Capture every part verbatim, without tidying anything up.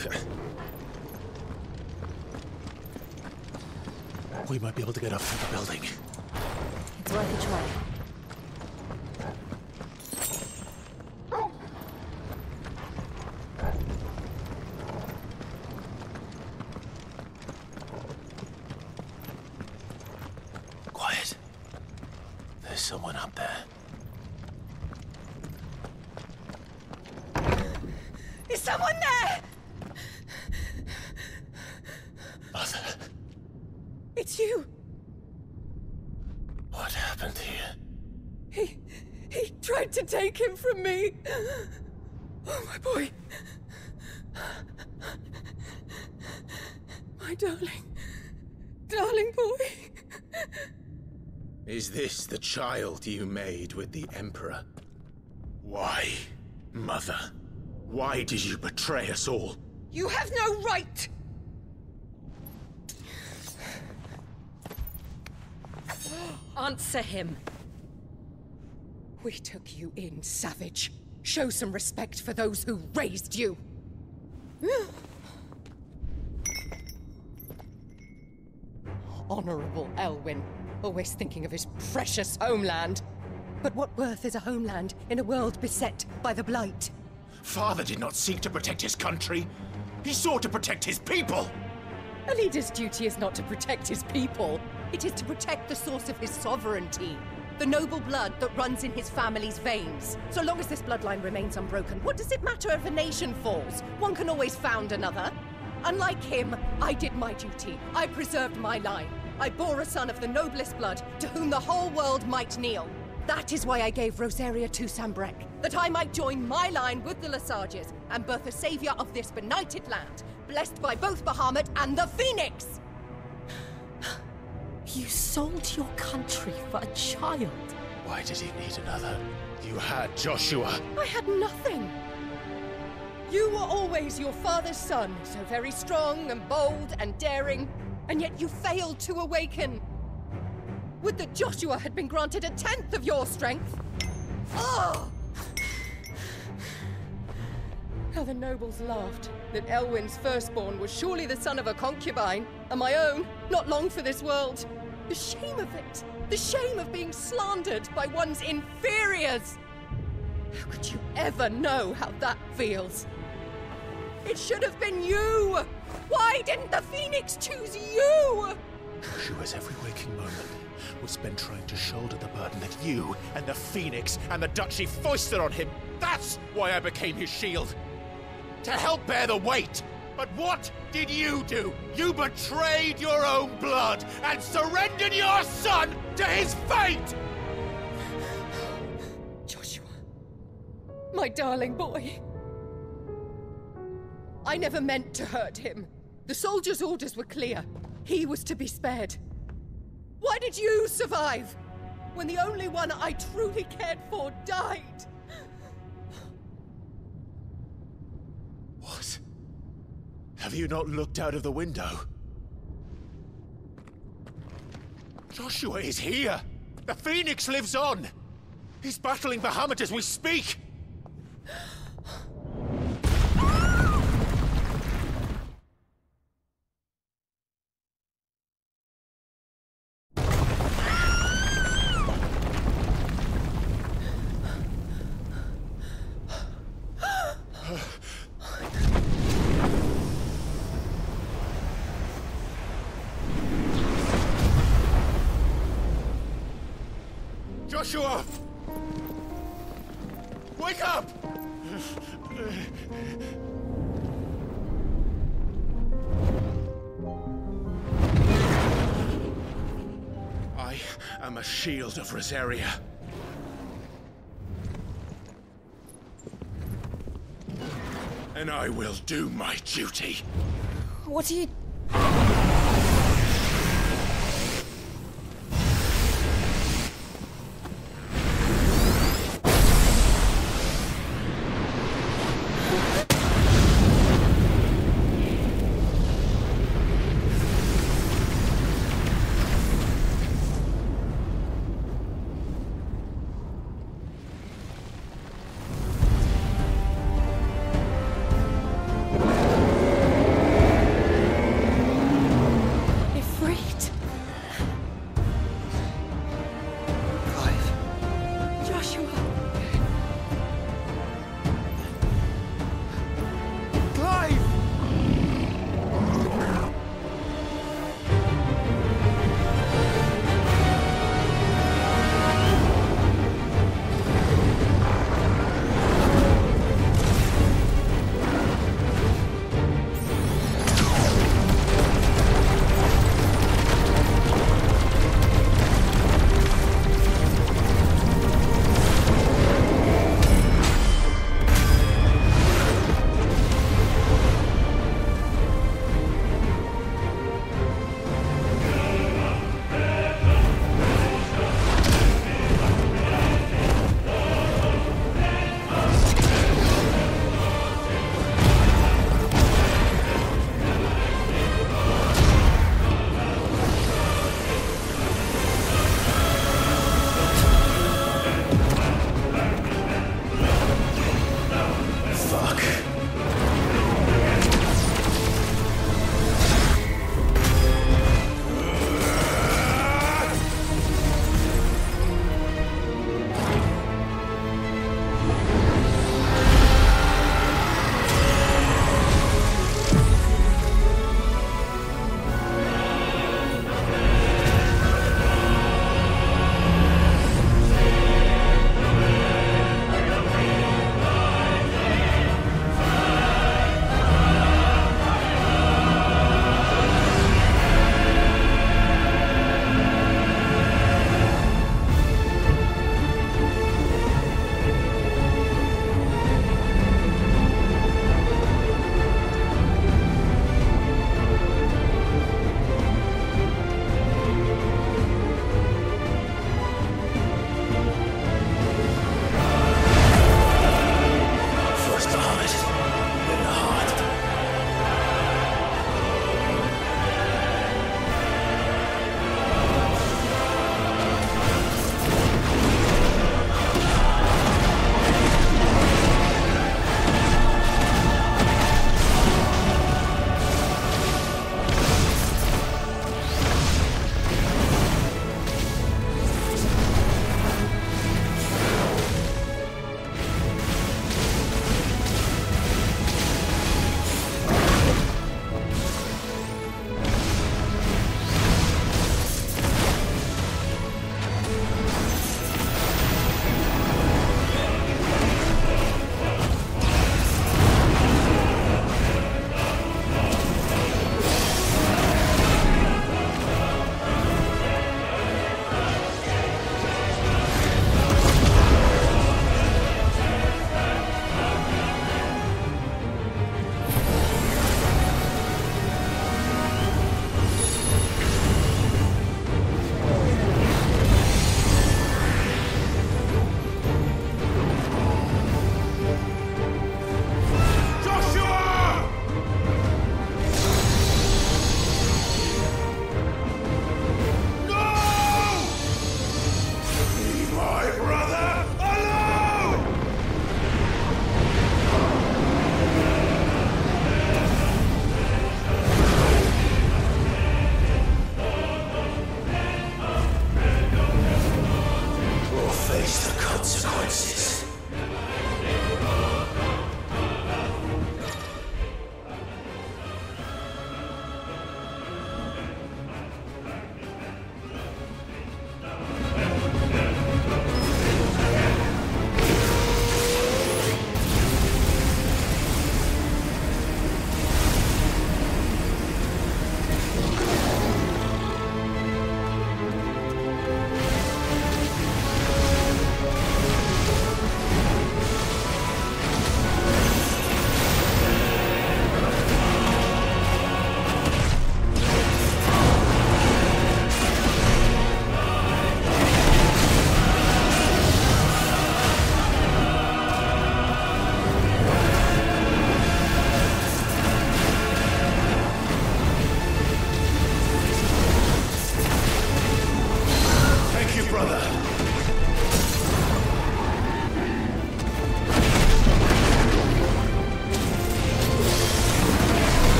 We might be able to get up through the building. It's worth a try. Quiet. There's someone up there. Is someone there? Mother. It's you. What happened here? He... he tried to take him from me. Oh, my boy. My darling... darling boy. Is this the child you made with the Emperor? Why, Mother? Why did you betray us all? You have no right! Answer him. We took you in, savage. Show some respect for those who raised you. Honorable Elwyn, always thinking of his precious homeland. But what worth is a homeland in a world beset by the Blight? Father did not seek to protect his country. He sought to protect his people. A leader's duty is not to protect his people. It is to protect the source of his sovereignty. The noble blood that runs in his family's veins. So long as this bloodline remains unbroken, what does it matter if a nation falls? One can always found another. Unlike him, I did my duty. I preserved my line. I bore a son of the noblest blood, to whom the whole world might kneel. That is why I gave Rosaria to Sambrek, that I might join my line with the Lesages and birth a savior of this benighted land, blessed by both Bahamut and the Phoenix! You sold your country for a child. Why did he need another? You had Joshua. I had nothing. You were always your father's son, so very strong and bold and daring, and yet you failed to awaken. Would that Joshua had been granted a tenth of your strength? Oh! How the nobles laughed that Elwyn's firstborn was surely the son of a concubine, and my own, not long for this world. The shame of it! The shame of being slandered by one's inferiors! How could you ever know how that feels? It should have been you! Why didn't the Phoenix choose you? Joshua's every waking moment was spent trying to shoulder the burden that you and the Phoenix and the Duchy foisted on him. That's why I became his shield. To help bear the weight. But what did you do? You betrayed your own blood and surrendered your son to his fate! Joshua, my darling boy. I never meant to hurt him. The soldiers' orders were clear. He was to be spared. Why did you survive when the only one I truly cared for died? What? Have you not looked out of the window? Joshua is here! The Phoenix lives on! He's battling Bahamut as we speak! Joshua! Wake up! I am a shield of Rosaria. And I will do my duty. What are you...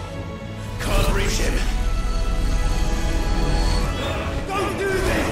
Can't reach him. Don't do this!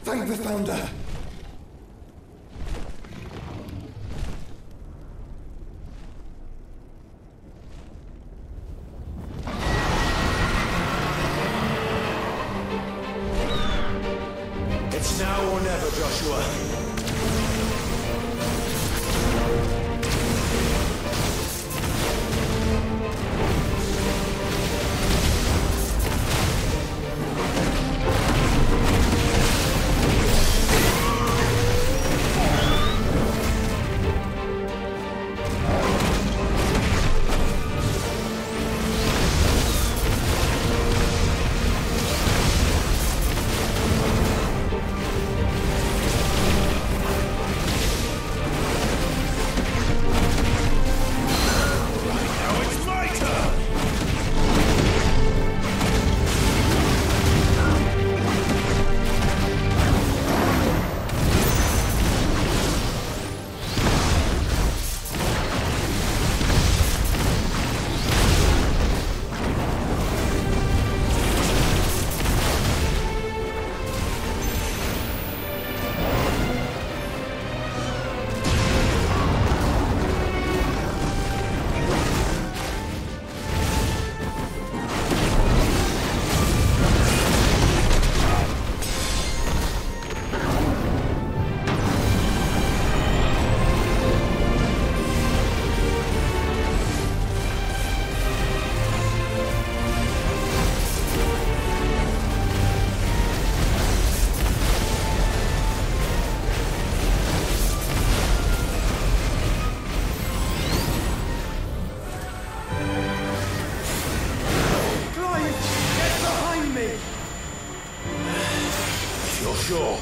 Thank the Founder! It's now or never, Joshua. Sure.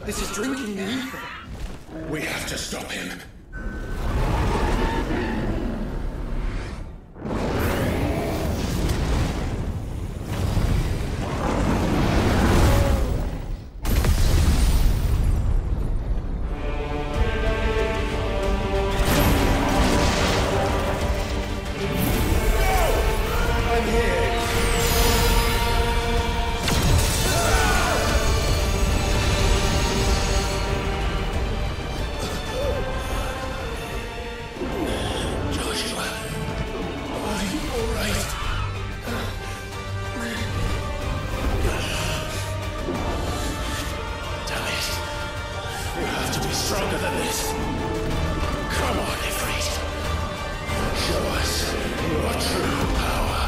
This is drinking the ether. We have to stop him. Stronger than this. Come on, Ifrit. Show us your true power.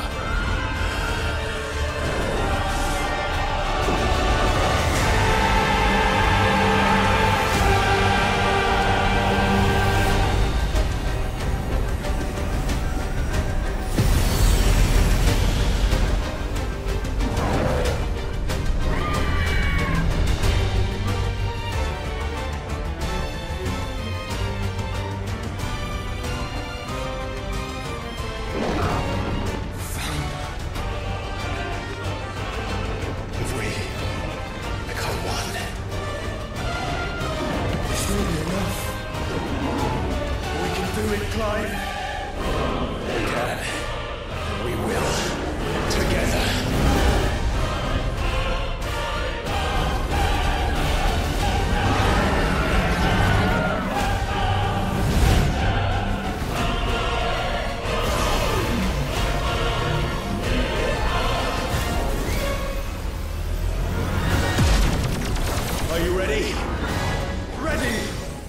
Clive. We can. We will. Together. Are you ready? Ready!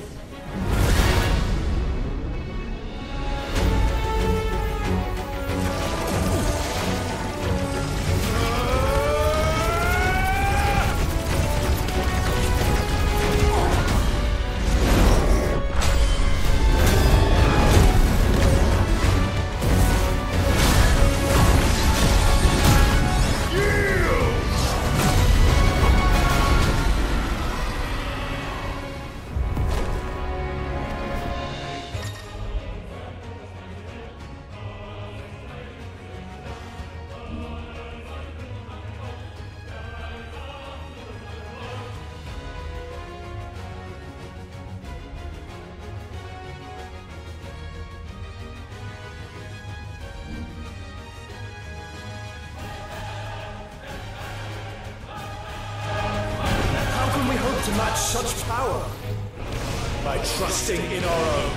To match such power by trusting in our own.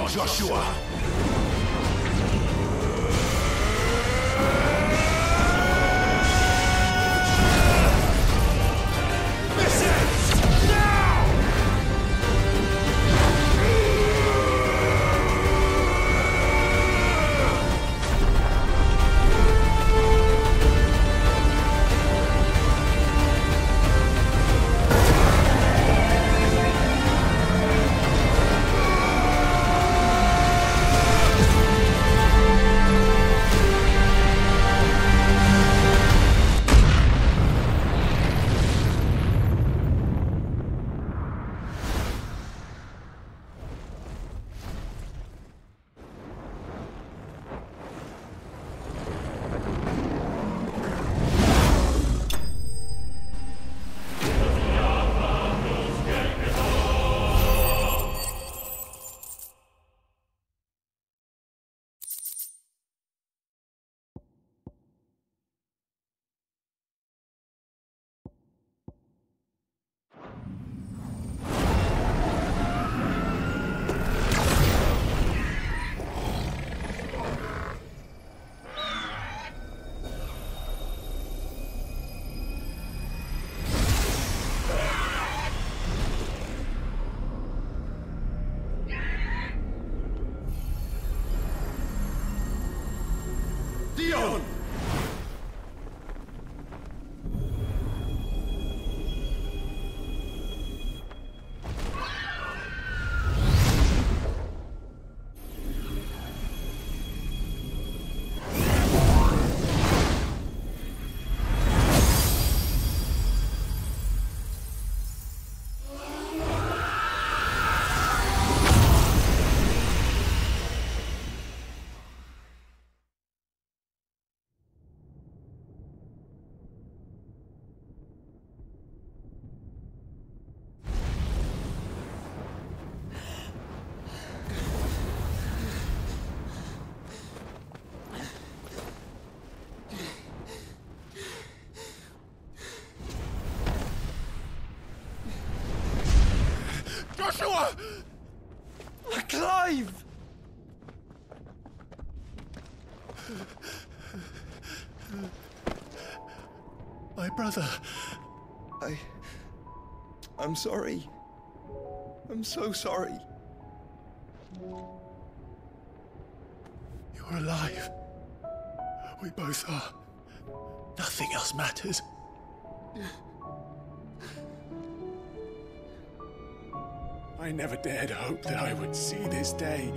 Joshua! Dion! Joshua! Clive! My brother. I... I'm sorry. I'm so sorry. You're alive. We both are. Nothing else matters. I never dared hope that I would see this day.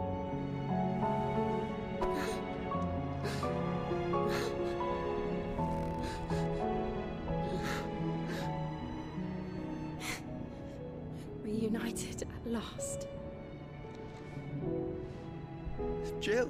Reunited at last. Jill.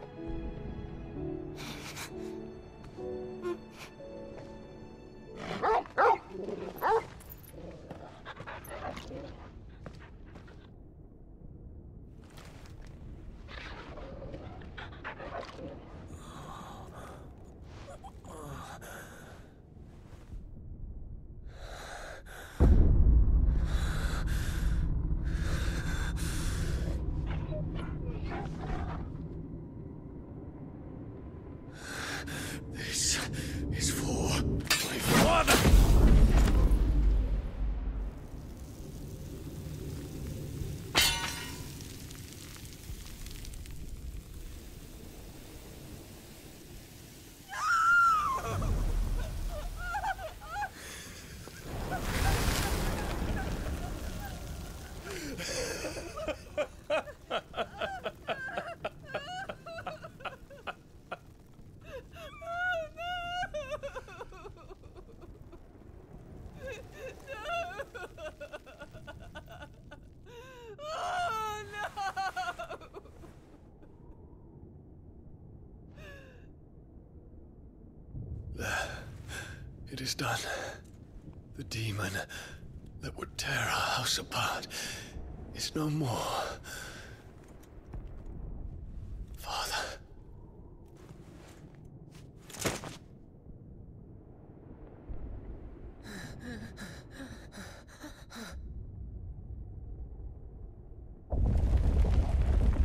This is for my father! It is done. The demon that would tear our house apart is no more. Father.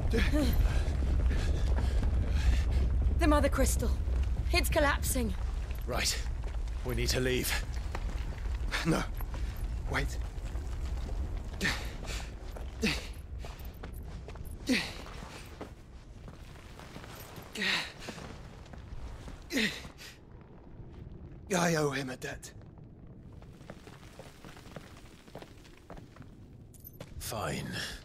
The Mother Crystal. It's collapsing. Right. We need to leave. No. Wait. I owe him a debt. Fine.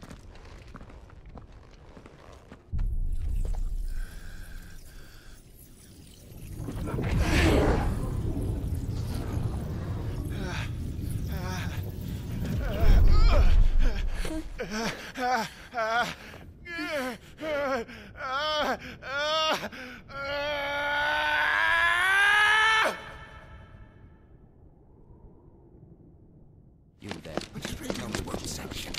You there. Tell me what section.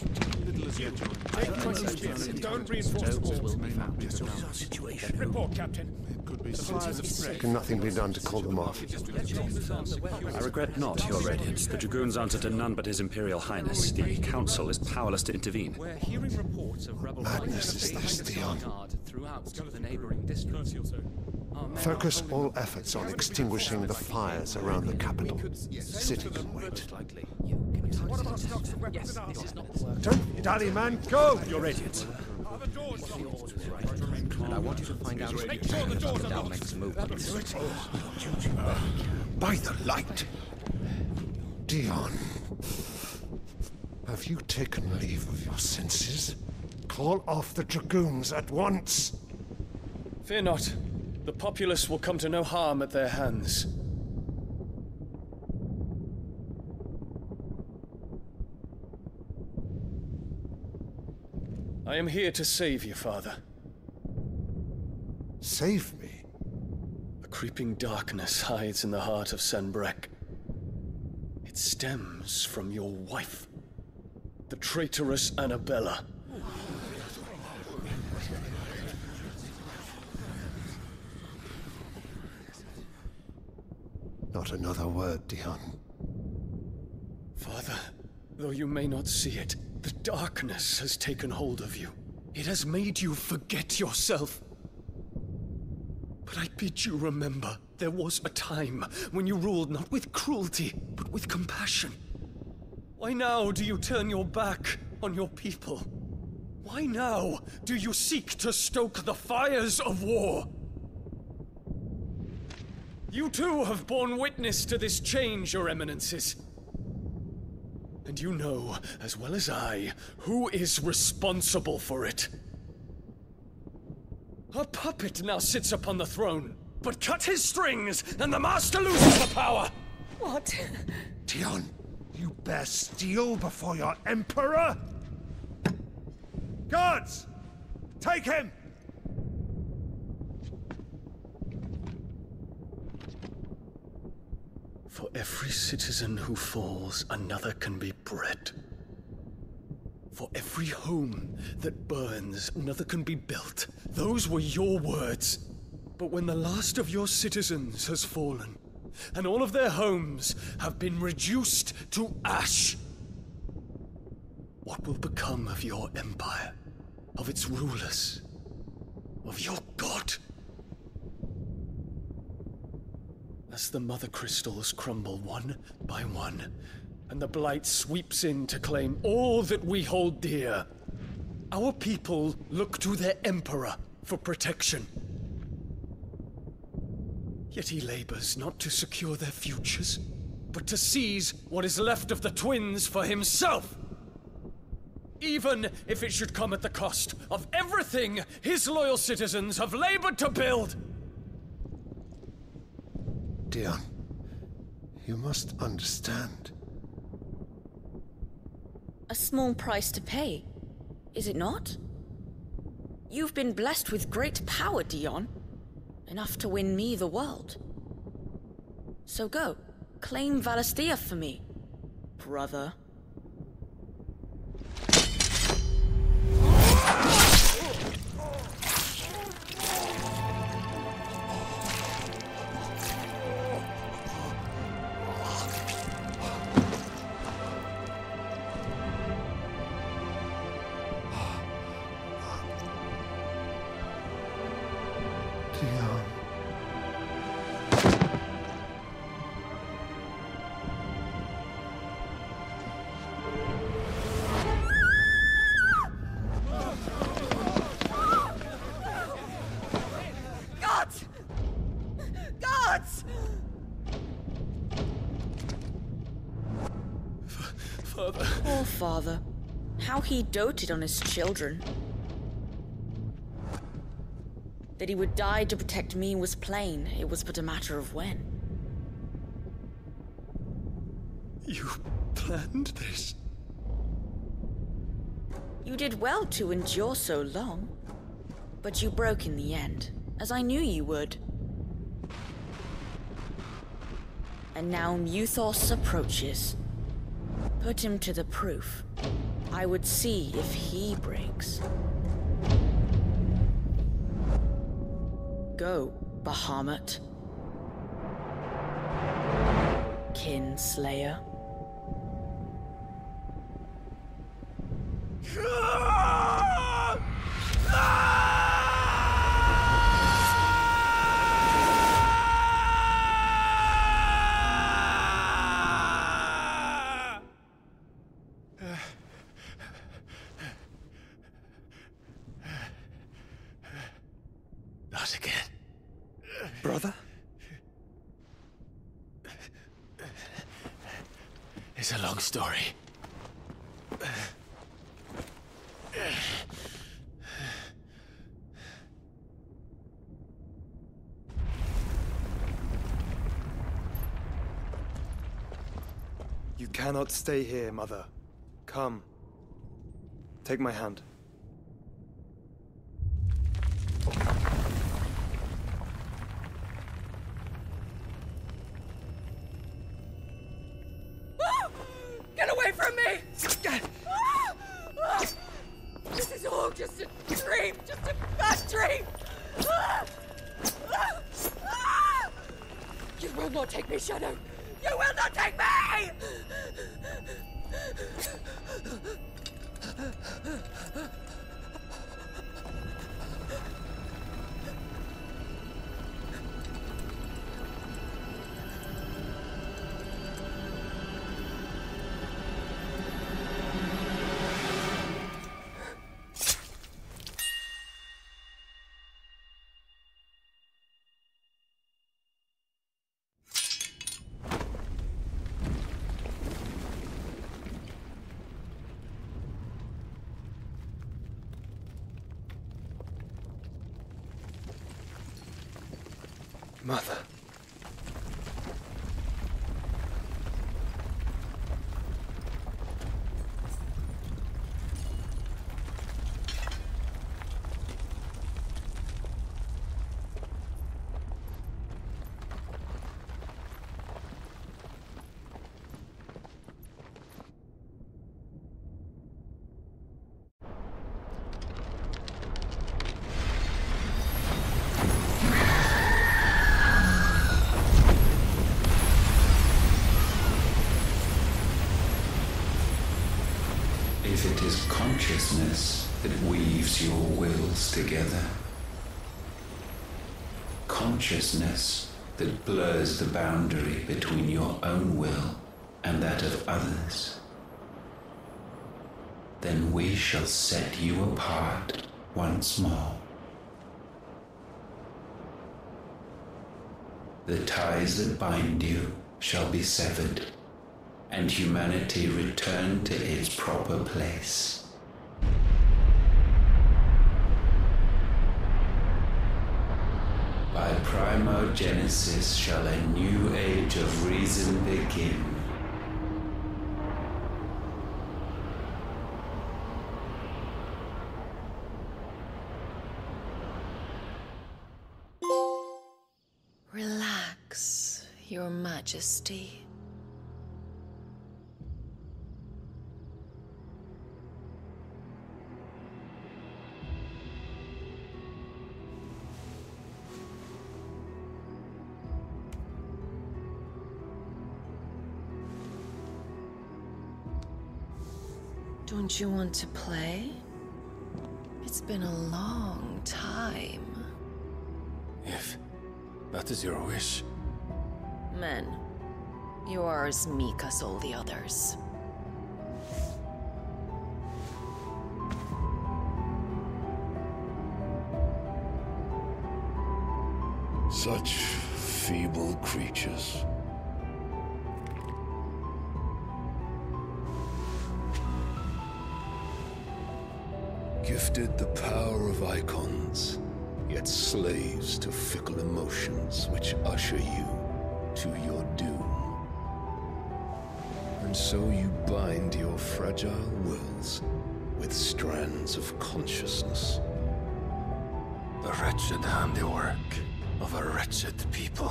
Don't reinforce Stones will be found. This is our situation. Report, Captain. Can nothing be done to call them off? I regret not, Your Radiance. The Dragoons answer to none but His Imperial Highness. The Council is powerless to intervene. We're hearing reports of rebel Madness is this, Dion. throughout the neighboring districts. Focus all efforts on extinguishing the fires around the capital. City can wait. Don't dally, man. Go! Your Radiance. And I want you to find out if the Down makes a move. By the light! Dion, have you taken leave of your senses? Call off the Dragoons at once! Fear not. The populace will come to no harm at their hands. I am here to save you, Father. Save me? A creeping darkness hides in the heart of Sanbreque. It stems from your wife, the traitorous Annabella. Not another word, Dion. Father, though you may not see it, the darkness has taken hold of you. It has made you forget yourself. But I bid you remember, there was a time when you ruled not with cruelty, but with compassion. Why now do you turn your back on your people? Why now do you seek to stoke the fires of war? You too have borne witness to this change, Your Eminences. And you know, as well as I, who is responsible for it. A puppet now sits upon the throne, but cut his strings, and the master loses the power! What? Dion, you bear steel before your Emperor? Guards! Take him! For every citizen who falls, another can be bred. For every home that burns, another can be built. Those were your words. But when the last of your citizens has fallen, and all of their homes have been reduced to ash, what will become of your empire, of its rulers, of your god? As the Mother Crystals crumble one by one, and the Blight sweeps in to claim all that we hold dear, our people look to their Emperor for protection. Yet he labors not to secure their futures, but to seize what is left of the twins for himself! Even if it should come at the cost of everything his loyal citizens have labored to build! Dion, you must understand. A small price to pay, is it not? You've been blessed with great power, Dion. Enough to win me the world. So go, claim Valisthea for me, brother. Dion. Gods! Gods! Father. Poor father. How he doted on his children. That he would die to protect me was plain. It was but a matter of when. You planned this? You did well to endure so long. But you broke in the end, as I knew you would. And now Muthos approaches. Put him to the proof. I would see if he breaks. Go, Bahamut. Kinslayer. Not again. Brother? It's a long story. You cannot stay here, Mother. Come. Take my hand. Get away from me! This is all just a dream, just a bad dream! You will not take me, Shadow! You will not take me! Mother. If it is consciousness that weaves your wills together, consciousness that blurs the boundary between your own will and that of others, then we shall set you apart once more. The ties that bind you shall be severed, and humanity return to its proper place. By primogenesis shall a new age of reason begin. Relax, Your Majesty. Don't you want to play? It's been a long time. If that is your wish. Men, you are as meek as all the others. Such feeble creatures. Gifted the power of icons, yet slaves to fickle emotions which usher you to your doom. And so you bind your fragile wills with strands of consciousness. The wretched handiwork of a wretched people.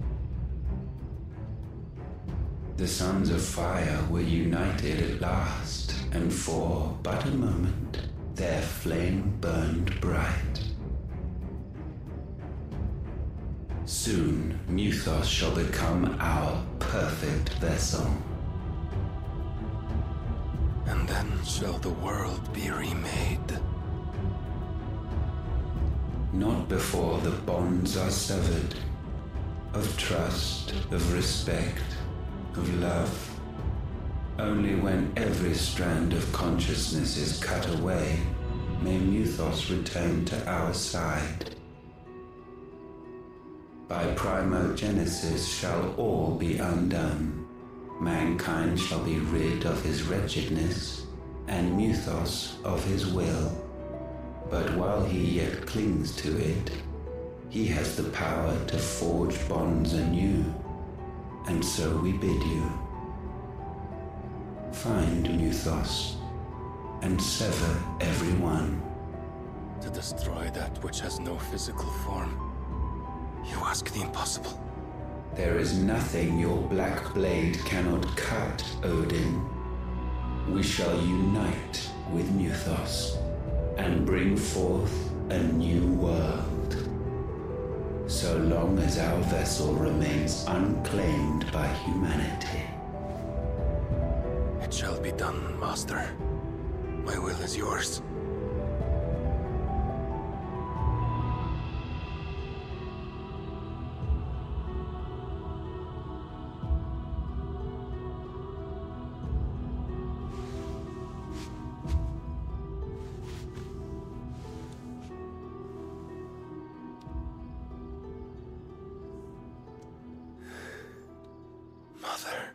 The sons of fire were united at last, and for but a moment their flame burned bright. Soon Muthos shall become our perfect vessel. And then shall the world be remade. Not before the bonds are severed, of trust, of respect, of love. Only when every strand of consciousness is cut away, may Muthos return to our side. By primogenesis shall all be undone. Mankind shall be rid of his wretchedness, and Muthos of his will. But while he yet clings to it, he has the power to forge bonds anew, and so we bid you. Find Muthos, and sever every one. To destroy that which has no physical form, you ask the impossible. There is nothing your black blade cannot cut, Odin. We shall unite with Muthos, and bring forth a new world. So long as our vessel remains unclaimed by humanity. It shall be done, Master. My will is yours. Mother.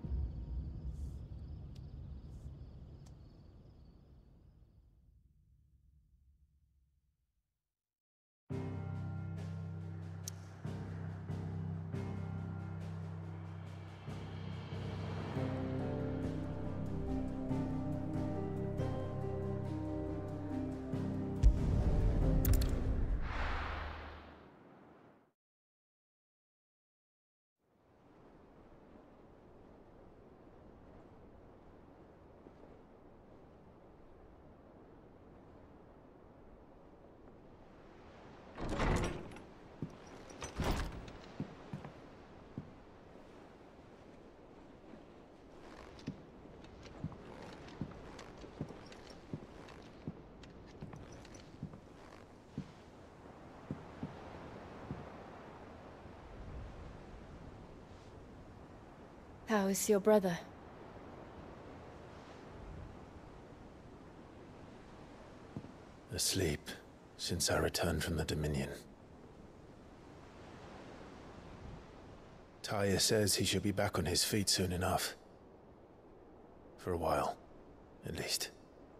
How is your brother? Asleep since I returned from the Dominion. Taya says he should be back on his feet soon enough. For a while, at least.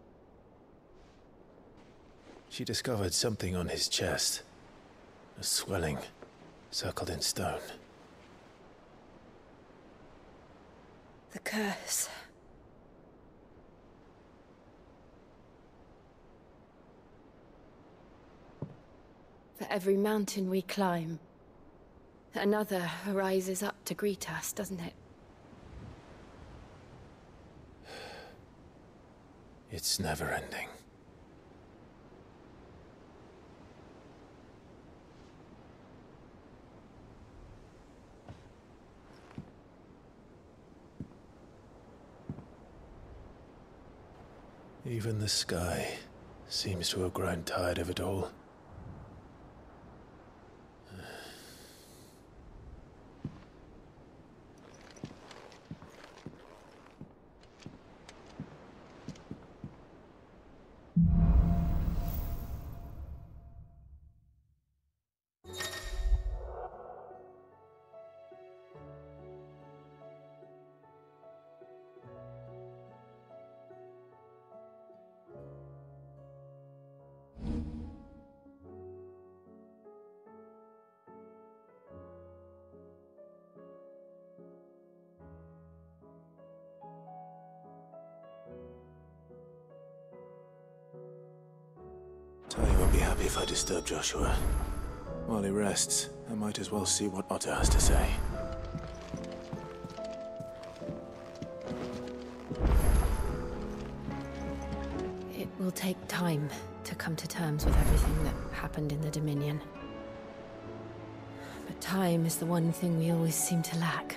She discovered something on his chest. A swelling, circled in stone. The curse. For every mountain we climb, another rises up to greet us, doesn't it? It's never ending. Even the sky seems to have grown tired of it all. happy if I disturb Joshua. While he rests, I might as well see what Otter has to say. It will take time to come to terms with everything that happened in the Dominion. But time is the one thing we always seem to lack.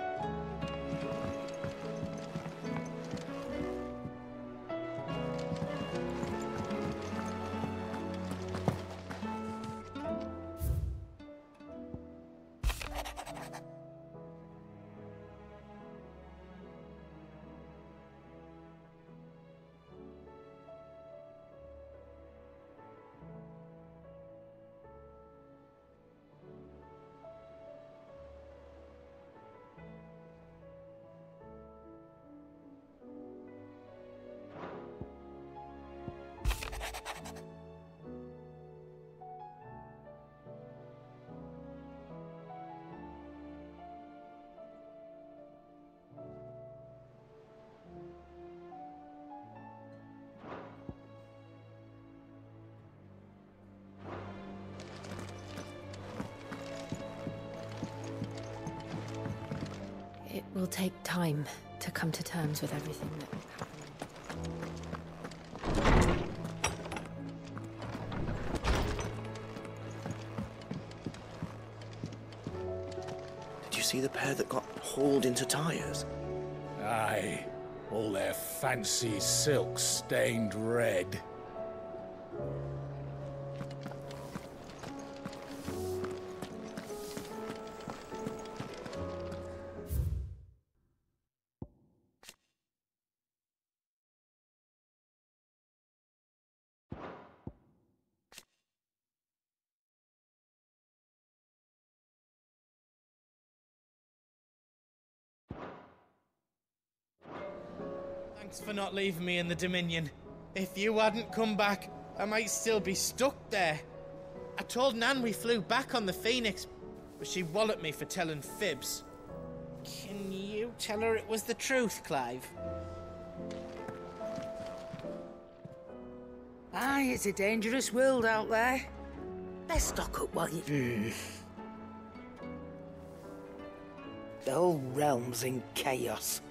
It will take time to come to terms with everything that happened. Did you see the pair that got hauled into tires? Aye. All their fancy silks stained red. Thanks for not leaving me in the Dominion. If you hadn't come back, I might still be stuck there. I told Nan we flew back on the Phoenix, but she walloped me for telling fibs. Can you tell her it was the truth, Clive? Aye, it's a dangerous world out there. Let's stock up while you... Mm. The whole realm's in chaos.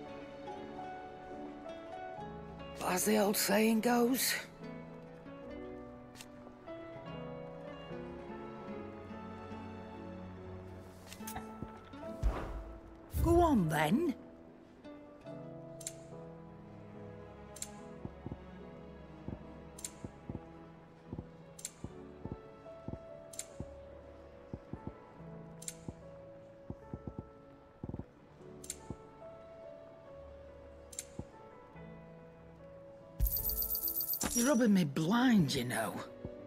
But as the old saying goes... Go on, then. You're rubbing me blind, you know.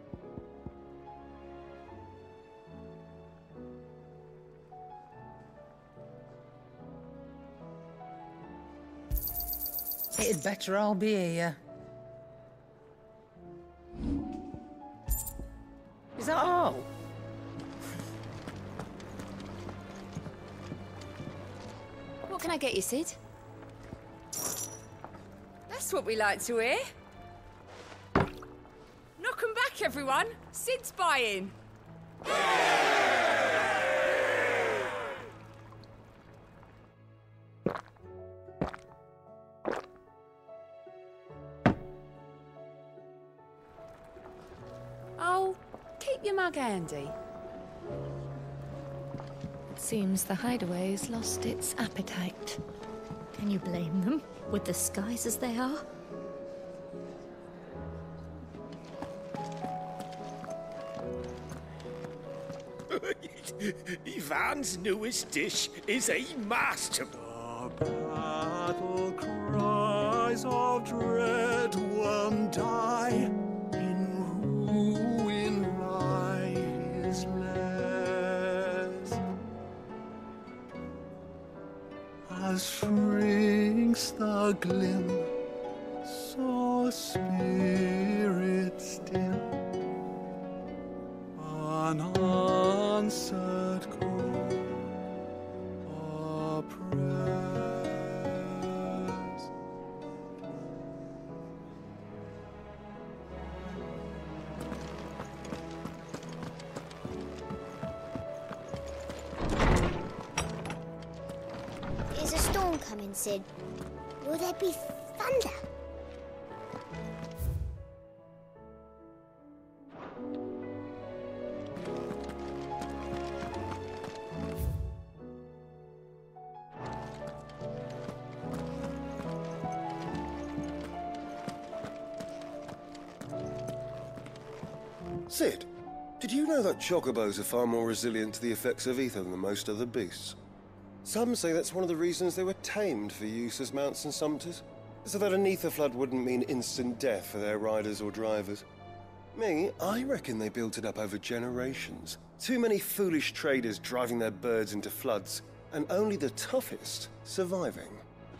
It'd better all be here. Is that all? What can I get you, Sid? That's what we like to hear. Knock 'em back, everyone. Sid's buying. Oh, keep your mug handy. It seems the hideaway's lost its appetite. Can you blame them, with the skies as they are? Ivan's newest dish is a masterpiece. The battle cries of dread one die. In ruin lie his lares. As shrinks the glim, so spirit still. Unanswered call or prayers. storm coming, Sid? Will there be thunder? Sid, did you know that chocobos are far more resilient to the effects of ether than most other beasts? Some say that's one of the reasons they were tamed for use as mounts and sumpters, so that an ether flood wouldn't mean instant death for their riders or drivers. Me, I reckon they built it up over generations. Too many foolish traders driving their birds into floods, and only the toughest surviving.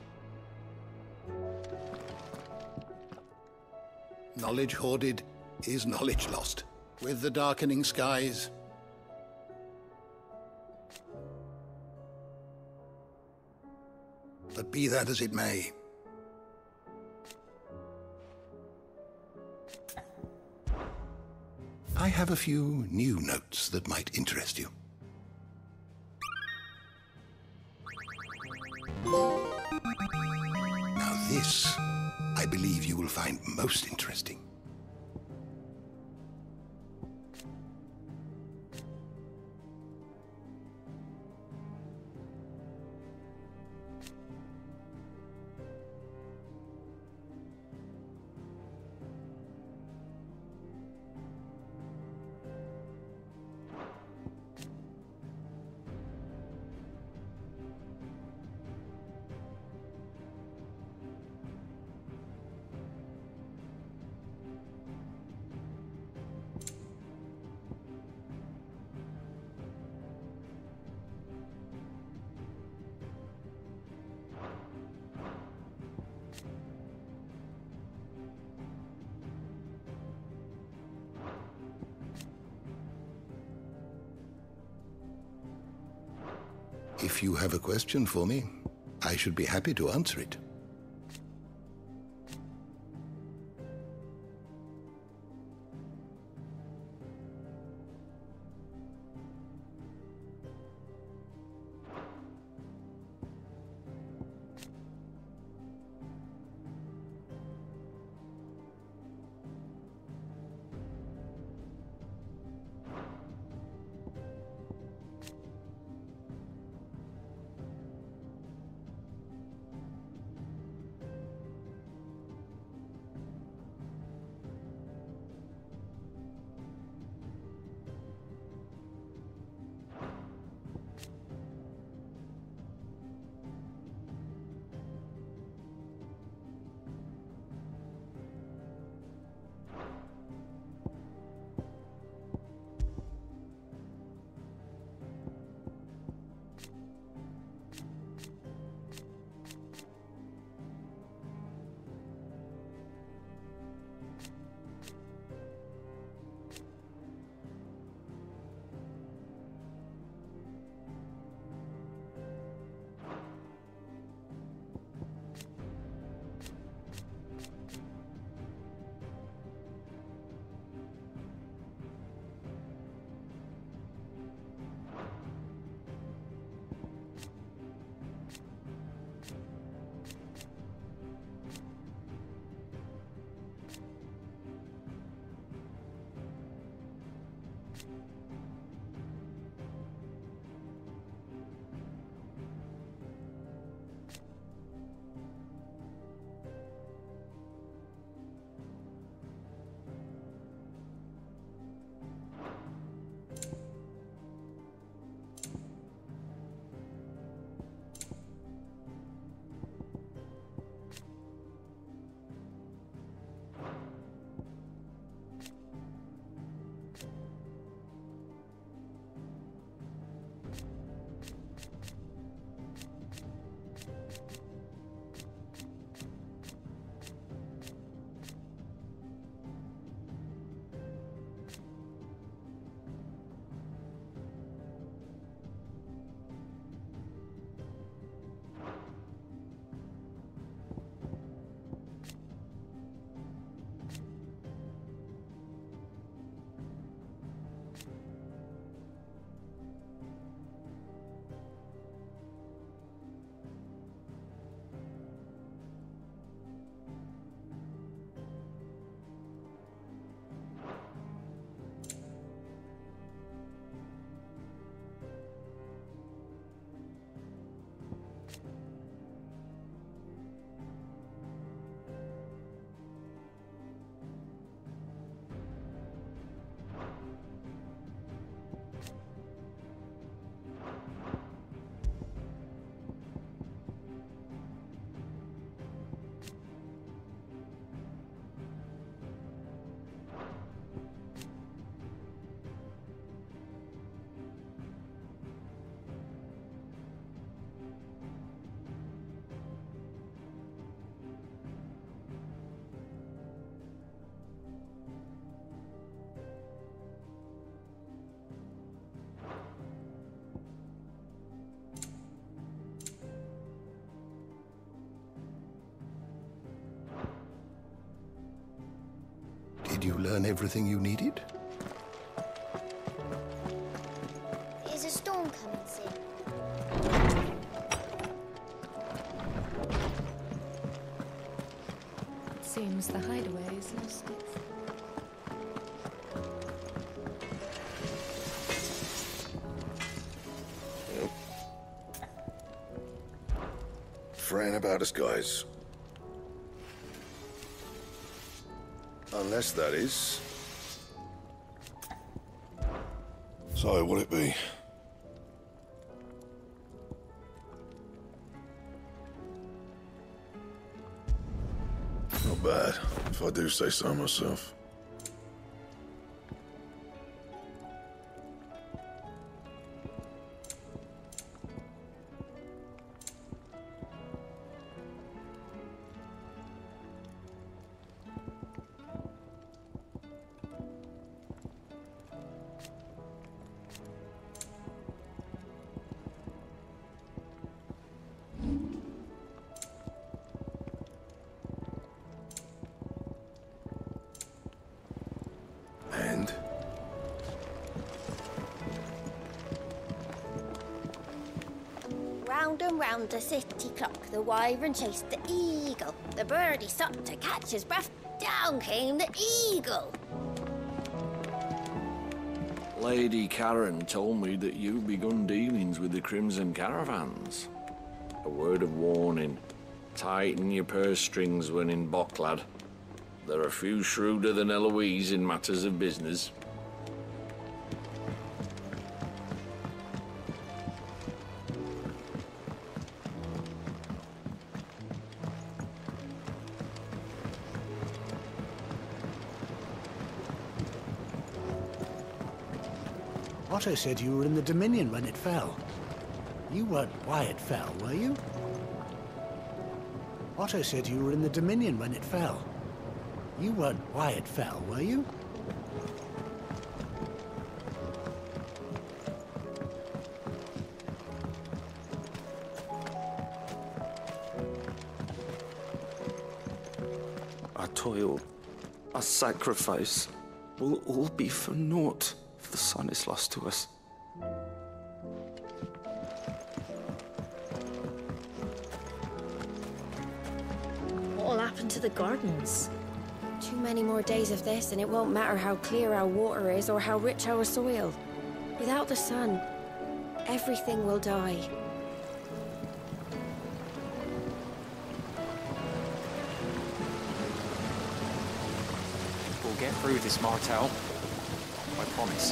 Knowledge hoarded is knowledge lost. With the darkening skies, but be that as it may, I have a few new notes that might interest you. Now this, I believe you will find most interesting. If you have a question for me, I should be happy to answer it. Did you learn everything you needed? Is a storm coming soon? It seems the hideaway is lost its... Fran about us, guys. Unless that is... So, what'll it be? Not bad, if I do say so myself. And? Round and round the city clock, the wyvern chased the eagle. The birdie stopped to catch his breath. Down came the eagle. Lady Karen told me that you've begun dealings with the Crimson Caravans. A word of warning. Tighten your purse strings when in Bocklad. There are few shrewder than Eloise in matters of business. Otto said you were in the Dominion when it fell. You weren't why it fell, were you? Otto said you were in the Dominion when it fell. You weren't why it fell, were you? Our toil, our sacrifice, will all be for naught if the sun is lost to us. What'll happen to the gardens? Too many more days of this, and it won't matter how clear our water is or how rich our soil. Without the sun, everything will die. We'll get through this, Martel. I promise.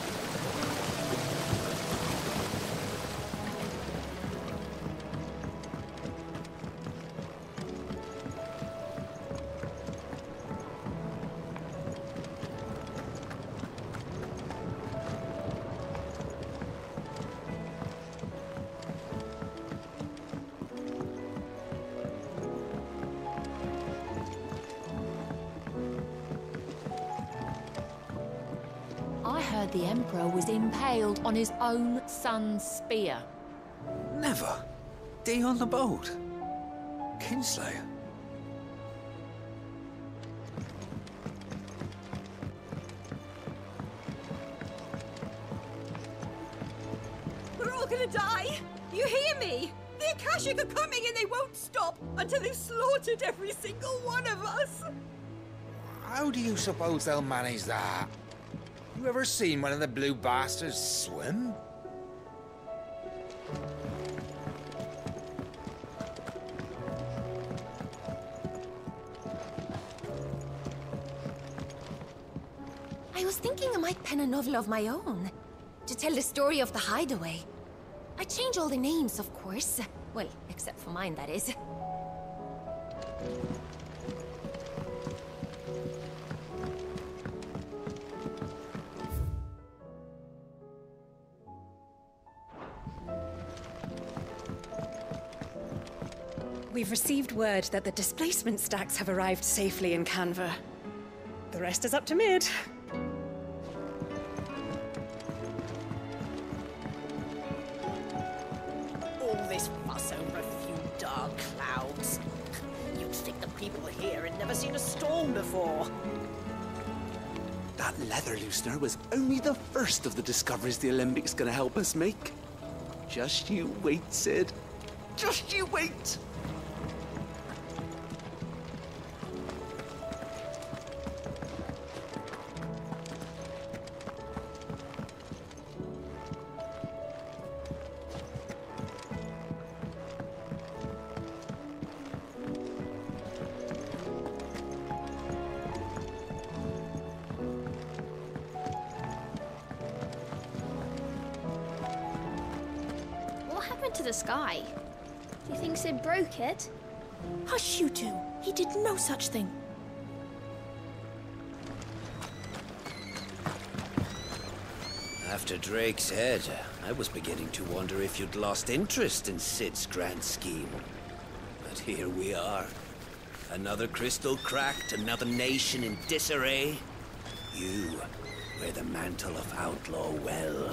The Emperor was impaled on his own son's spear. Never. Dion the Bold. Kinslayer. We're all gonna die! You hear me? The Akashic are coming and they won't stop until they've slaughtered every single one of us! How do you suppose they'll manage that? You ever seen one of the blue bastards swim? I was thinking I might pen a novel of my own, to tell the story of the hideaway. I change all the names, of course. Well, except for mine, that is. We've received word that the displacement stacks have arrived safely in Canva. The rest is up to Mid. All this fuss over a few dark clouds. You'd think the people here had never seen a storm before. That leather loosener was only the first of the discoveries the Alembic gonna help us make. Just you wait, Sid. Just you wait! To the sky. Do you think Sid broke it? Hush, you two. He did no such thing. After Drake's head, I was beginning to wonder if you'd lost interest in Sid's grand scheme. But here we are. Another crystal cracked, another nation in disarray. You wear the mantle of outlaw well.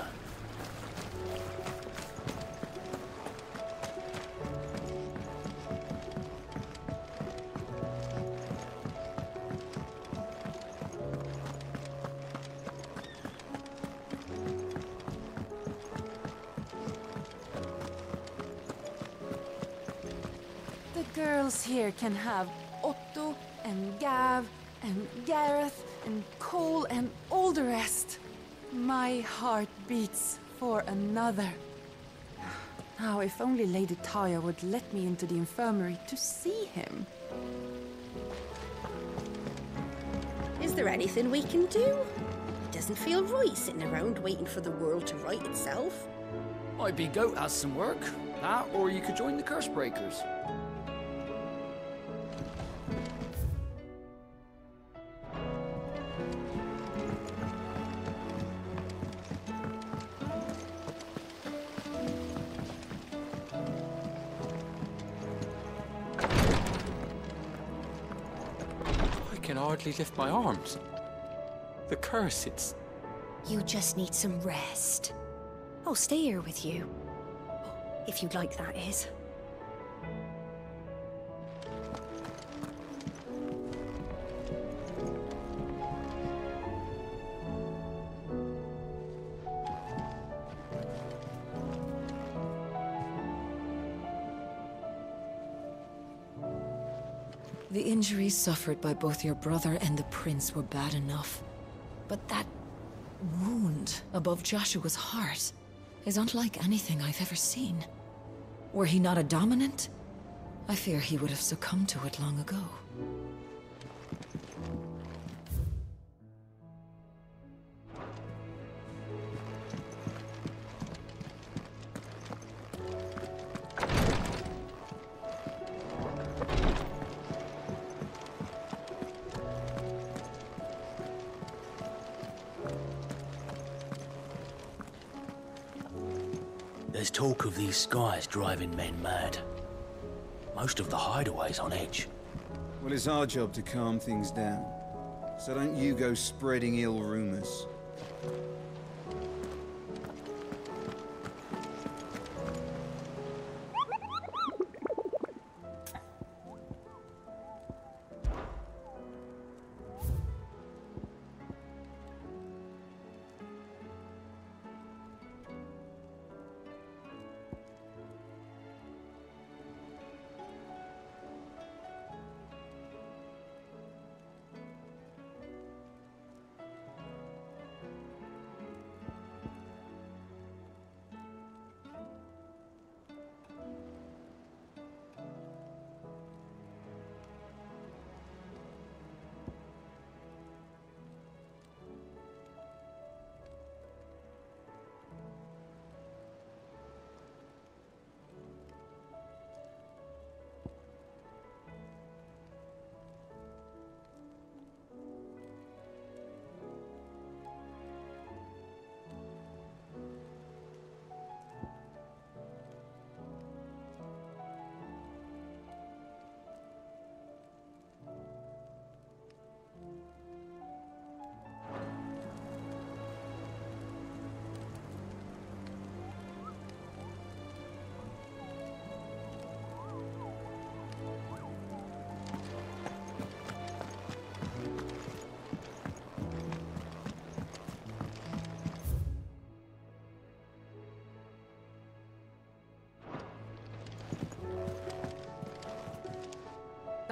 Girls here can have Otto and Gav and Gareth and Cole and all the rest. My heart beats for another. Now, if only Lady Taya would let me into the infirmary to see him. Is there anything we can do? It doesn't feel right sitting around waiting for the world to right itself. Might be Goat has some work. That, or you could join the Curse Breakers. Hardly lift my arms. The curse, it's... You just need some rest. I'll stay here with you. If you'd like, that is. The injuries suffered by both your brother and the prince were bad enough. But that wound above Joshua's heart is unlike anything I've ever seen. Were he not a dominant, I fear he would have succumbed to it long ago. There's talk of these skies driving men mad. Most of the hideaways on edge. Well, it's our job to calm things down. So don't you go spreading ill rumors.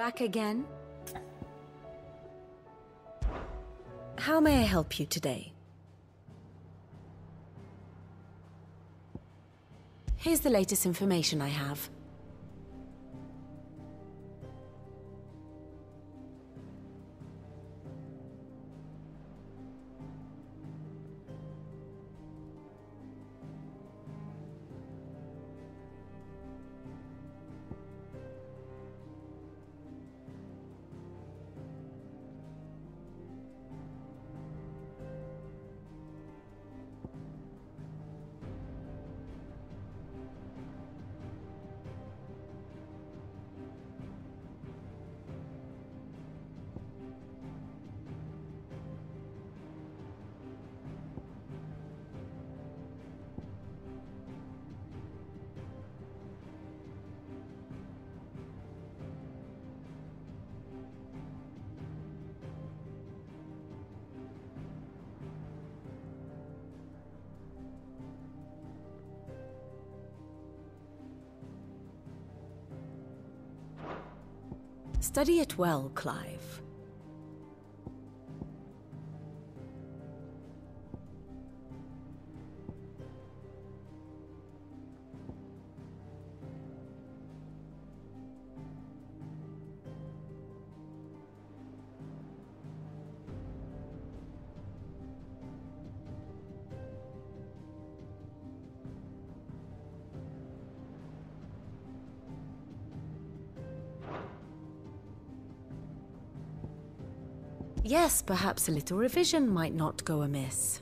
Back again? How may I help you today? Here's the latest information I have. Study it well, Clive. Yes, perhaps a little revision might not go amiss.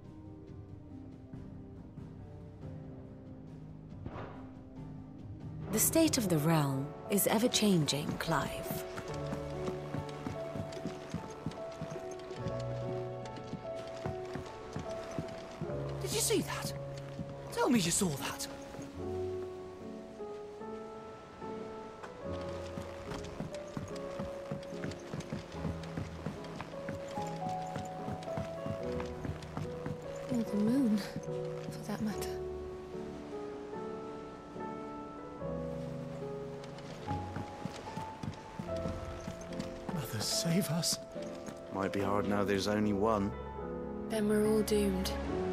The state of the realm is ever-changing, Clive. Did you see that? Tell me you saw that. Or the moon, for that matter. Mother, save us. Might be hard now there's only one. Then we're all doomed.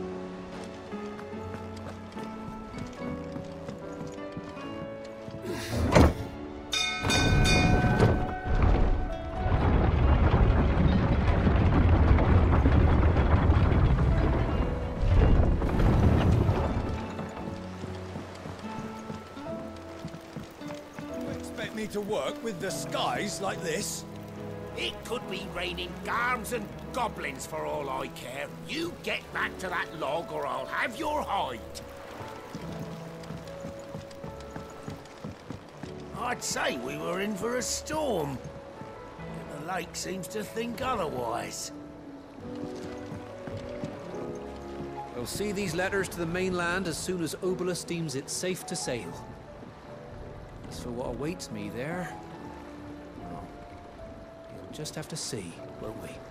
Me to work with the skies like this? It could be raining garms and goblins for all I care. You get back to that log or I'll have your hide. I'd say we were in for a storm. But the lake seems to think otherwise. We'll see these letters to the mainland as soon as Obolus deems it safe to sail. As for what awaits me there, well, we'll just have to see, won't we?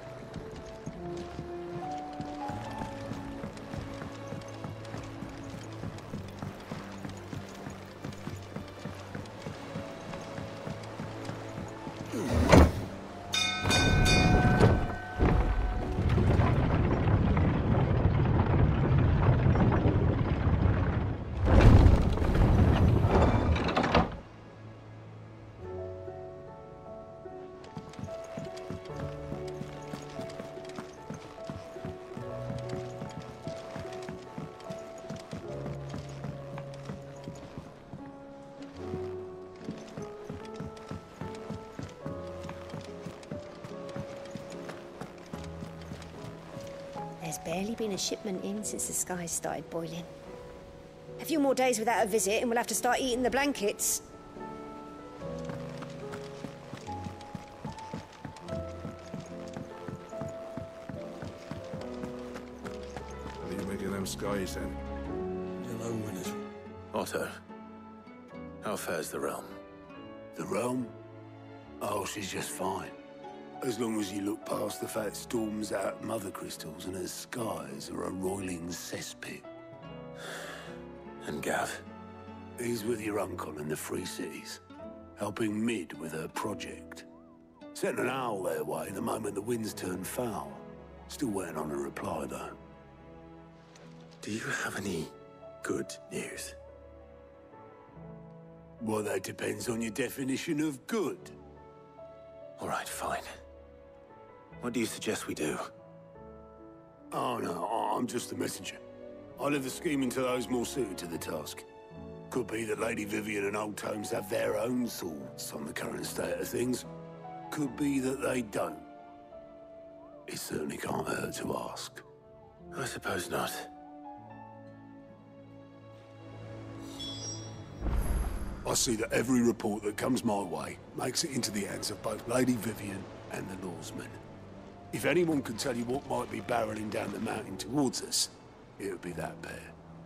There's barely been a shipment in since the skies started boiling. A few more days without a visit and we'll have to start eating the blankets. What do you make of them skies, then? Hello, Winners. Otto, how fares the realm? The realm? Oh, she's just fine. As long as you look past the fat storms out mother crystals and her skies are a roiling cesspit. And Gav? He's with your uncle in the Free Cities. helping Mid with her project. Sent an owl their way the moment the winds turned foul. Still waiting on a reply, though. Do you have any good news? Well, that depends on your definition of good. All right, fine. What do you suggest we do? Oh, no, I- I'm just a messenger. I leave the scheming to those more suited to the task. Could be that Lady Vivian and Old Tomes have their own thoughts on the current state of things. Could be that they don't. It certainly can't hurt to ask. I suppose not. I see that every report that comes my way makes it into the hands of both Lady Vivian and the Lawsmen. If anyone could tell you what might be barreling down the mountain towards us, it would be that pair.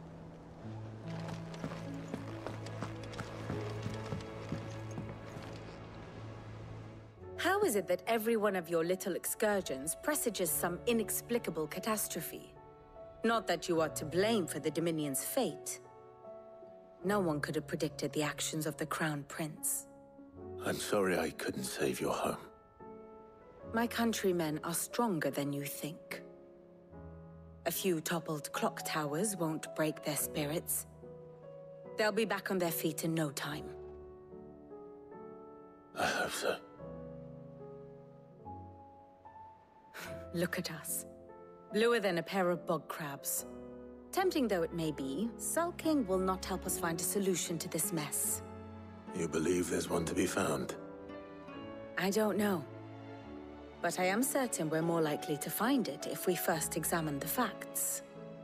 How is it that every one of your little excursions presages some inexplicable catastrophe? Not that you are to blame for the Dominion's fate. No one could have predicted the actions of the Crown Prince. I'm sorry I couldn't save your home. My countrymen are stronger than you think. A few toppled clock towers won't break their spirits. They'll be back on their feet in no time. I hope so. Look at us. Bluer than a pair of bog crabs. Tempting though it may be, sulking will not help us find a solution to this mess. You believe there's one to be found? I don't know. But I am certain we're more likely to find it if we first examine the facts.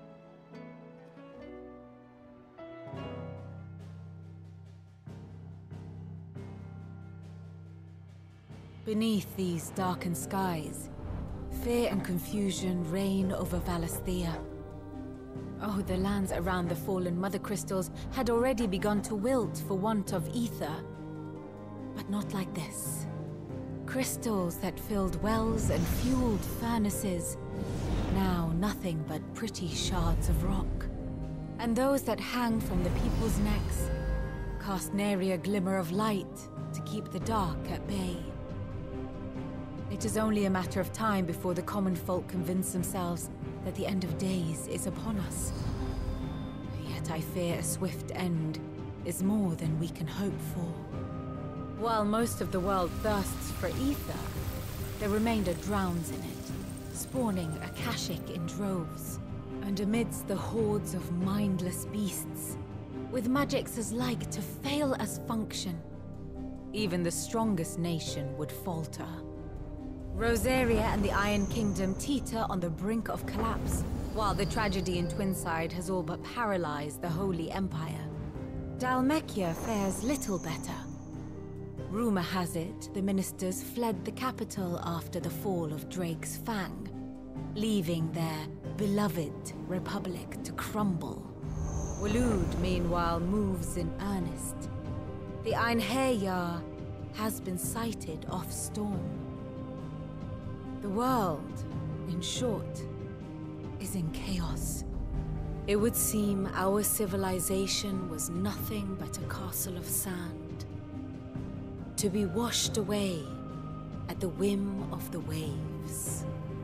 Beneath these darkened skies, fear and confusion reign over Valisthea. Oh, the lands around the fallen Mother Crystals had already begun to wilt for want of ether. But not like this. Crystals that filled wells and fueled furnaces. Now nothing but pretty shards of rock. And those that hang from the people's necks cast nary a glimmer of light to keep the dark at bay. It is only a matter of time before the common folk convince themselves that the end of days is upon us. Yet I fear a swift end is more than we can hope for. While most of the world thirsts for ether, the remainder drowns in it, spawning Akashic in droves. And amidst the hordes of mindless beasts, with magics as like to fail as function, even the strongest nation would falter. Rosaria and the Iron Kingdom teeter on the brink of collapse, while the tragedy in Twinside has all but paralyzed the Holy Empire. Dalmekia fares little better. Rumor has it the ministers fled the capital after the fall of Drake's Fang, leaving their beloved republic to crumble. Waloed, meanwhile, moves in earnest. The Einherjar has been sighted off-storm. The world, in short, is in chaos. It would seem our civilization was nothing but a castle of sand, to be washed away at the whim of the waves.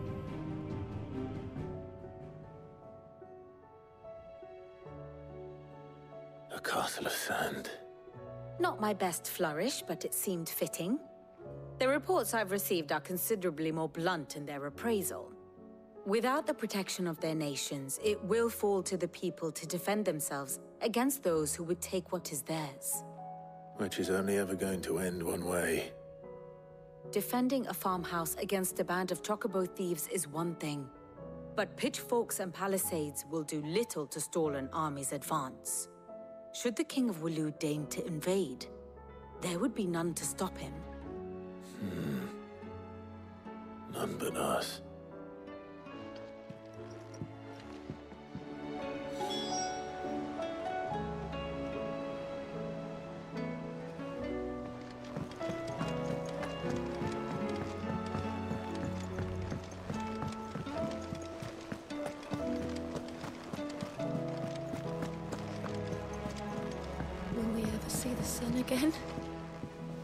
A castle of sand. Not my best flourish, but it seemed fitting. The reports I've received are considerably more blunt in their appraisal. Without the protection of their nations, it will fall to the people to defend themselves against those who would take what is theirs. Which is only ever going to end one way. Defending a farmhouse against a band of chocobo thieves is one thing, but pitchforks and palisades will do little to stall an army's advance. Should the King of Waloed deign to invade, there would be none to stop him. Hmm. None but us. Will we ever see the sun again?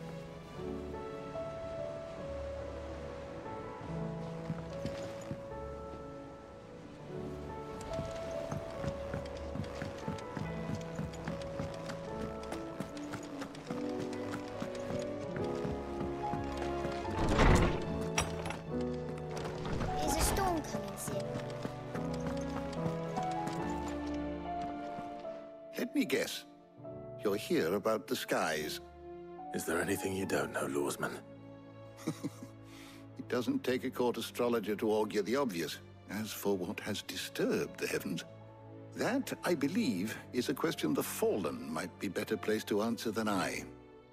me guess. You're here about the skies. Is there anything you don't know, Lawsman? It doesn't take a court astrologer to augur the obvious. As for what has disturbed the heavens, that, I believe, is a question the Fallen might be better placed to answer than I.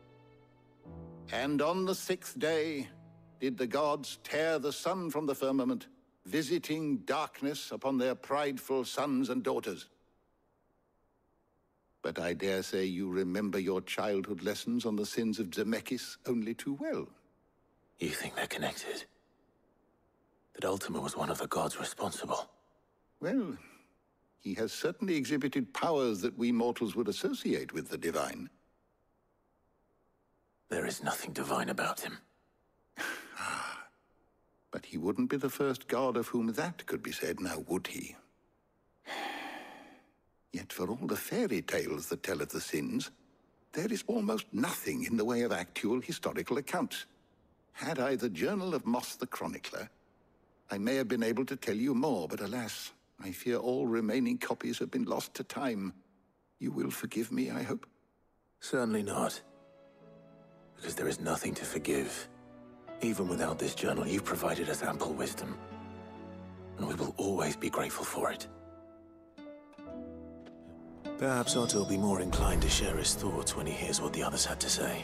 And on the sixth day did the gods tear the sun from the firmament, visiting darkness upon their prideful sons and daughters. But I dare say you remember your childhood lessons on the sins of Zemeckis only too well. You think they're connected? That Ultima was one of the gods responsible? Well, he has certainly exhibited powers that we mortals would associate with the divine. There is nothing divine about him. But he wouldn't be the first god of whom that could be said, now would he? Yet for all the fairy tales that tell of the sins, there is almost nothing in the way of actual historical accounts. Had I the Journal of Moss the Chronicler, I may have been able to tell you more, but alas, I fear all remaining copies have been lost to time. You will forgive me, I hope? Certainly not. Because there is nothing to forgive. Even without this journal, you've provided us ample wisdom. And we will always be grateful for it. Perhaps Otto will be more inclined to share his thoughts when he hears what the others had to say.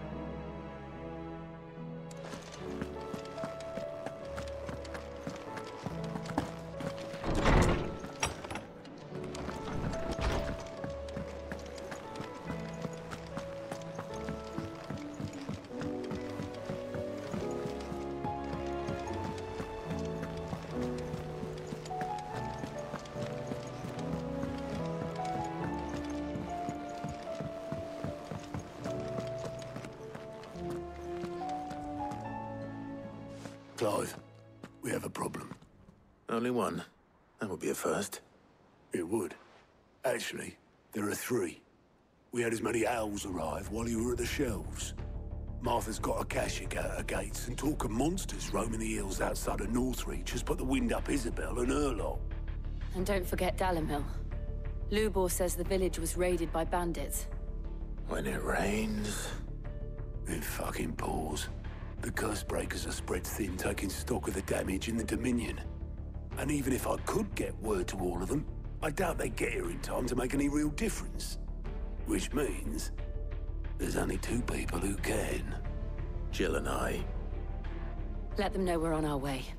Clive, we have a problem. Only one? That would be a first. It would. Actually, there are three. We had as many owls arrive while you were at the shelves. Martha's got a Akashic out her gates, and talk of monsters roaming the hills outside of Northreach has put the wind up Isabel and her lot. And don't forget Dalimil. Lubor says the village was raided by bandits. When it rains... It fucking pours. The curse breakers are spread thin, taking stock of the damage in the Dominion. And even if I could get word to all of them, I doubt they'd get here in time to make any real difference. Which means there's only two people who can. Jill and I. Let them know we're on our way.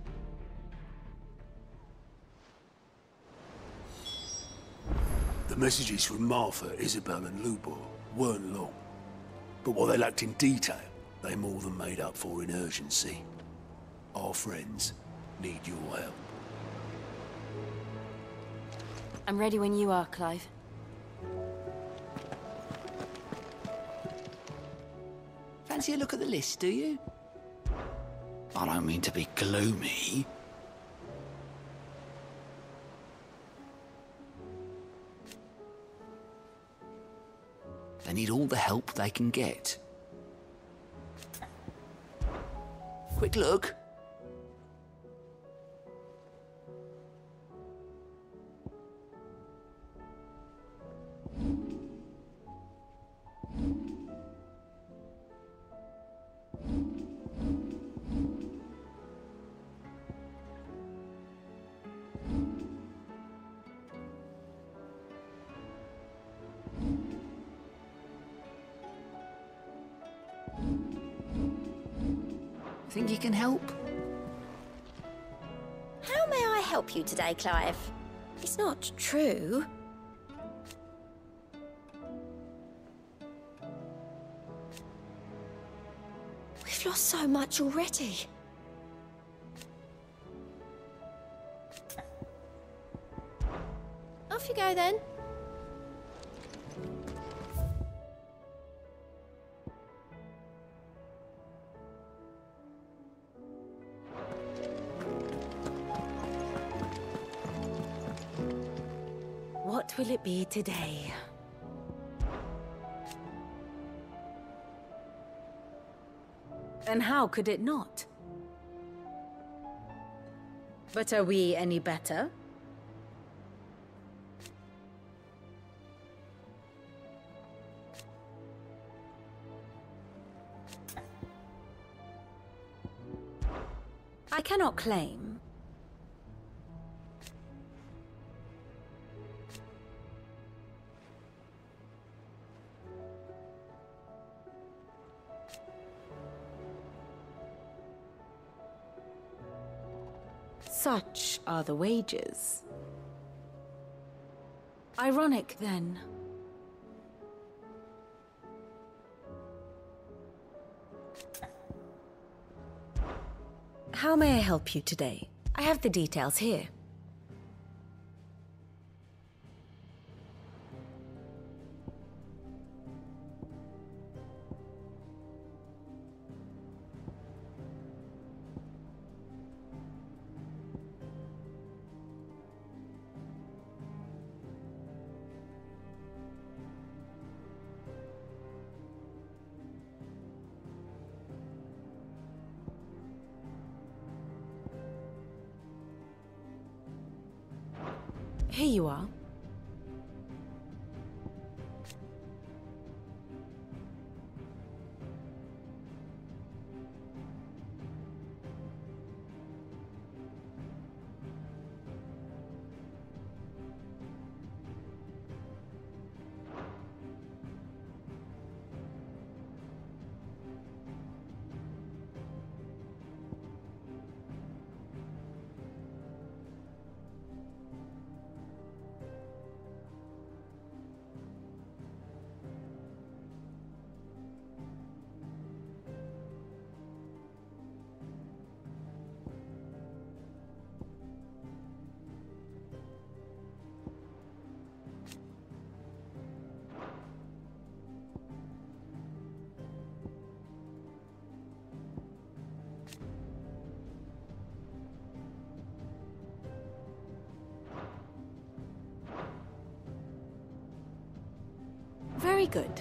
The messages from Martha, Isabel and Lubor weren't long. But what they lacked in detail, they more than made up for in urgency. Our friends need your help. I'm ready when you are, Clive. Fancy a look at the list, do you? I don't mean to be gloomy. They need all the help they can get. Quick look. Think you can help? How may I help you today, Clive? It's not true. We've lost so much already. Off you go then. What will it be today? And how could it not? But are we any better? claim. Such are the wages. Ironic, then. How may I help you today? I have the details here. Here you are. Very good.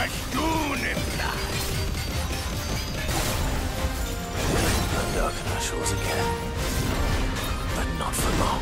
Darken our shores again, but not for long.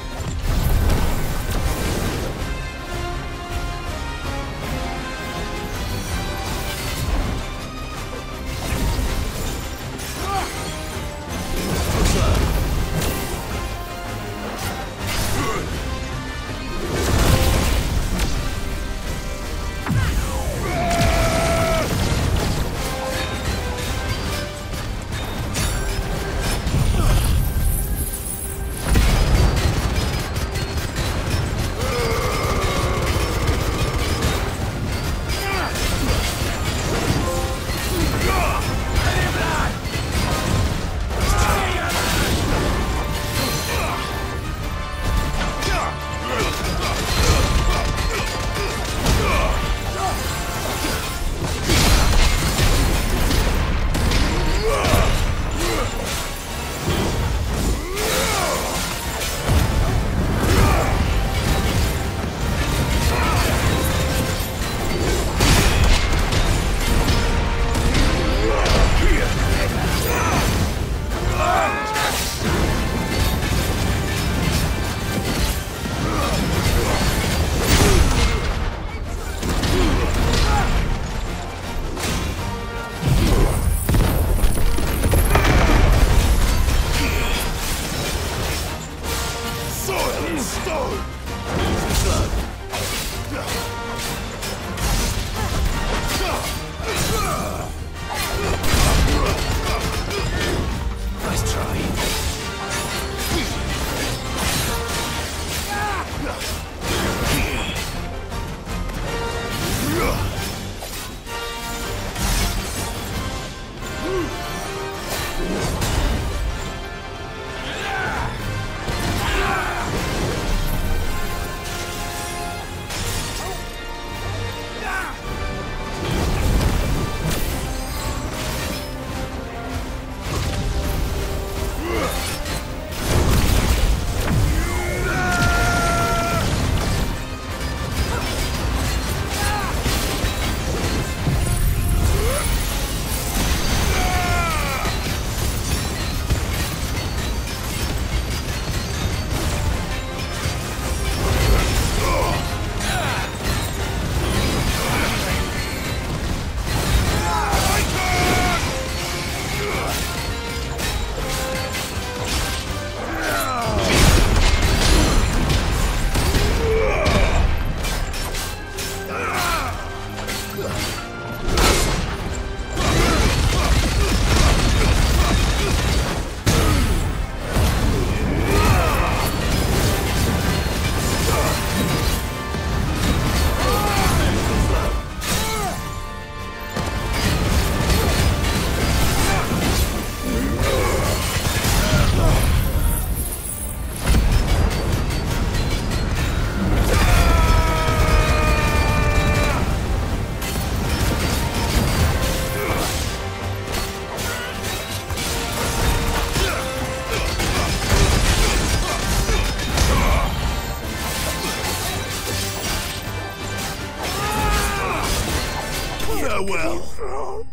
Farewell.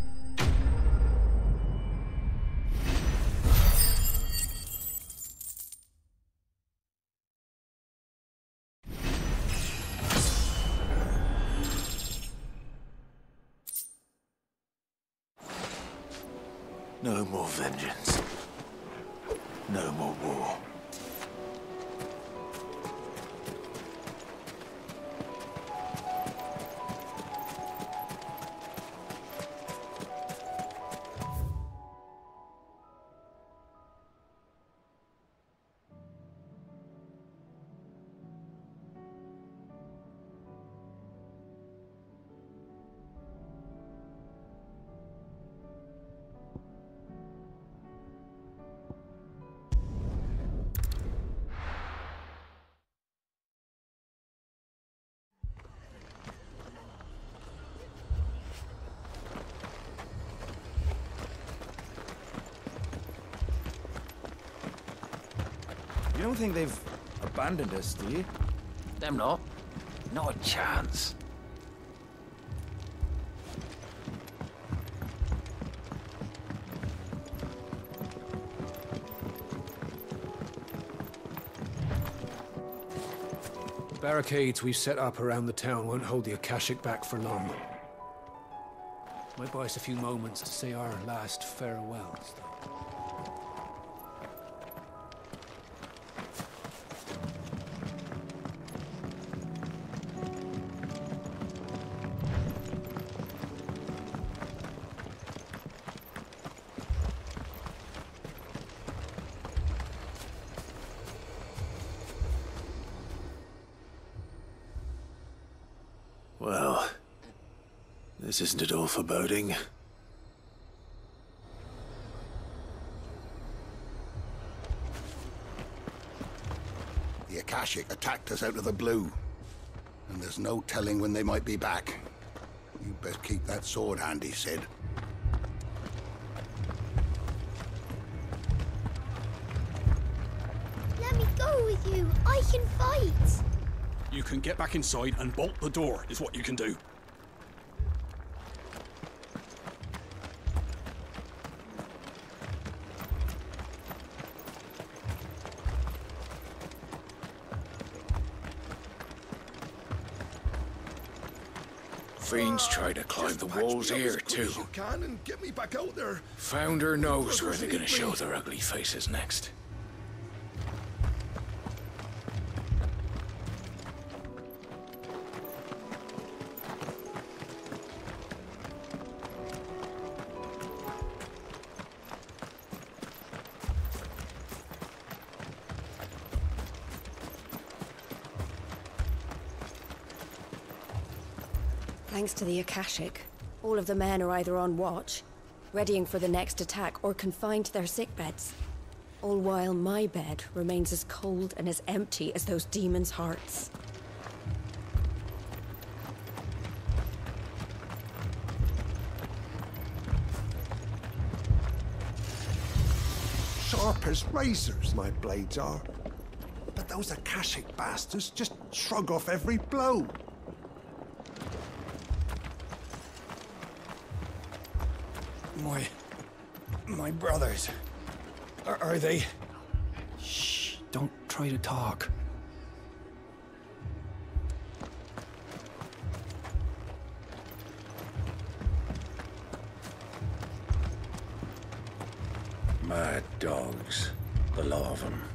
No more vengeance. No more war. You don't think they've abandoned us, do you? Them not. Not a chance. barricades we've set up around the town won't hold the Akashic back for long. Might buy us a few moments to say our last farewells, though. Well, this isn't at all foreboding. The Akashic attacked us out of the blue, and there's no telling when they might be back. You best keep that sword handy, Sid. Let me go with you. I can fight. You can get back inside and bolt the door, is what you can do. Fiends try to climb the walls here, too. You can and get me back out there. Founder knows where they're gonna show their ugly faces next. Thanks to the Akashic, all of the men are either on watch, readying for the next attack, or confined to their sickbeds. All while my bed remains as cold and as empty as those demons' hearts. Sharp as razors, my blades are. But those Akashic bastards just shrug off every blow. My... my brothers... Are, are they... Shh, don't try to talk. Mad dogs, the law of them.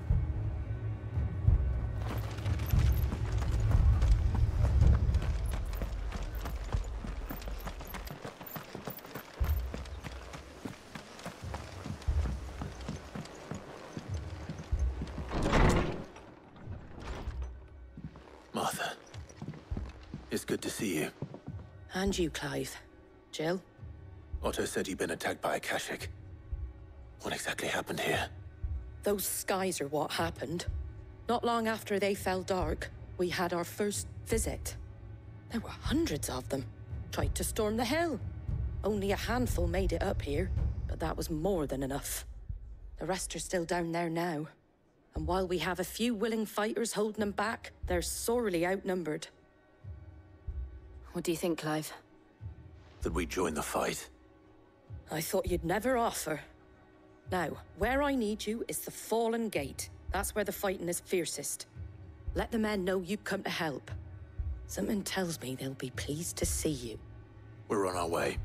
Martha, it's good to see you. And you, Clive. Jill? Otto said you'd been attacked by Akashic. What exactly happened here? Those skies are what happened. Not long after they fell dark, we had our first visit. There were hundreds of them. Tried to storm the hill. Only a handful made it up here, but that was more than enough. The rest are still down there now. And while we have a few willing fighters holding them back, they're sorely outnumbered. What do you think, Clive? That we join the fight. I thought you'd never offer. Now, where I need you is the Fallen Gate. That's where the fighting is fiercest. Let the men know you come to help. Something tells me they'll be pleased to see you. We're on our way.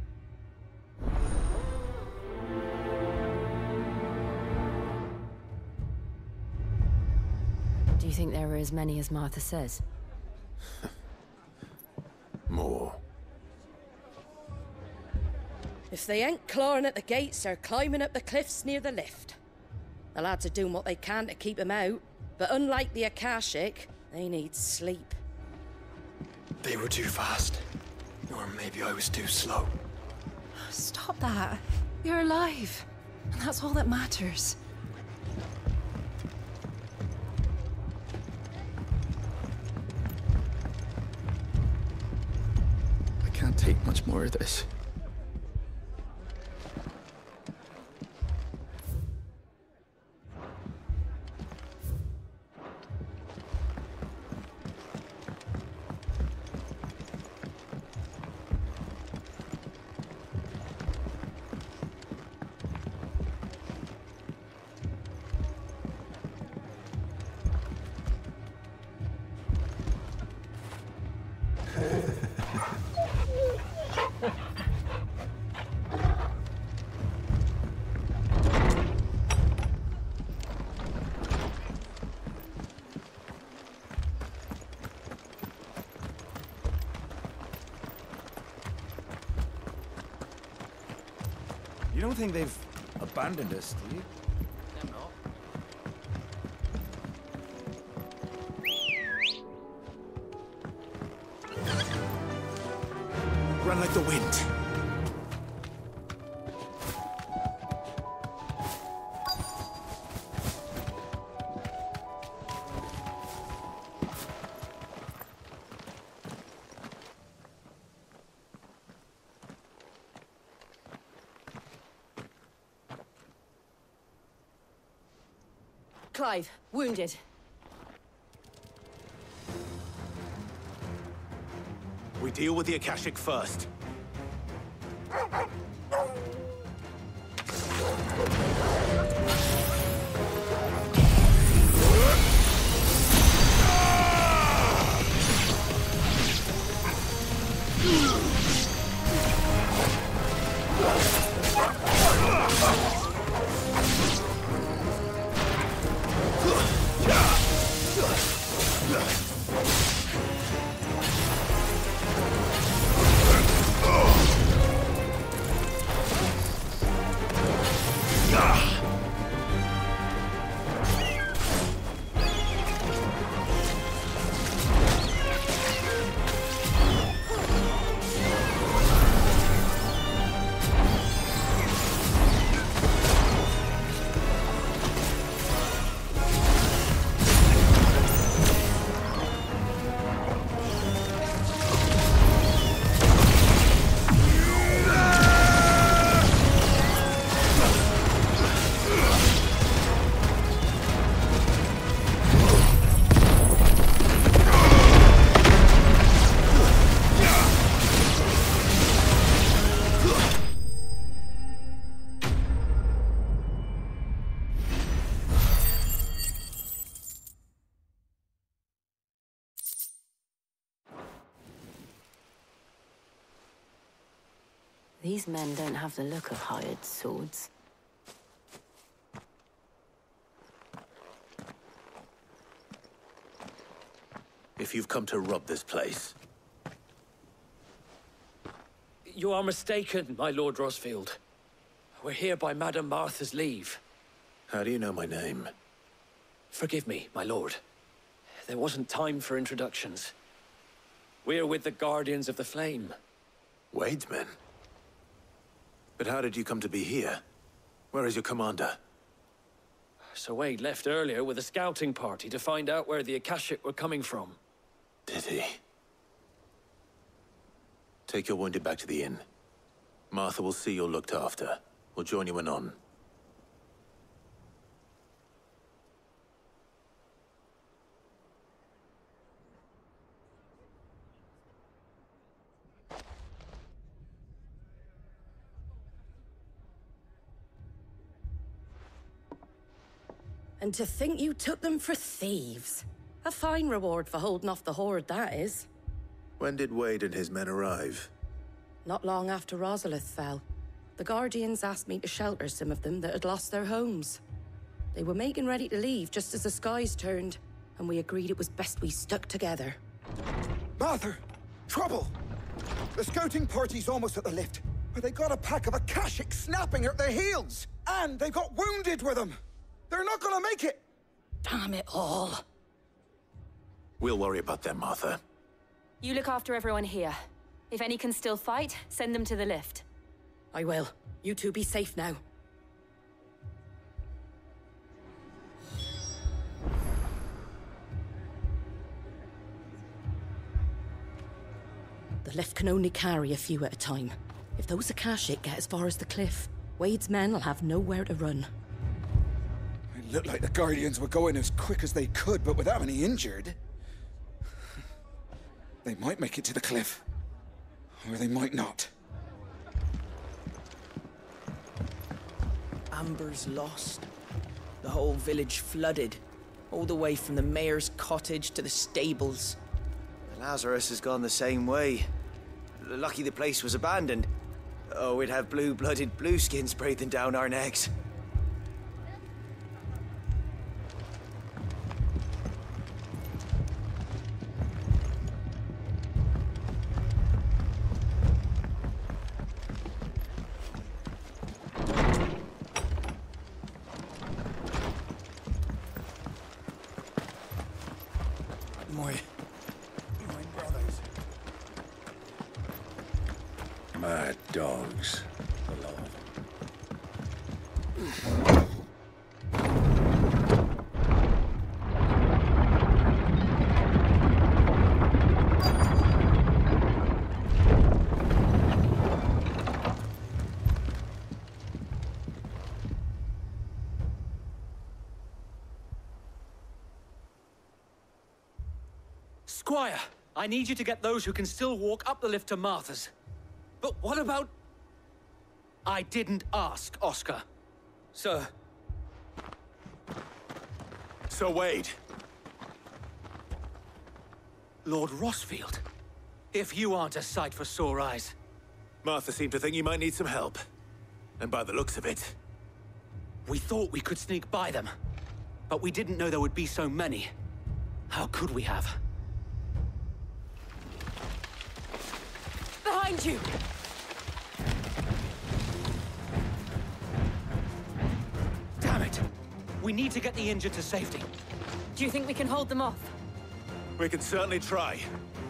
Do you think there are as many as Martha says? More. If they ain't clawing at the gates, they're climbing up the cliffs near the lift. The lads are doing what they can to keep them out, but unlike the Akashic, they need sleep. They were too fast. Or maybe I was too slow. Stop that. You're alive. And that's all that matters. I can't take much more of this. You don't think they've abandoned us, do you? They're not. Run like the wind. Clive, wounded. We deal with the Akashic first. These men don't have the look of hired swords. If you've come to rob this place, You are mistaken, my Lord Rosfield. We're here by Madame Martha's leave. how do you know my name? Forgive me, my lord. There wasn't time for introductions. We're with the Guardians of the Flame. Wade's men? But how did you come to be here? Where is your commander? Sir Wade left earlier with a scouting party to find out where the Akashic were coming from. Did he? Take your wounded back to the inn. Martha will see you're looked after. We'll join you anon. And to think you took them for thieves. A fine reward for holding off the horde, that is. When did Wade and his men arrive? Not long after Rosalith fell. The Guardians asked me to shelter some of them that had lost their homes. They were making ready to leave just as the skies turned, and we agreed it was best we stuck together. Martha! Trouble! The scouting party's almost at the lift, but they got a pack of Akashic snapping at their heels! And they got wounded with them! They're not gonna make it! Damn it all. We'll worry about them, Martha. You look after everyone here. If any can still fight, send them to the lift. I will. You two be safe now. The lift can only carry a few at a time. If those Akashic get as far as the cliff, Wade's men will have nowhere to run. It looked like the Guardians were going as quick as they could, but without any injured. They might make it to the cliff. Or they might not. Amber's lost. The whole village flooded. All the way from the mayor's cottage to the stables. The Lazarus has gone the same way. Lucky the place was abandoned. Oh, we'd have blue-blooded blueskins breathing down our necks. Mad dogs. Squire, I need you to get those who can still walk up the lift to Martha's. But what about... I didn't ask, Oscar. Sir. Sir Wade. Lord Rossfield. If you aren't a sight for sore eyes. Martha seemed to think you might need some help. And by the looks of it... We thought we could sneak by them. But we didn't know there would be so many. How could we have? Behind you! Damn it! We need to get the injured to safety. Do you think we can hold them off? We can certainly try.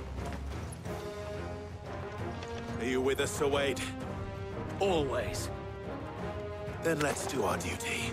Are you with us, Sir Wade? Always. Then let's do our duty.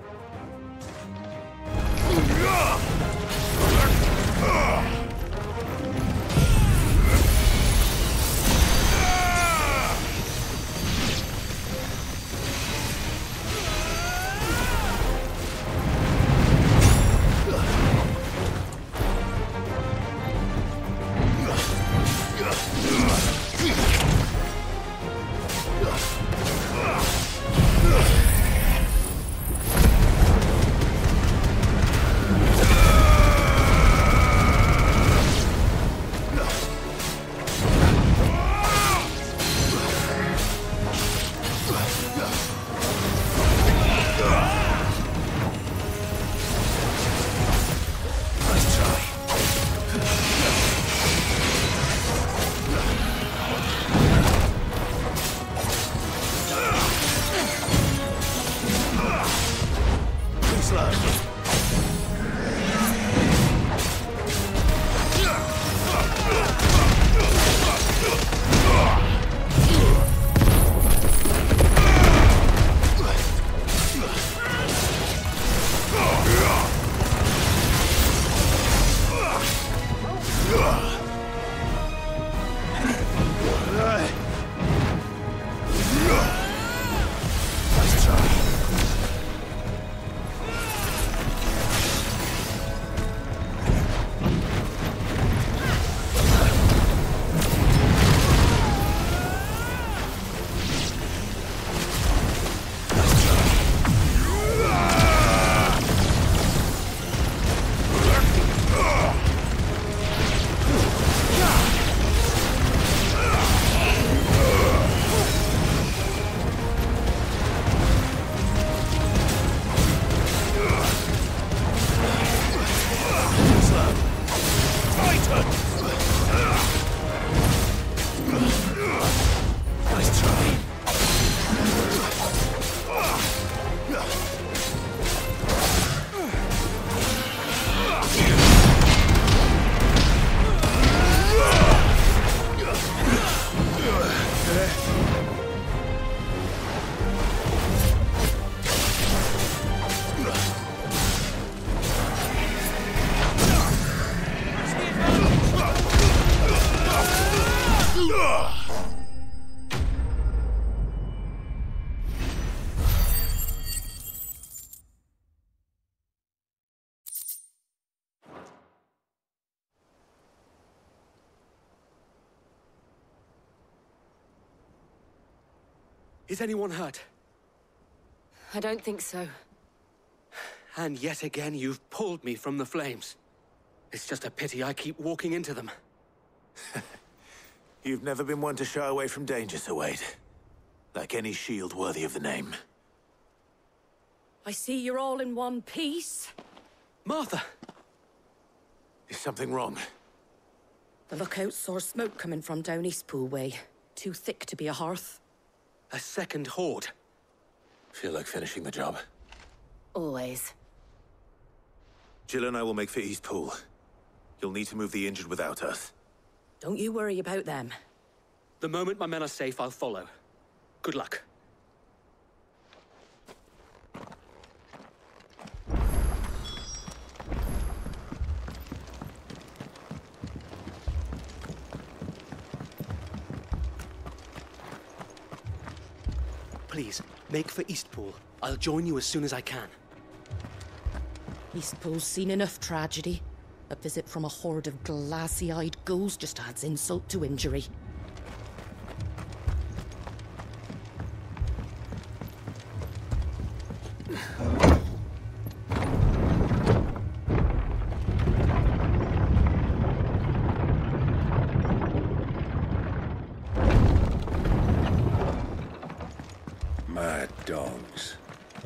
Is anyone hurt? I don't think so. And yet again, you've pulled me from the flames. It's just a pity I keep walking into them. You've never been one to shy away from danger, Sir Wade. Like any shield worthy of the name. I see you're all in one piece. Martha! Is something wrong? The lookout saw smoke coming from down Eastpool way. Too thick to be a hearth. A second horde. Feel like finishing the job. Always. Jill and I will make for Eastpool. You'll need to move the injured without us. Don't you worry about them. The moment my men are safe, I'll follow. Good luck. Please, make for Eastpool. I'll join you as soon as I can. Eastpool's seen enough tragedy. A visit from a horde of glassy-eyed ghouls just adds insult to injury. Mad dogs.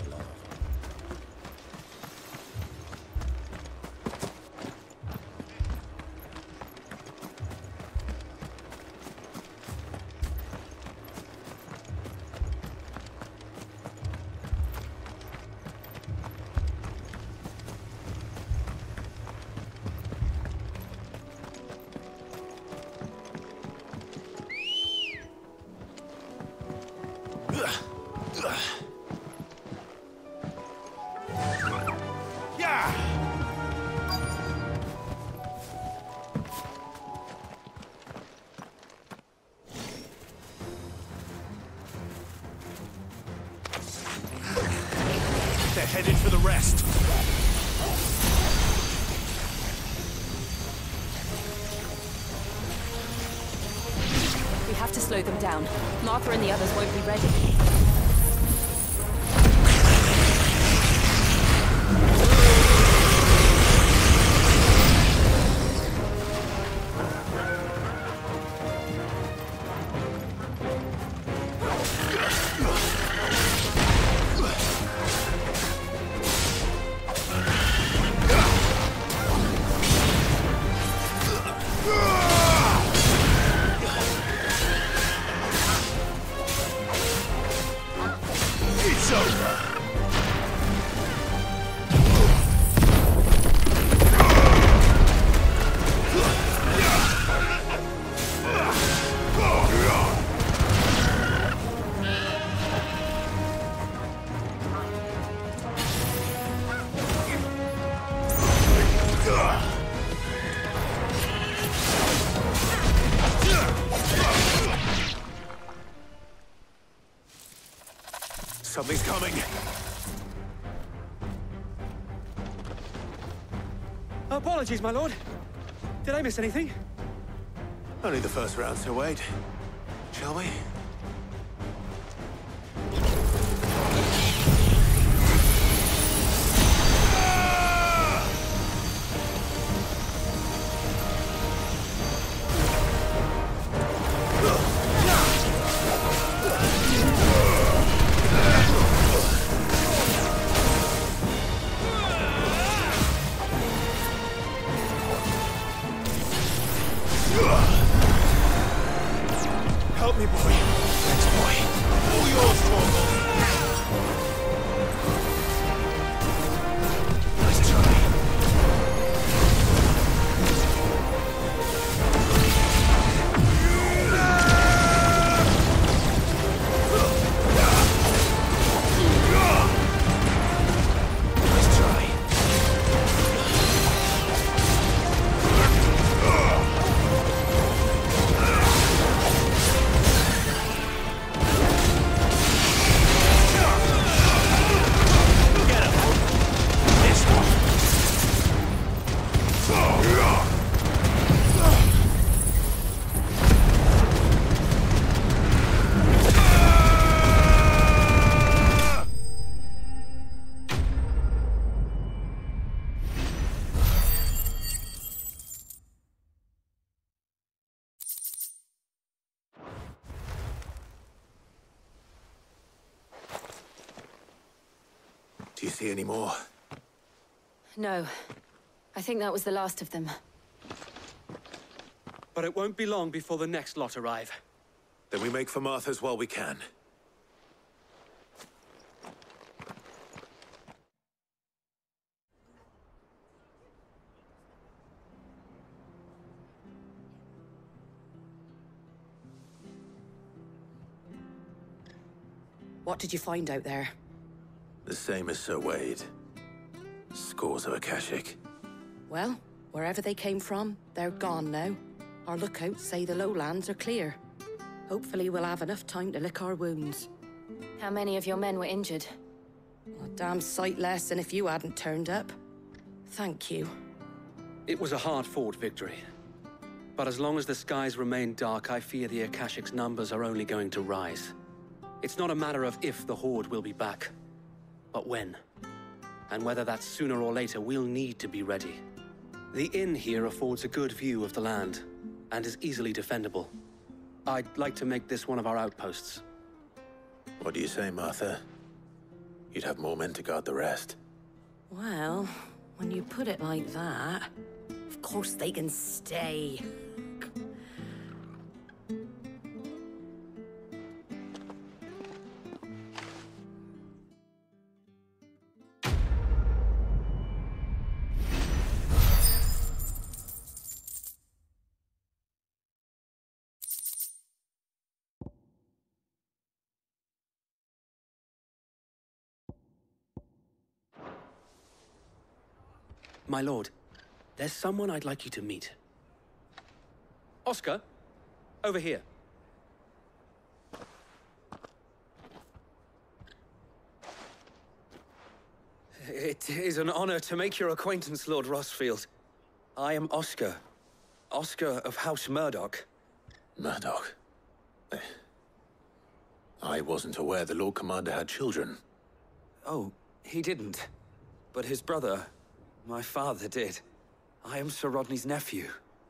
They're headed for the rest. We have to slow them down. Martha and the others won't be ready. It's over. Something's coming. Apologies, my lord. Did I miss anything? Only the first round, so wait. Shall we? Help me, boy. Thanks, boy. All yours, Torvald. Nice try. Nice try. Do you see any more? No. I think that was the last of them. But it won't be long before the next lot arrive. Then we make for Martha's while we can. What did you find out there? The same as Sir Wade. Scores of Akashic. Well, wherever they came from, they're gone now. Our lookouts say the lowlands are clear. Hopefully we'll have enough time to lick our wounds. How many of your men were injured? A damn sight less than if you hadn't turned up. Thank you. It was a hard-fought victory. But as long as the skies remain dark, I fear the Akashic's numbers are only going to rise. It's not a matter of if the Horde will be back, but when. And whether that's sooner or later, we'll need to be ready. The inn here affords a good view of the land, and is easily defendable. I'd like to make this one of our outposts. What do you say, Martha? You'd have more men to guard the rest. Well, when you put it like that, of course they can stay. My lord, there's someone I'd like you to meet. Oscar, over here. It is an honor to make your acquaintance, Lord Rossfield. I am Oscar. Oscar of House Murdoch. Murdoch? I wasn't aware the Lord Commander had children. Oh, he didn't. But his brother, my father, did. I am Sir Rodney's nephew.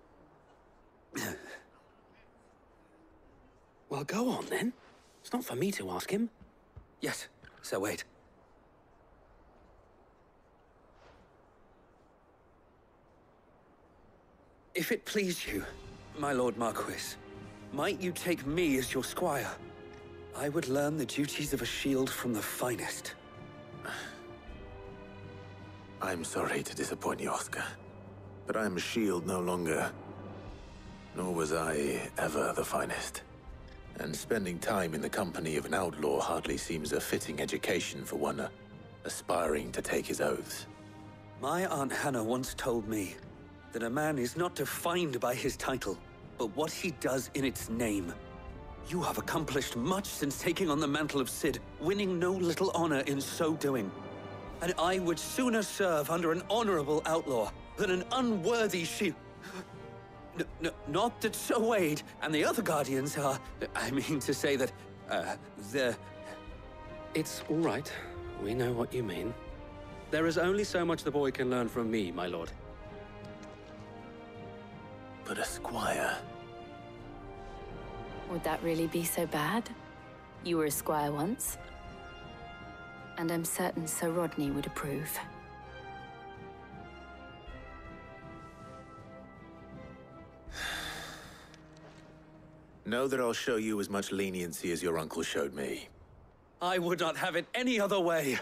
Well, go on, then. It's not for me to ask him. Yes, Sir Wade. If it please you, my Lord Marquis, might you take me as your squire? I would learn the duties of a shield from the finest. I'm sorry to disappoint you, Oscar, but I am a shield no longer. Nor was I ever the finest. And spending time in the company of an outlaw hardly seems a fitting education for one uh, aspiring to take his oaths. My Aunt Hannah once told me that a man is not defined by his title, but what he does in its name. You have accomplished much since taking on the mantle of Cid, winning no little honor in so doing. And I would sooner serve under an honorable outlaw than an unworthy shield. N n not that Sir Wade and the other Guardians are... I mean to say that, uh, they're... It's all right. We know what you mean. There is only so much the boy can learn from me, my lord. But a squire... Would that really be so bad? You were a squire once. And I'm certain Sir Rodney would approve. Know that I'll show you as much leniency as your uncle showed me. I would not have it any other way.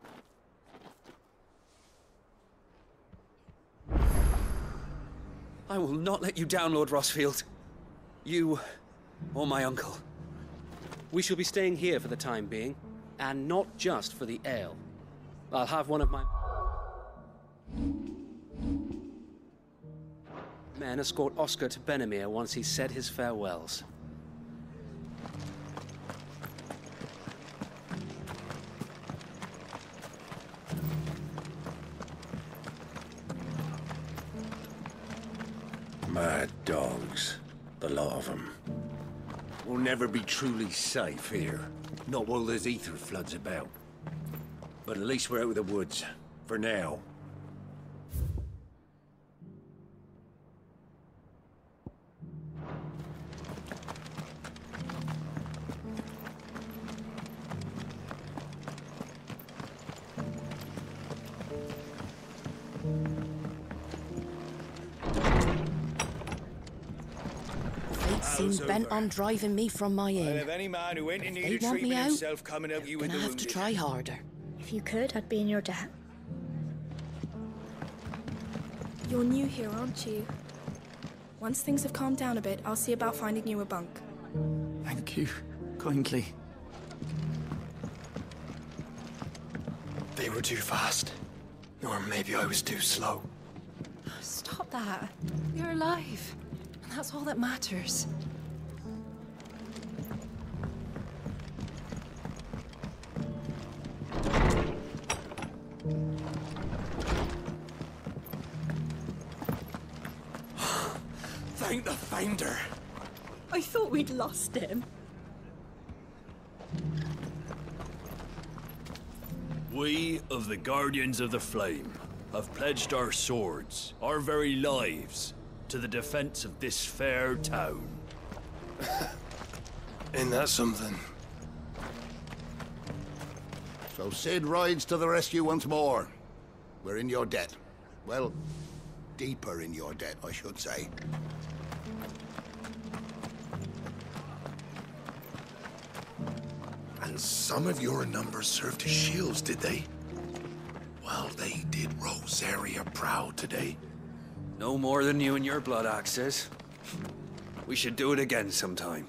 I will not let you down, Lord Rossfield. You or my uncle. We shall be staying here for the time being, and not just for the ale. I'll have one of my men escort Oscar to Benimir once he's said his farewells. Mad dogs, the lot of them. We'll never be truly safe here. Not while there's ether floods about. But at least we're out of the woods. For now. Seems bent on driving me from my inn. If any man who ain't in If need they of want me treatment out, himself coming out you with gonna the have to wounded. try harder. If you could, I'd be in your debt. You're new here, aren't you? Once things have calmed down a bit, I'll see about finding you a bunk. Thank you. Kindly. They were too fast. Or maybe I was too slow. Stop that. You're alive. And that's all that matters. Thank the Finder. I thought we'd lost him. We of the Guardians of the Flame have pledged our swords, our very lives, to the defense of this fair town. Ain't that something? So Cid rides to the rescue once more. We're in your debt. Well, deeper in your debt, I should say. And some of your numbers served as shields, did they? Well, they did Rosaria proud today. No more than you and your blood axes. We should do it again sometime.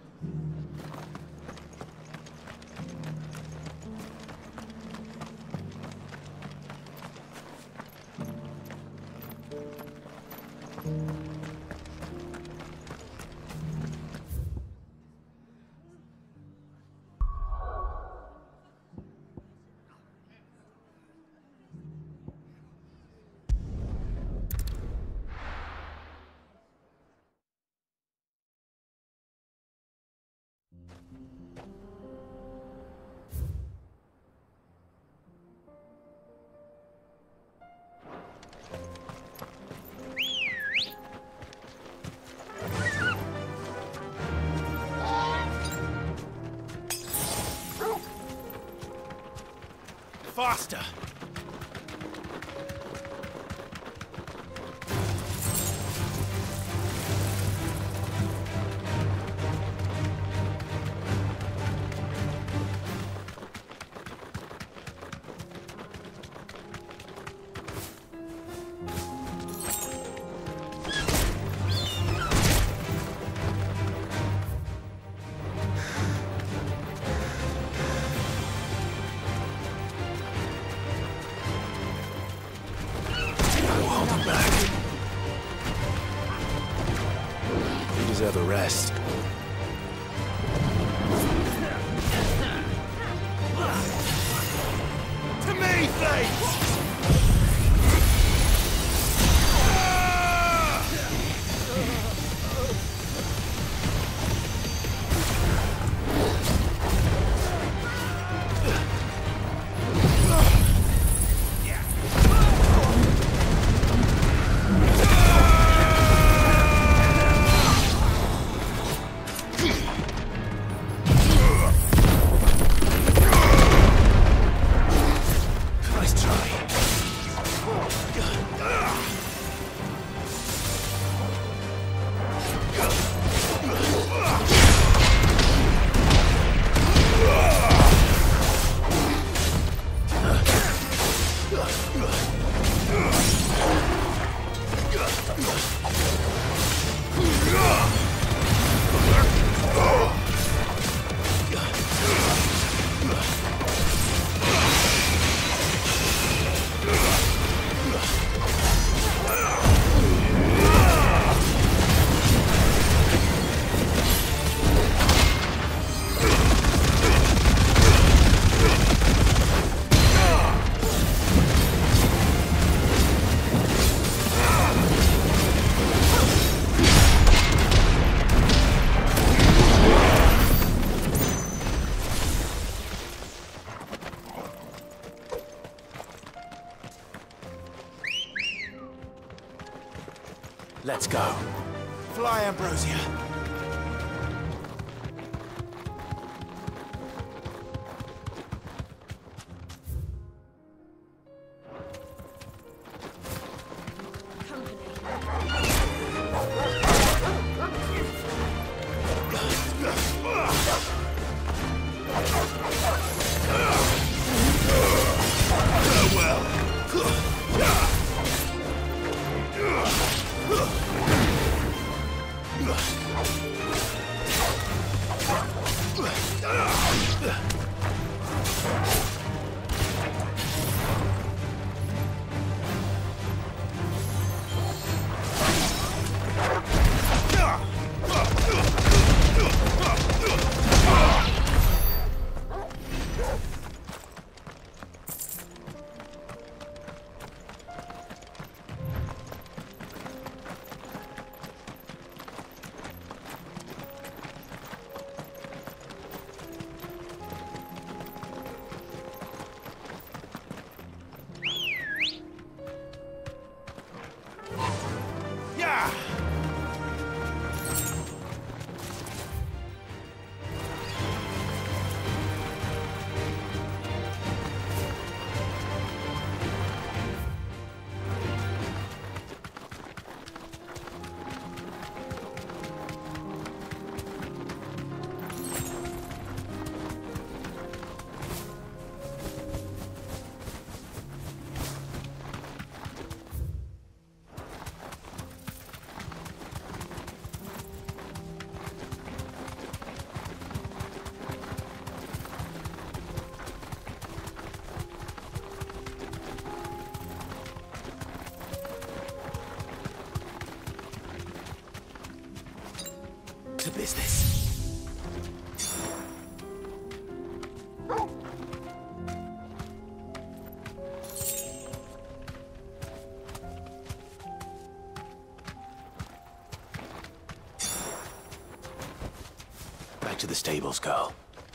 Faster! Deserve a rest. To me, Flames! Let's go. Fly, Ambrosia. to business. Back to the stables, girl.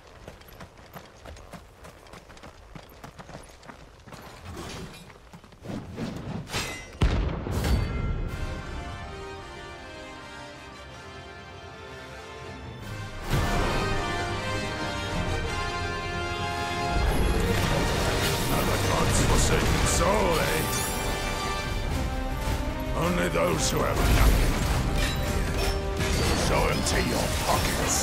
Soul, eh? Only those who have nothing. So empty your pockets.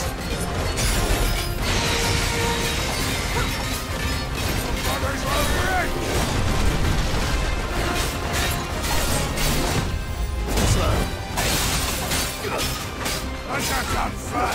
Brothers will break! Slow. Let's have some fun!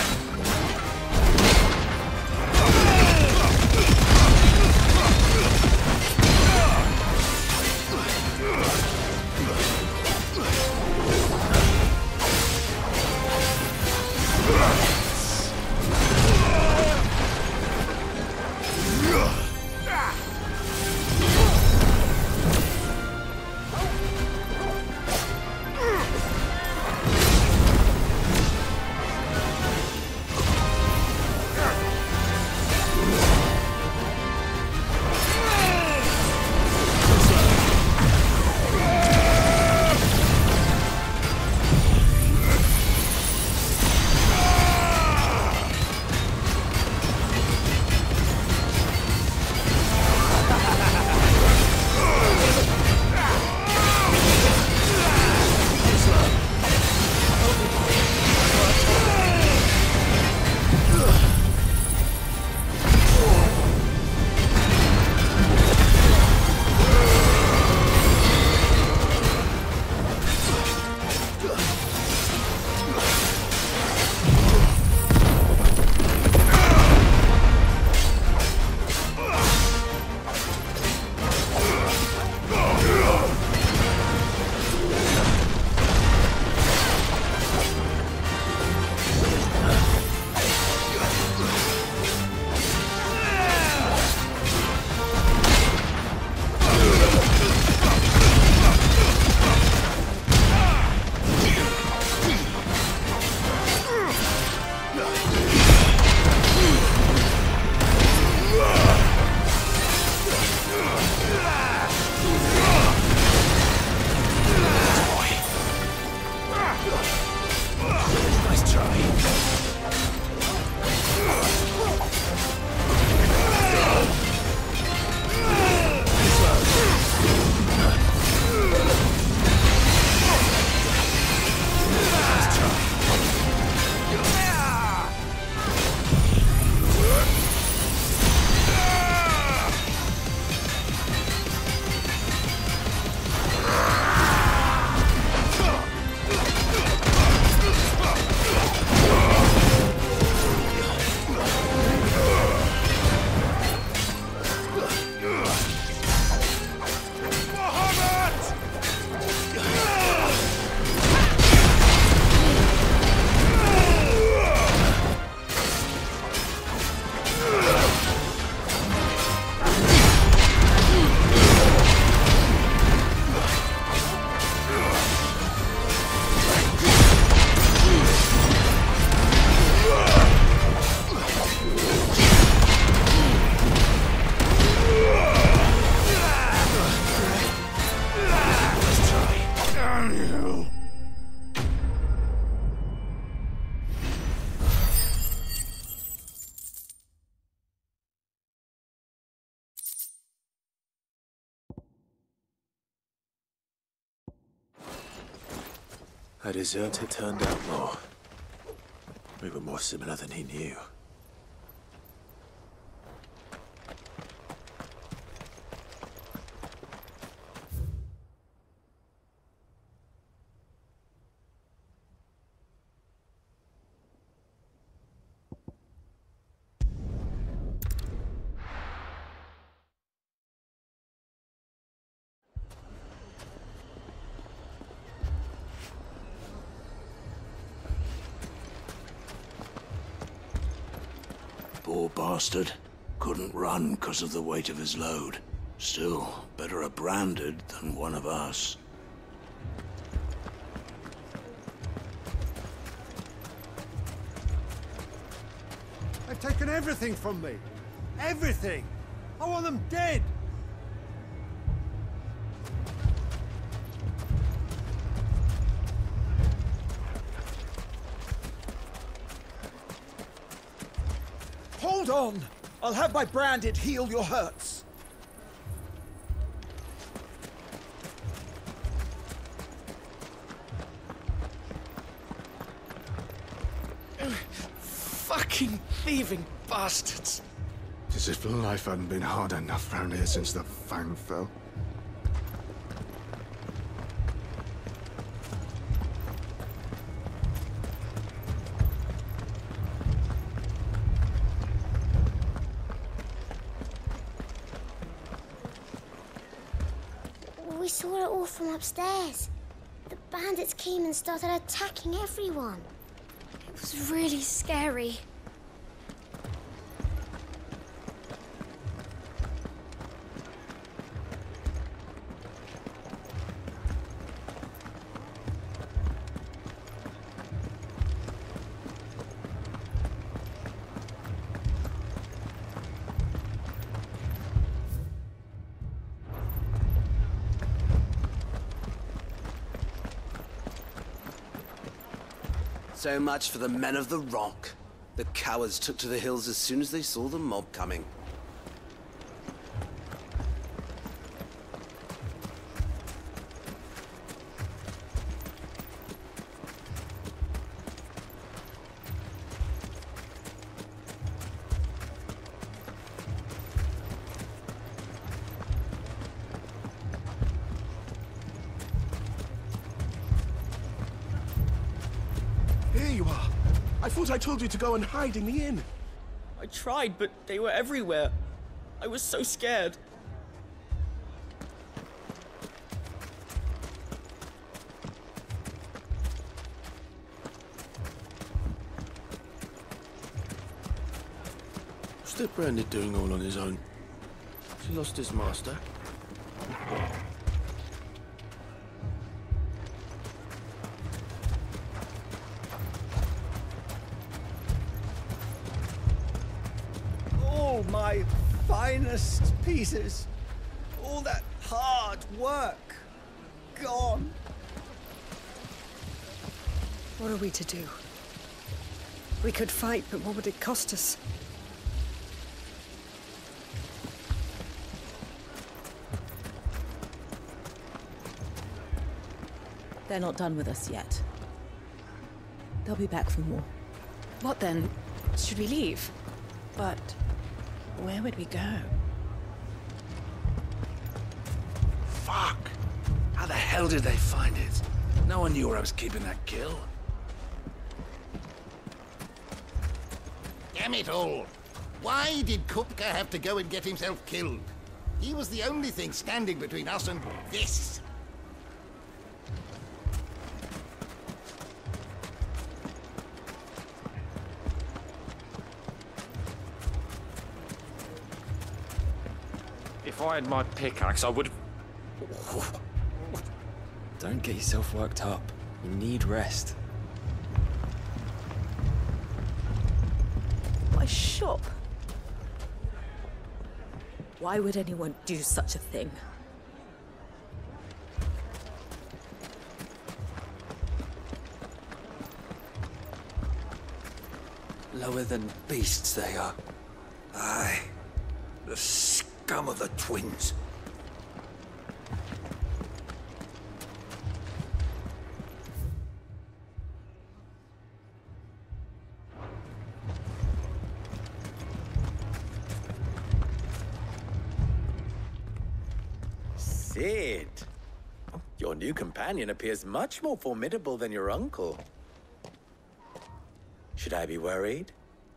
A deserter turned outlaw. We were more similar than he knew. Poor bastard. Couldn't run because of the weight of his load. Still, better a branded than one of us. They've taken everything from me. Everything. I want them dead. Hold on! I'll have my branded heal your hurts. Fucking thieving bastards. It's as if life hadn't been hard enough round here since the Fang fell. We saw it all from upstairs. The bandits came and started attacking everyone. It was really scary. So much for the men of the Rock. The cowards took to the hills as soon as they saw the mob coming. Here you are. I thought I told you to go and hide in the inn. I tried, but they were everywhere. I was so scared. What's that Branded doing all on his own? Has he lost his master? All my finest pieces. All that hard work. Gone. What are we to do? We could fight, but what would it cost us? They're not done with us yet. They'll be back for more. What then? Should we leave? But where would we go? Fuck! How the hell did they find it? No one knew where I was keeping that kill. Damn it all! Why did Kupka have to go and get himself killed? He was the only thing standing between us and this. If I had my pickaxe, I would have... Don't get yourself worked up. You need rest. My shop? Why would anyone do such a thing? Lower than beasts they are. Aye. The scum of the twins. Sid, your new companion appears much more formidable than your uncle. Should I be worried?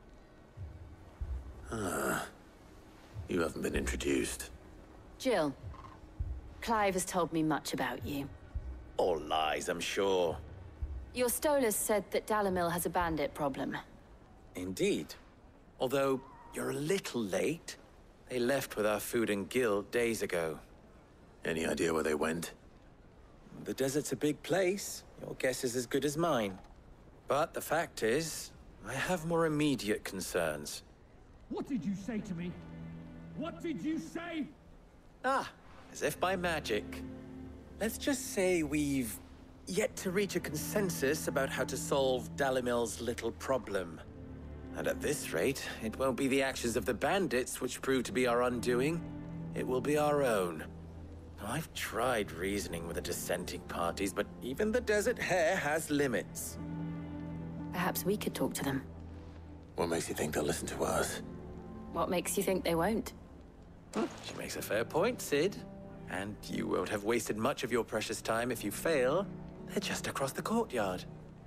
Ah, you haven't been introduced. Jill, Clive has told me much about you. All lies, I'm sure. Your Stolas said that Dalamil has a bandit problem. Indeed. Although, You're a little late. They left with our food and guild days ago. Any idea where they went? The desert's a big place. Your guess is as good as mine. But the fact is, I have more immediate concerns. What did you say to me? What did you say? Ah, as if by magic. Let's just say we've yet to reach a consensus about how to solve Dalimil's little problem. And at this rate, it won't be the actions of the bandits which prove to be our undoing. It will be our own. I've tried reasoning with the dissenting parties, but even the Desert Hare has limits. Perhaps we could talk to them. What makes you think they'll listen to us? What makes you think they won't? She makes a fair point, Sid. And you won't have wasted much of your precious time if you fail. They're just across the courtyard.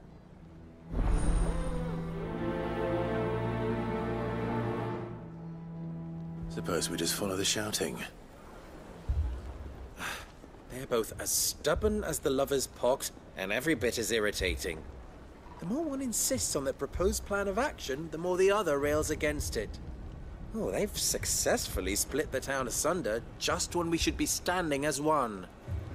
Suppose we just follow the shouting. They're both as stubborn as the lover's pox, and every bit as irritating. The more one insists on their proposed plan of action, the more the other rails against it. Oh, they've successfully split the town asunder just when we should be standing as one.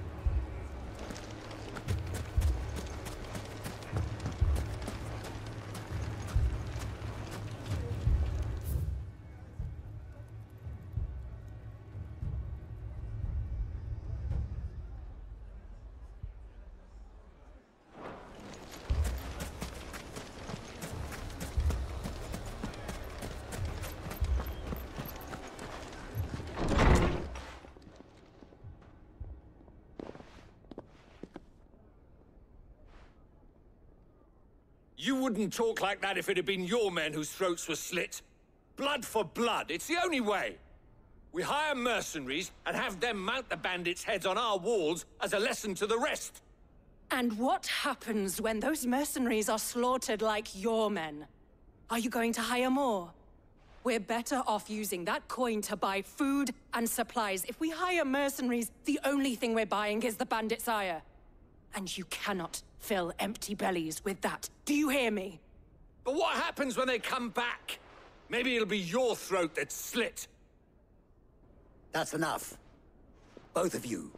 You wouldn't talk like that if it had been your men whose throats were slit. Blood for blood, it's the only way. We hire mercenaries and have them mount the bandits' heads on our walls as a lesson to the rest. And what happens when those mercenaries are slaughtered like your men? Are you going to hire more? We're better off using that coin to buy food and supplies. If we hire mercenaries, the only thing we're buying is the bandits' ire. And you cannot fill empty bellies with that. Do you hear me? But what happens when they come back? Maybe it'll be your throat that's slit. That's enough. Both of you.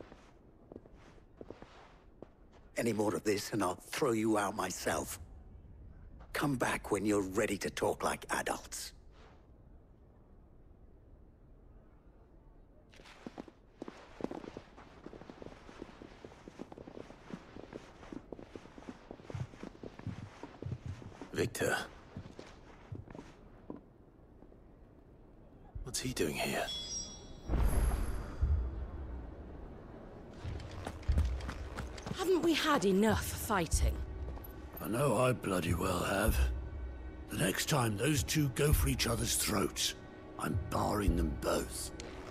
Any more of this and I'll throw you out myself. Come back when you're ready to talk like adults. Victor. What's he doing here? Haven't we had enough fighting? I know I bloody well have. The next time those two go for each other's throats, I'm barring them both.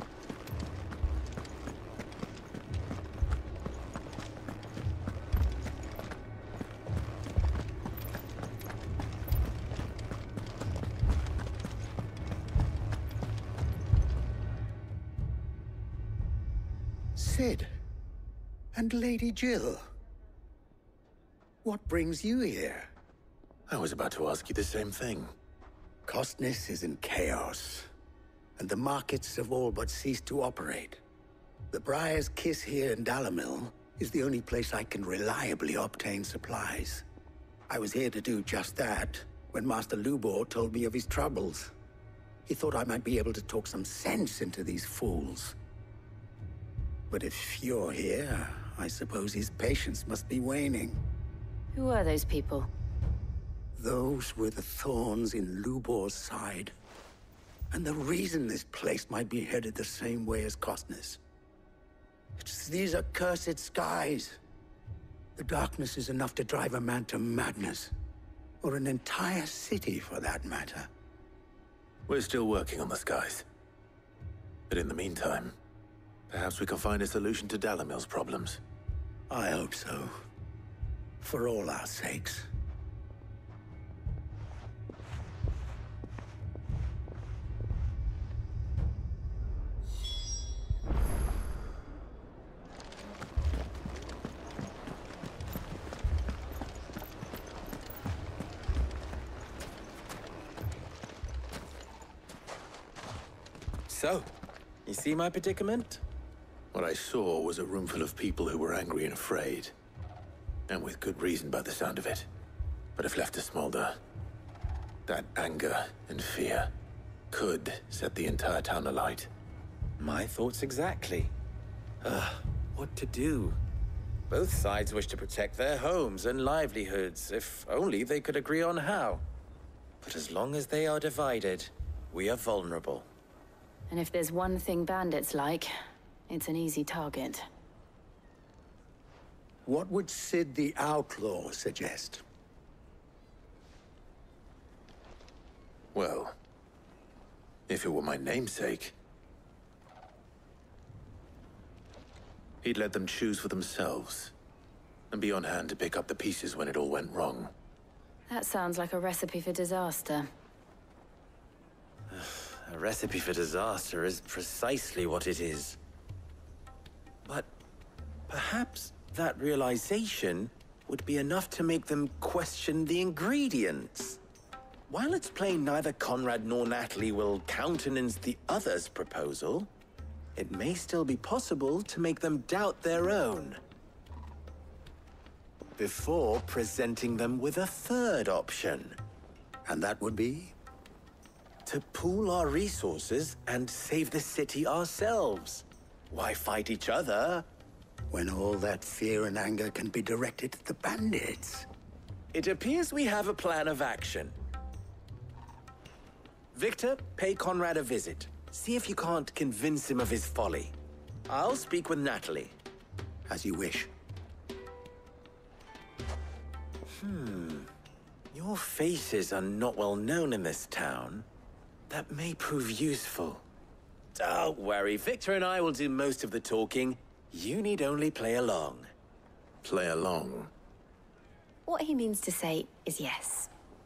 Sid, and Lady Jill. What brings you here? I was about to ask you the same thing. Costness is in chaos, and the markets have all but ceased to operate. The Briar's Kiss here in Dalimil is the only place I can reliably obtain supplies. I was here to do just that when Master Lubor told me of his troubles. He thought I might be able to talk some sense into these fools. But if you're here, I suppose his patience must be waning. Who are those people? Those were the thorns in Lubor's side. And the reason this place might be headed the same way as Costness. It's these accursed skies. The darkness is enough to drive a man to madness. Or an entire city, for that matter. We're still working on the skies. But in the meantime, perhaps we can find a solution to Dalimil's problems. I hope so. For all our sakes. So, you see my predicament? What I saw was a room full of people who were angry and afraid. And with good reason by the sound of it. But if left to smolder, that anger and fear could set the entire town alight. My thoughts exactly. Ugh, what to do? Both sides wish to protect their homes and livelihoods, if only they could agree on how. But as long as they are divided, we are vulnerable. And if there's one thing bandits like, it's an easy target. What would Sid the Outlaw suggest? Well, if it were my namesake, he'd let them choose for themselves, and be on hand to pick up the pieces when it all went wrong. That sounds like a recipe for disaster. A recipe for disaster is precisely what it is. But perhaps that realization would be enough to make them question the ingredients. While it's plain neither Conrad nor Natalie will countenance the other's proposal, it may still be possible to make them doubt their own before presenting them with a third option. And that would be? To pool our resources and save the city ourselves. Why fight each other when all that fear and anger can be directed at the bandits? It appears we have a plan of action. Victor, pay Conrad a visit. See if you can't convince him of his folly. I'll speak with Natalie. As you wish. Hmm. Your faces are not well known in this town. That may prove useful. Don't worry, Victor and I will do most of the talking. You need only play along. Play along? What he means to say is yes.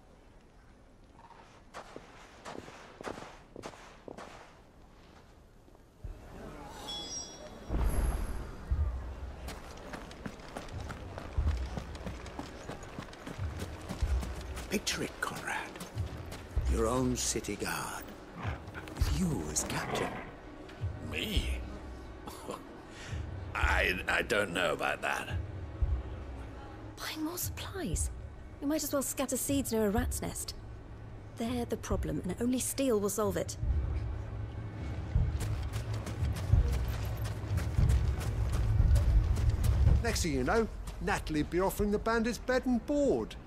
Picture it, Conrad. Your own city guard. With you as captain. Me? I... I don't know about that. Buying more supplies. We might as well scatter seeds near a rat's nest. They're the problem, and only steel will solve it. Next thing you know, Natalie'd be offering the bandits bed and board.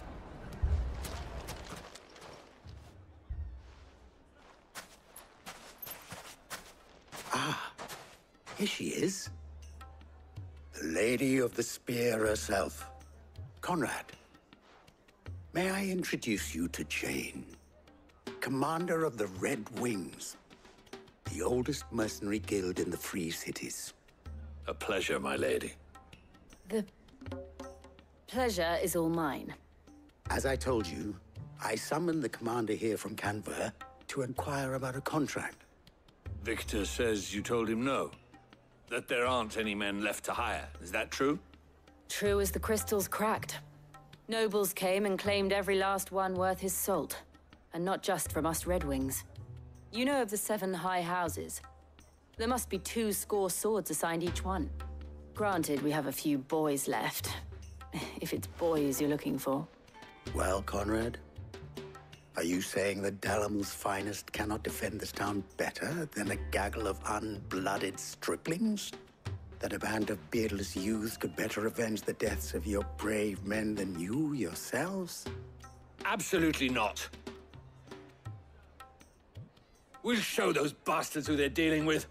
Ah, here she is. The Lady of the Spear herself. Conrad, may I introduce you to Jane, commander of the Red Wings, the oldest mercenary guild in the Free Cities. A pleasure, my lady. The pleasure is all mine. As I told you, I summoned the commander here from Canver to inquire about a contract. Victor says you told him no. That there aren't any men left to hire. Is that true? True as the crystals cracked. Nobles came and claimed every last one worth his salt. And not just from us Red Wings. You know of the seven high houses. There must be two score swords assigned each one. Granted, we have a few boys left. If it's boys you're looking for. Well, Conrad, are you saying that Dalamil's finest cannot defend this town better than a gaggle of unblooded striplings? That a band of beardless youths could better avenge the deaths of your brave men than you yourselves? Absolutely not. We'll show those bastards who they're dealing with.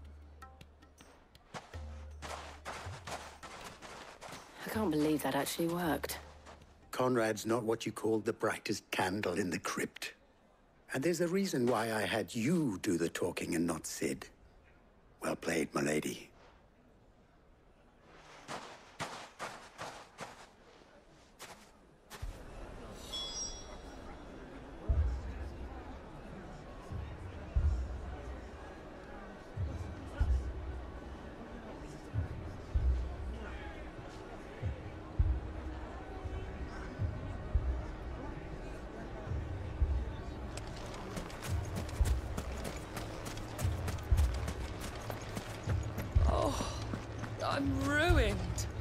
I can't believe that actually worked. Conrad's not what you called the brightest candle in the crypt. And there's a reason why I had you do the talking and not Sid. Well played, my lady. I'm ruined.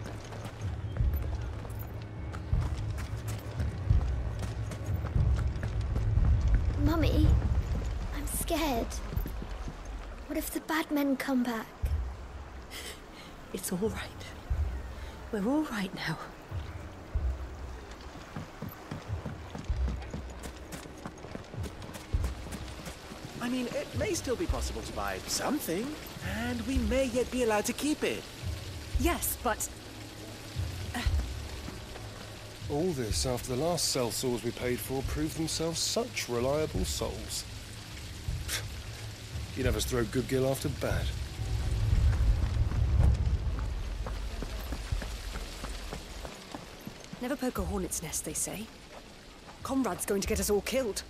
Mummy, I'm scared. What if the bad men come back? It's all right. We're all right now. I mean, it may still be possible to buy something, and we may yet be allowed to keep it. Yes, but... All this after the last sellswords we paid for proved themselves such reliable souls. You'd have us throw good gill after bad. Never poke a hornet's nest, they say. Conrad's going to get us all killed.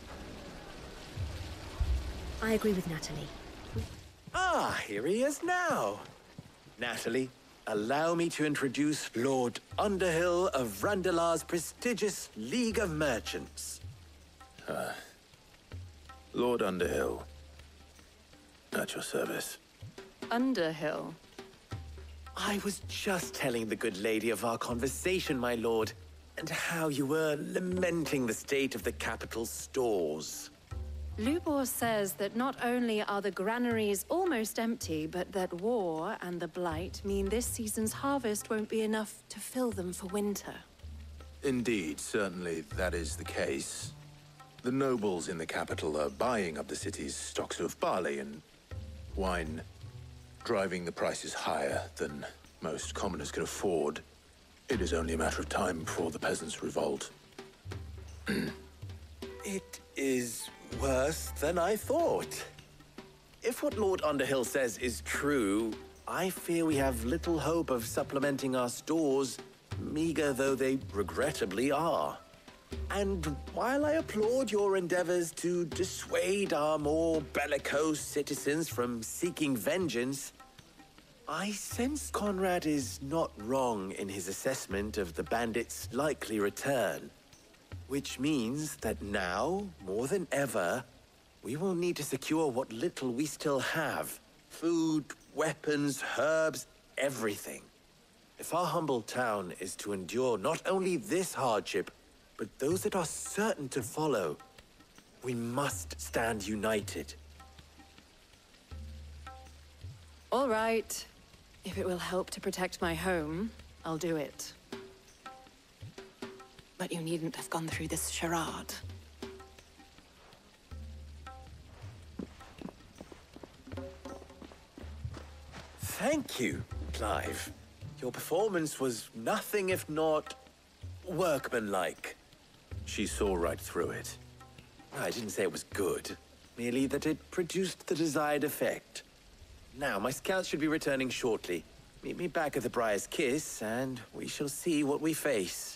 I agree with Natalie. Ah, here he is now. Natalie, allow me to introduce Lord Underhill of Randalar's prestigious League of Merchants. Uh, Lord Underhill. At your service. Underhill? I was just telling the good lady of our conversation, my lord, and how you were lamenting the state of the capital's stores. Lubor says that not only are the granaries almost empty, but that war and the Blight mean this season's harvest won't be enough to fill them for winter. Indeed, certainly that is the case. The nobles in the capital are buying up the city's stocks of barley and wine, driving the prices higher than most commoners can afford. It is only a matter of time before the peasants revolt. It is worse than I thought. If what Lord Underhill says is true, I fear we have little hope of supplementing our stores, meager though they regrettably are. And while I applaud your endeavors to dissuade our more bellicose citizens from seeking vengeance, I sense Conrad is not wrong in his assessment of the bandits' likely return. Which means that now, more than ever, we will need to secure what little we still have. Food, weapons, herbs, everything. If our humble town is to endure not only this hardship, but those that are certain to follow, we must stand united. All right. If it will help to protect my home, I'll do it. But you needn't have gone through this charade. Thank you, Clive. Your performance was nothing if not workmanlike. She saw right through it. I didn't say it was good, merely that it produced the desired effect. Now, my scouts should be returning shortly. Meet me back at the Briar's Kiss, and we shall see what we face.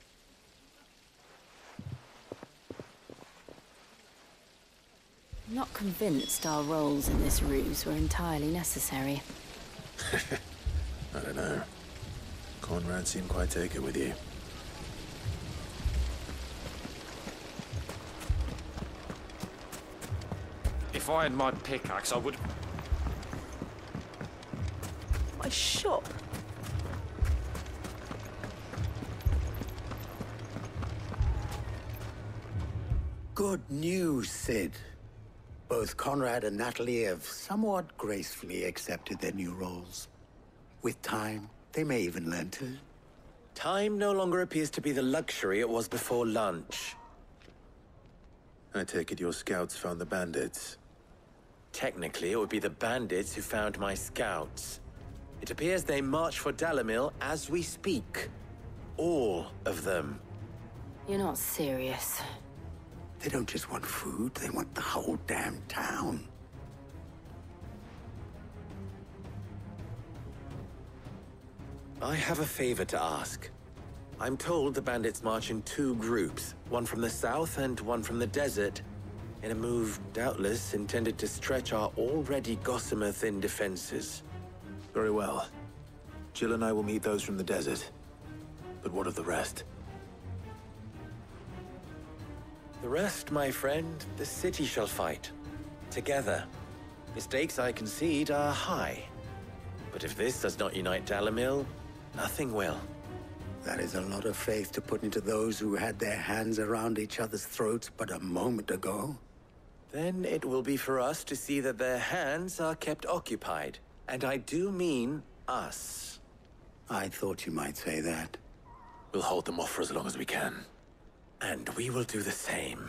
I'm not convinced our roles in this ruse were entirely necessary. I don't know. Conrad seemed quite taken with you. If I had my pickaxe, I would... My shop? Good news, Sid. Both Conrad and Natalie have somewhat gracefully accepted their new roles. With time, they may even learn to... Time no longer appears to be the luxury it was before lunch. I take it your scouts found the bandits. Technically, it would be the bandits who found my scouts. It appears they march for Dalimil as we speak. All of them. You're not serious. They don't just want food, they want the whole damn town. I have a favor to ask. I'm told the bandits march in two groups, one from the south and one from the desert, in a move doubtless intended to stretch our already gossamer-thin defenses. Very well. Jill and I will meet those from the desert. But what of the rest? The rest, my friend, the city shall fight. Together. Mistakes, I concede, are high. But if this does not unite Dalimil, nothing will. That is a lot of faith to put into those who had their hands around each other's throats but a moment ago. Then it will be for us to see that their hands are kept occupied. And I do mean us. I thought you might say that. We'll hold them off for as long as we can. And we will do the same.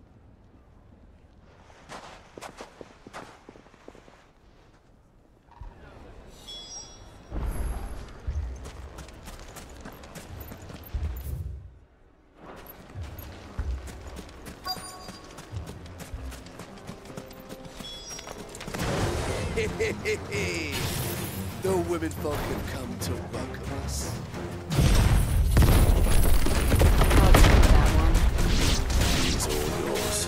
The women folk have come to welcome us. It's all yours.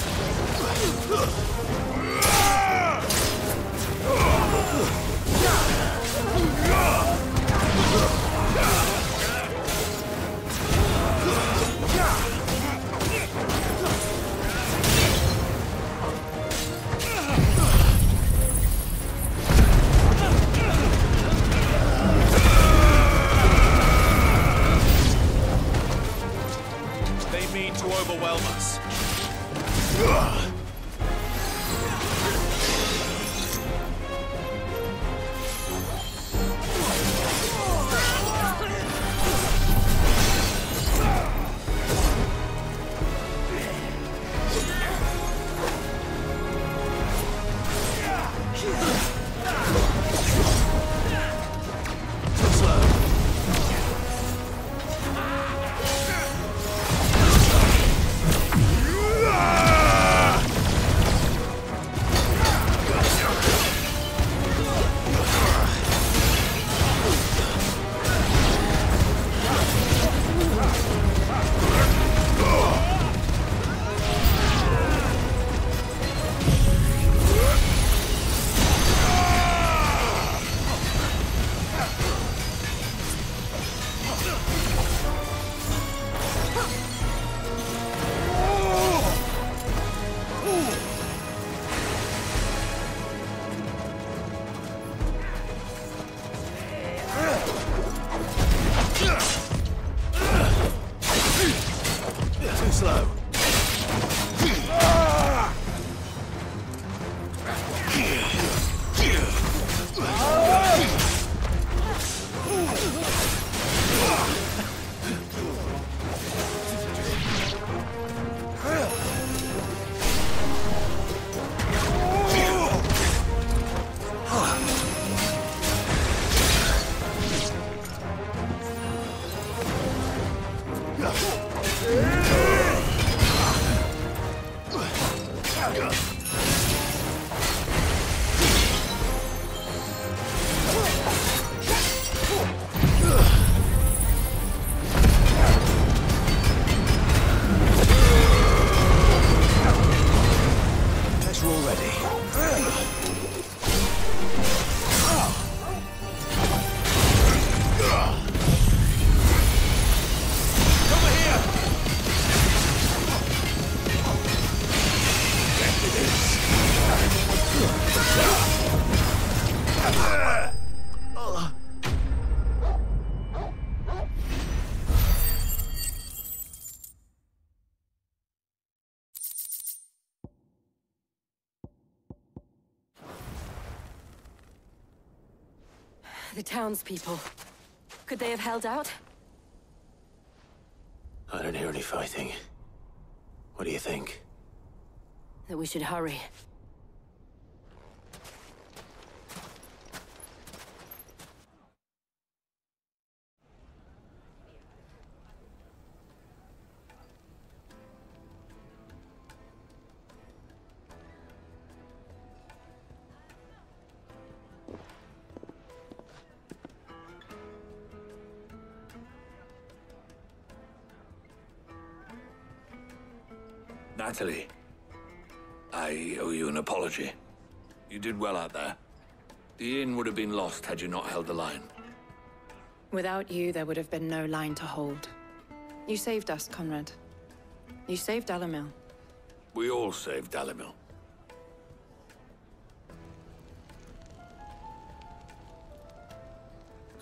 Overwhelm us. The townspeople. Could they have held out? I don't hear any fighting. What do you think? That we should hurry. Natalie, I owe you an apology. You did well out there. The inn would have been lost had you not held the line. Without you, there would have been no line to hold. You saved us, Conrad. You saved Dalimil. We all saved Dalimil.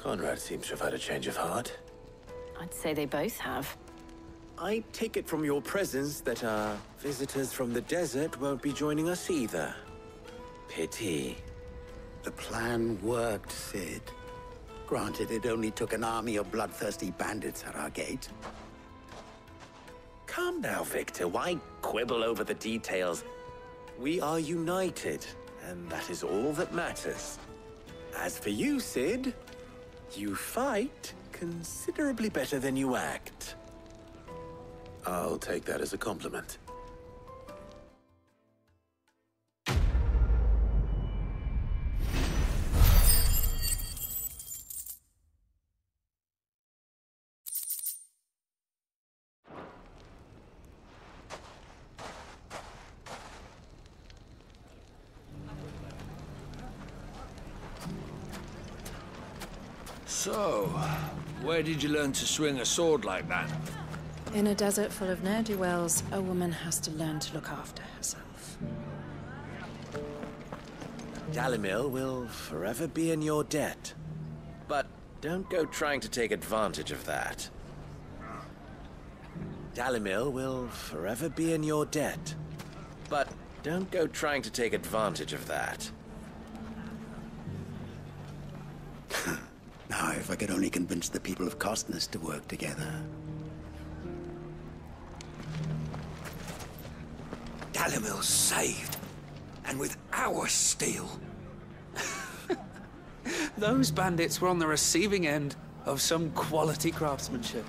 Conrad seems to have had a change of heart. I'd say they both have. I take it from your presence that our visitors from the desert won't be joining us either. Pity. The plan worked, Sid. Granted, it only took an army of bloodthirsty bandits at our gate. Calm now, Victor. Why quibble over the details? We are united, and that is all that matters. As for you, Sid, you fight considerably better than you act. I'll take that as a compliment. So, where did you learn to swing a sword like that? In a desert full of ne'er-do-wells, a woman has to learn to look after herself. Dalimil will forever be in your debt. But don't go trying to take advantage of that. Dalimil will forever be in your debt. But don't go trying to take advantage of that. Now, if I could only convince the people of Costness to work together. Dalimil's saved, and with our steel. Those bandits were on the receiving end of some quality craftsmanship.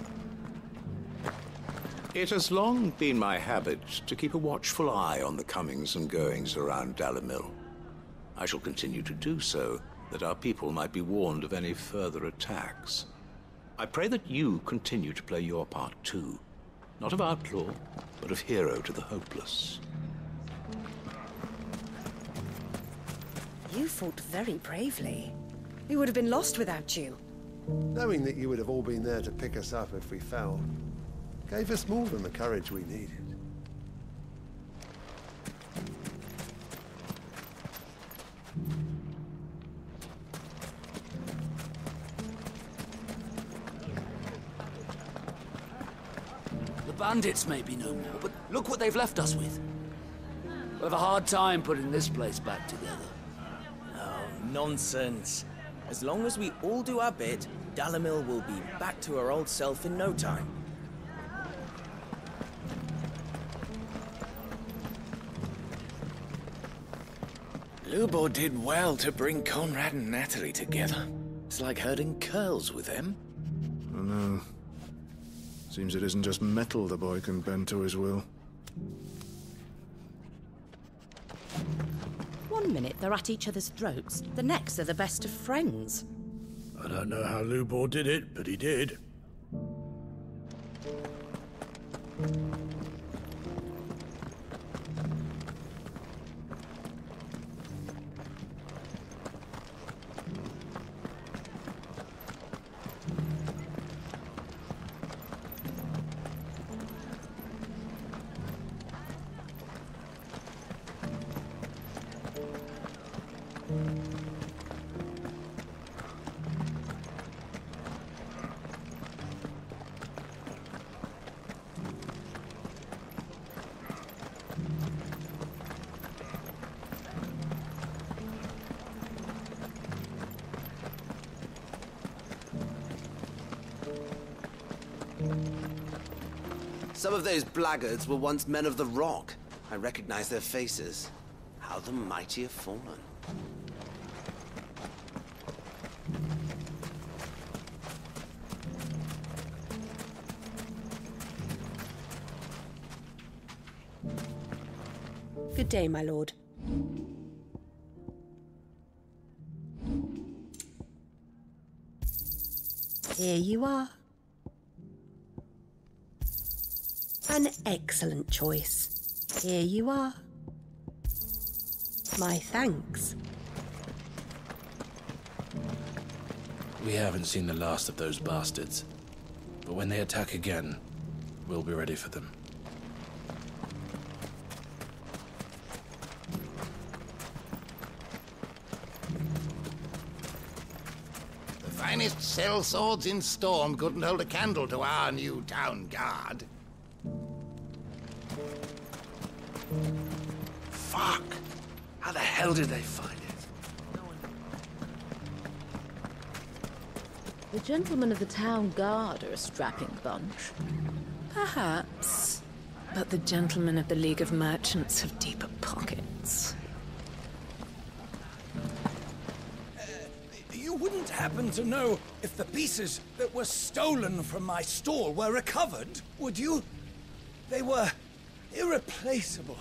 It has long been my habit to keep a watchful eye on the comings and goings around Dalimil. I shall continue to do so, that our people might be warned of any further attacks. I pray that you continue to play your part too, not of outlaw, but of hero to the hopeless. You fought very bravely. We would have been lost without you. Knowing that you would have all been there to pick us up if we fell, gave us more than the courage we needed. The bandits may be no more, but look what they've left us with. We'll have a hard time putting this place back together. Oh, nonsense. As long as we all do our bit, Dalimil will be back to her old self in no time. Lubor did well to bring Conrad and Natalie together. It's like herding curls with them. I know. Seems it isn't just metal the boy can bend to his will. One minute they're at each other's throats, the next they're the best of friends. I don't know how Lubor did it, but he did. Some of those blackguards were once men of the Rock. I recognize their faces. How the mighty have fallen. Good day, my lord. Here you are. An excellent choice. Here you are. My thanks. We haven't seen the last of those bastards, but when they attack again, we'll be ready for them. The finest sellswords in Storm couldn't hold a candle to our new town guard. Fuck! How the hell did they find it? The gentlemen of the town guard are a strapping bunch. Perhaps. But the gentlemen of the League of Merchants have deeper pockets. You wouldn't happen to know if the pieces that were stolen from my stall were recovered, would you? They were irreplaceable.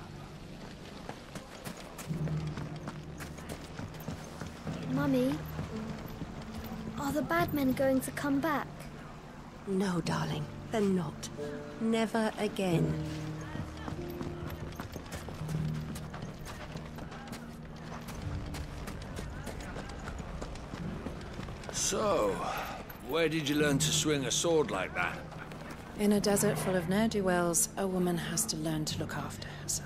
Mummy, are the bad men going to come back? No, darling, they're not. Never again. So, where did you learn to swing a sword like that? In a desert full of ne'er-do-wells, a woman has to learn to look after herself.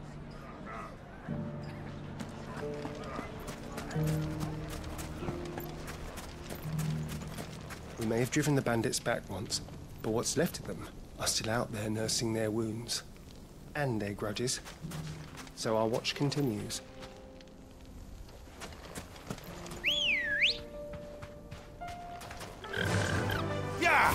We may have driven the bandits back once, but what's left of them are still out there nursing their wounds. And their grudges. So our watch continues. Yeah!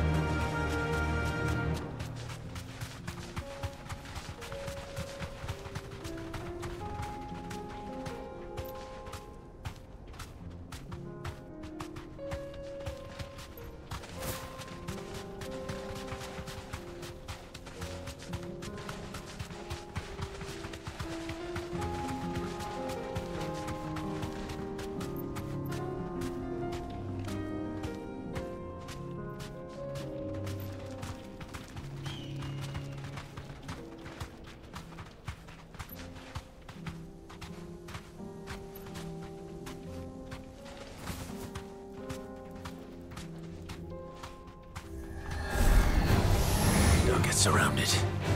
Surrounded.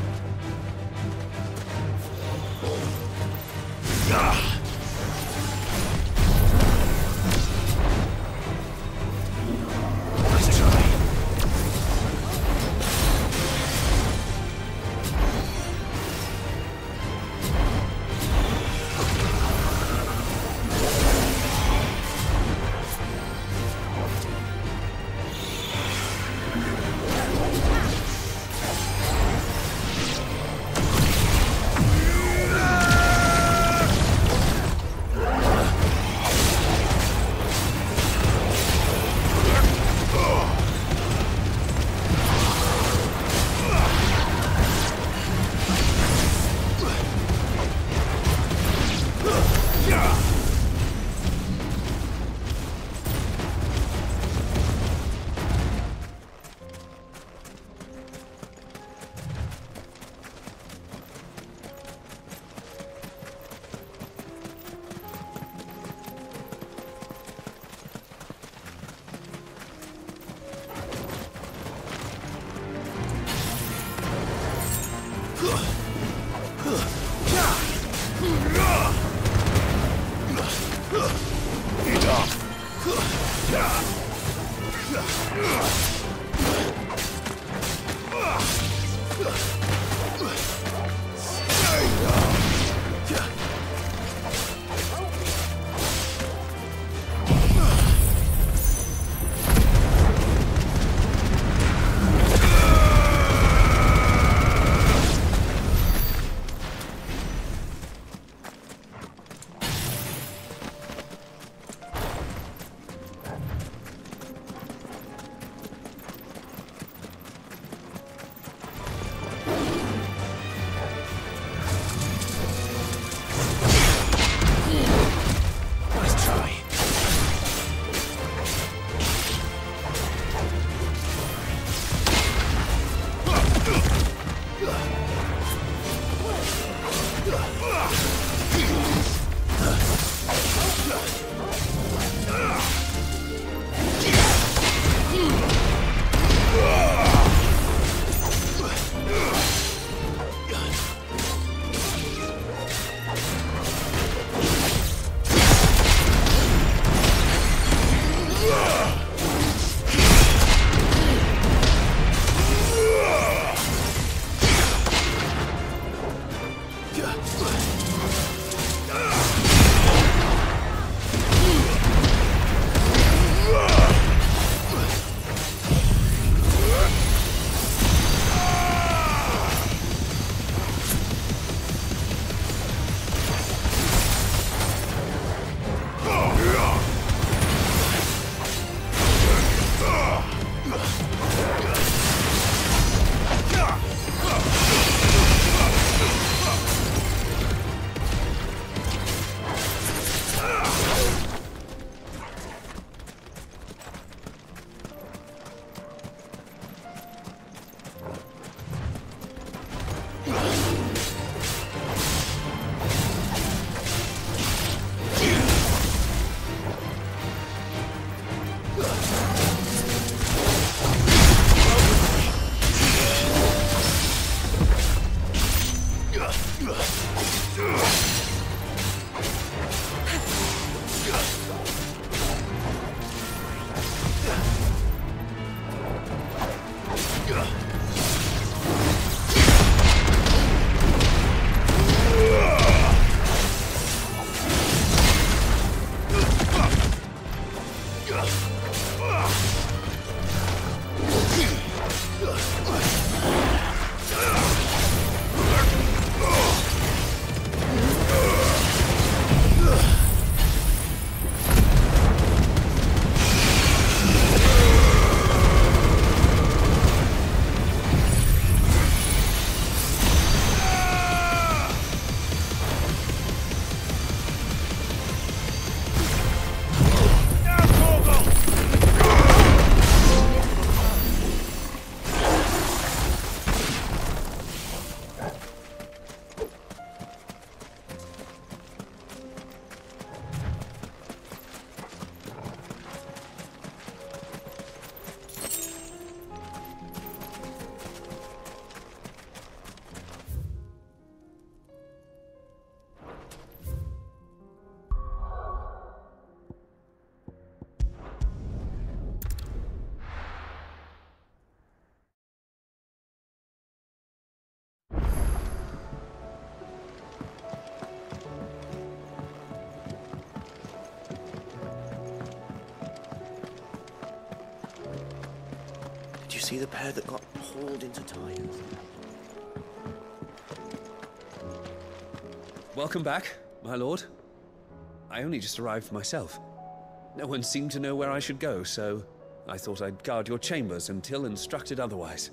Nice try. see the pair that got hauled into time? Welcome back, my lord. I only just arrived myself. No one seemed to know where I should go, so I thought I'd guard your chambers until instructed otherwise.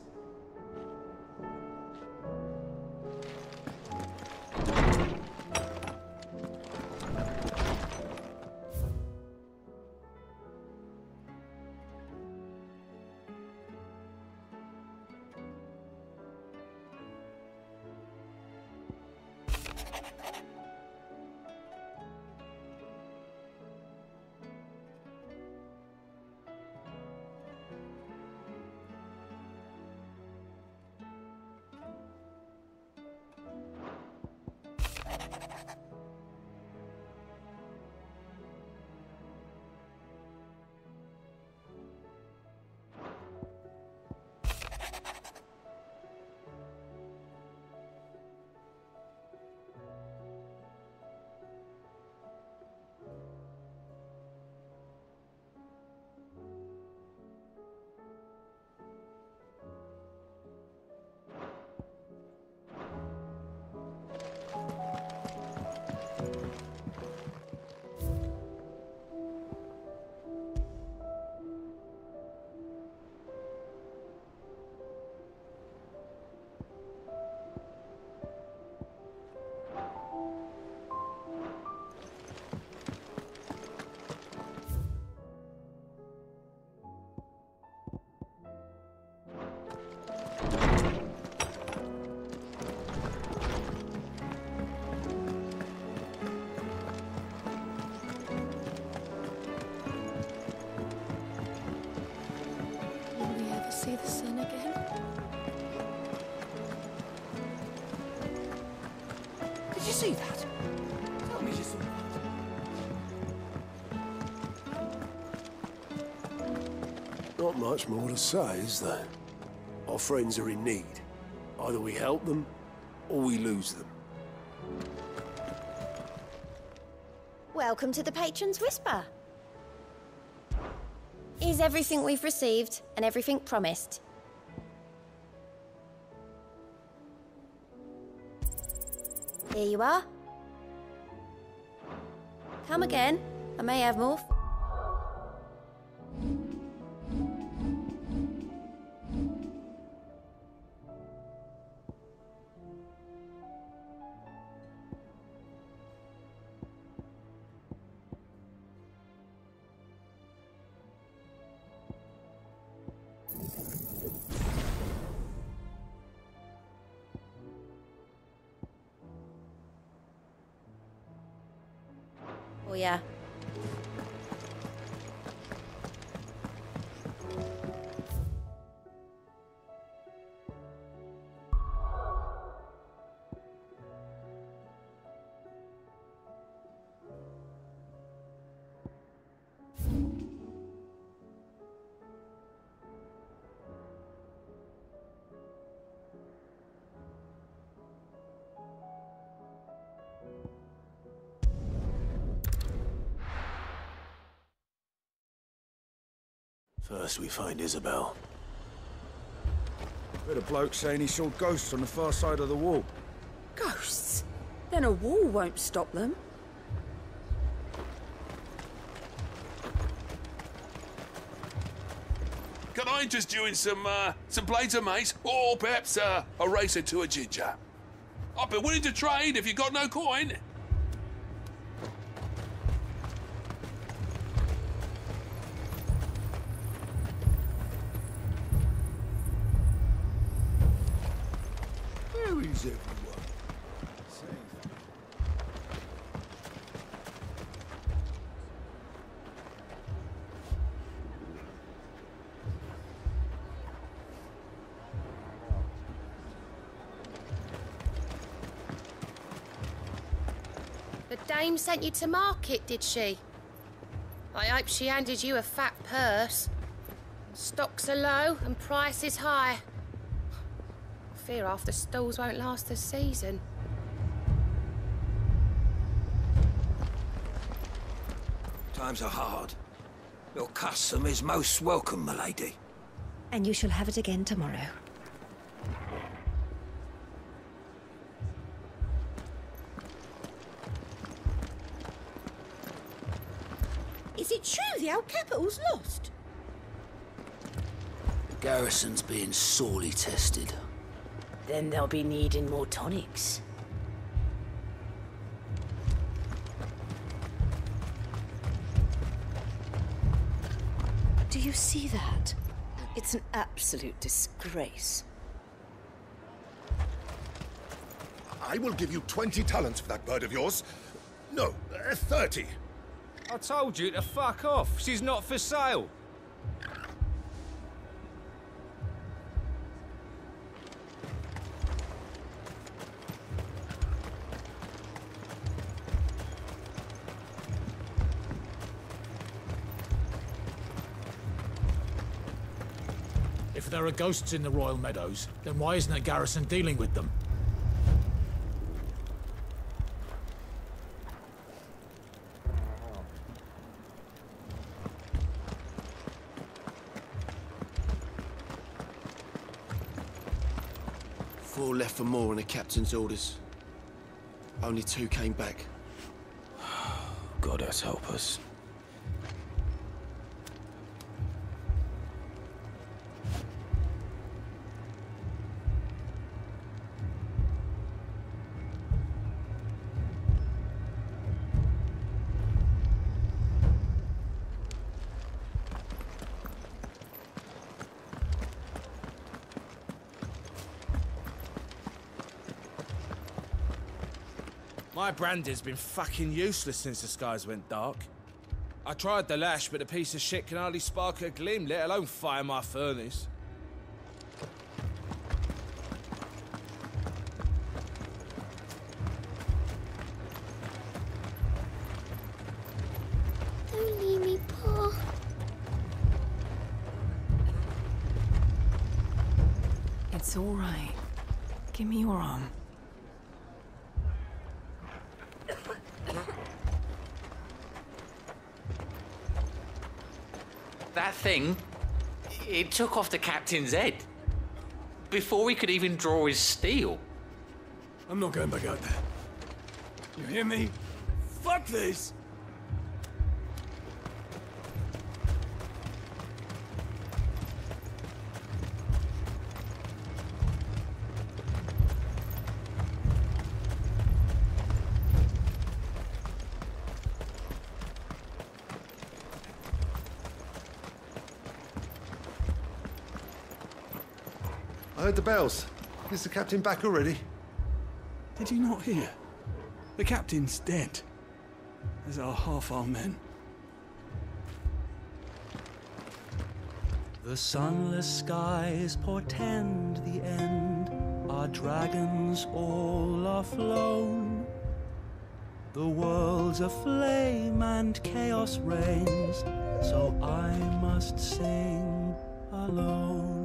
See the sun again? Did you see that? Tell me you saw that. Not much more to say, is there? Our friends are in need. Either we help them, or we lose them. Welcome to the Patron's Whisper. Is everything we've received and everything promised? Here you are. Come again. I may have more. Oh, yeah. First we find Isabel. Heard a bloke saying he saw ghosts on the far side of the wall. Ghosts? Then a wall won't stop them. Can I interest you in some, uh, some plates of mace? Or perhaps, uh, a racer to a ginger? I'd be willing to trade if you got no coin. Where is everyone? The dame sent you to market, did she? I hope she handed you a fat purse. Stocks are low and prices high. I fear half the stalls won't last the season. Times are hard. Your custom is most welcome, milady. And you shall have it again tomorrow. Is it true the old capital's lost? The garrison's being sorely tested. Then they'll be needing more tonics. Do you see that? It's an absolute disgrace. I will give you twenty talents for that bird of yours. No, uh, thirty. I told you to fuck off. She's not for sale. If there are ghosts in the Royal Meadows, then why isn't the garrison dealing with them? Four left for more on the captain's orders. Only two came back. God has help us. My brandy's been fucking useless since the skies went dark. I tried the lash, but the piece of shit can hardly spark a gleam, let alone fire my furnace. Don't leave me, Paul. It's all right. Give me your arm. That thing, it took off the captain's head. Before we could even draw his steel. I'm not going back out there. You hear me? Fuck this! I heard the bells. Is the captain back already? Did you not hear? The captain's dead. As are half our men. The sunless skies portend the end. Our dragons all are flown. The world's aflame and chaos reigns, so I must sing alone.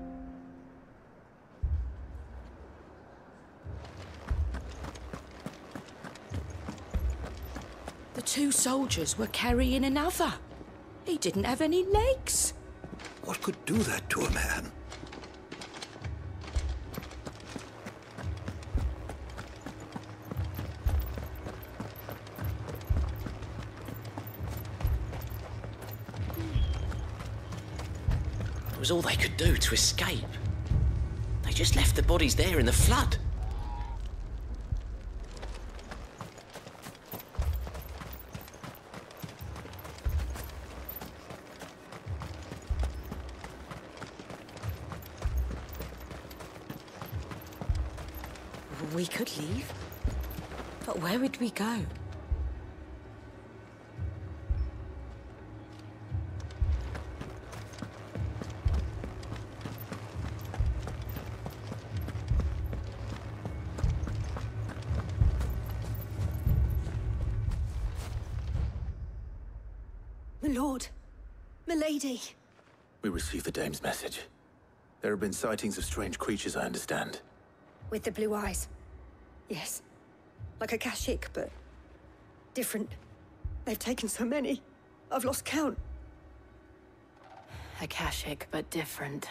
The two soldiers were carrying another. He didn't have any legs. What could do that to a man? It was all they could do to escape. They just left the bodies there in the flood. We could leave. But where would we go? My lord, milady. We received the dame's message. There have been sightings of strange creatures, I understand. With the blue eyes. Yes. Like a Kashik, but different. They've taken so many. I've lost count. Akashic, but different.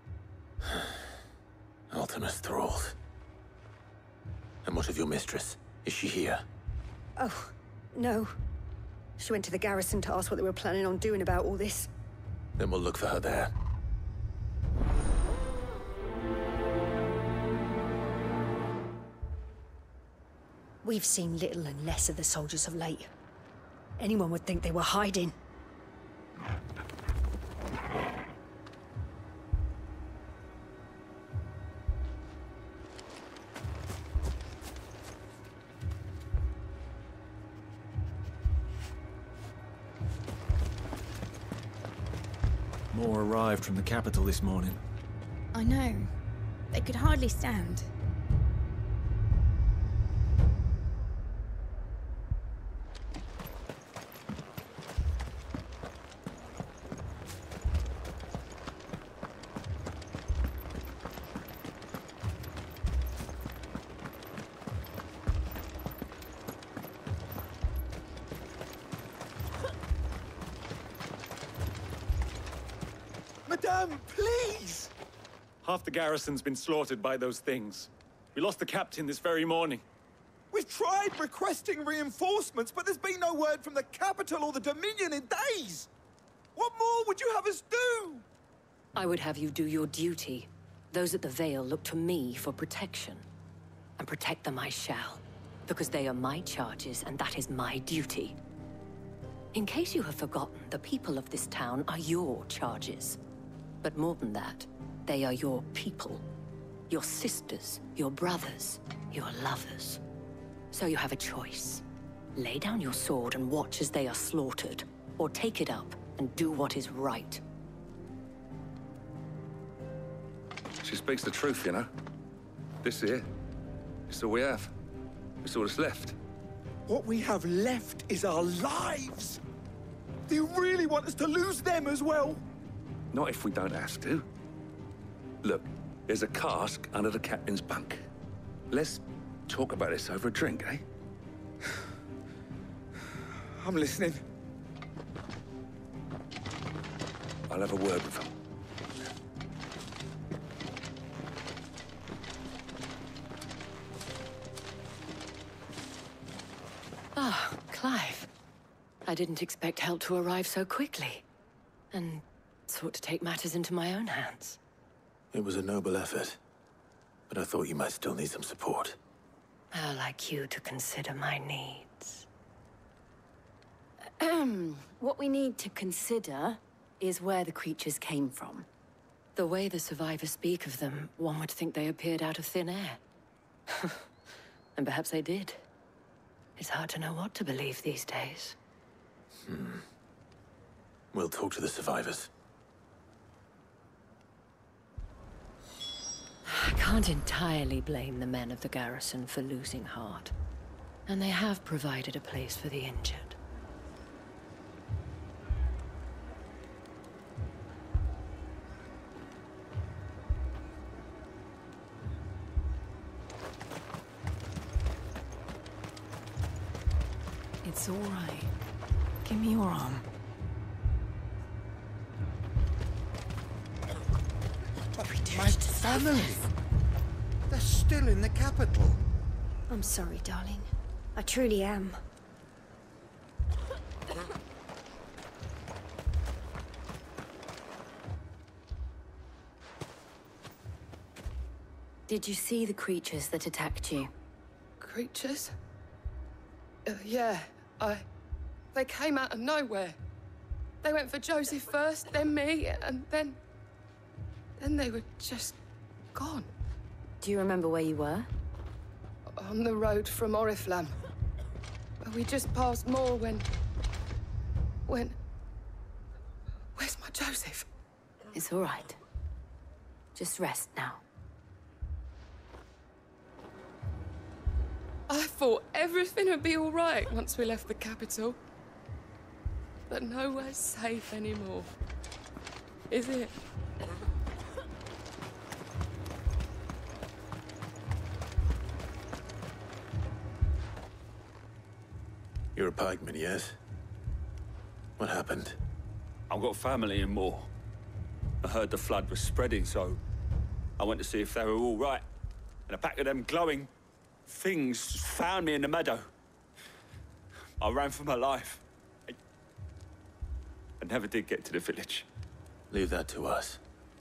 Ultimus thralls. And what of your mistress? Is she here? Oh, no. She went to the garrison to ask what they were planning on doing about all this. Then we'll look for her there. We've seen little and less of the soldiers of late. Anyone would think they were hiding. More arrived from the capital this morning. I know. They could hardly stand. Madame, please! Half the garrison's been slaughtered by those things. We lost the captain this very morning. We've tried requesting reinforcements, but there's been no word from the capital or the Dominion in days! What more would you have us do? I would have you do your duty. Those at the Vale look to me for protection. And protect them I shall. Because they are my charges, and that is my duty. In case you have forgotten, the people of this town are your charges. But more than that, they are your people. Your sisters, your brothers, your lovers. So you have a choice. Lay down your sword and watch as they are slaughtered, or take it up and do what is right. She speaks the truth, you know. This here, it's all we have. It's all that's left. What we have left is our lives! Do you really want us to lose them as well? Not if we don't have to. Look, there's a cask under the captain's bunk. Let's talk about this over a drink, eh? I'm listening. I'll have a word with him. Ah, Clive. I didn't expect help to arrive so quickly. And sought to take matters into my own hands. It was a noble effort, but I thought you might still need some support. I'd like you to consider my needs. What we need to consider is where the creatures came from. The way the survivors speak of them, one would think they appeared out of thin air. And perhaps they did. It's hard to know what to believe these days. Hmm. We'll talk to the survivors. I can't entirely blame the men of the garrison for losing heart. And they have provided a place for the injured. It's all right. Give me your arm. My family! They're still in the capital. I'm sorry, darling. I truly am. Did you see the creatures that attacked you? Creatures? Uh, yeah, I... They came out of nowhere. They went for Joseph first, then me, and then... Then they were just gone. Do you remember where you were? On the road from Oriflamme. We just passed Moor when... When... Where's my Joseph? It's all right. Just rest now. I thought everything would be all right once we left the capital. But nowhere's safe anymore. Is it? You're a pikeman, yes? What happened? I've got family in Moor. I heard the flood was spreading, so I went to see if they were all right. And a pack of them glowing things just found me in the meadow. I ran for my life. I, I never did get to the village. Leave that to us.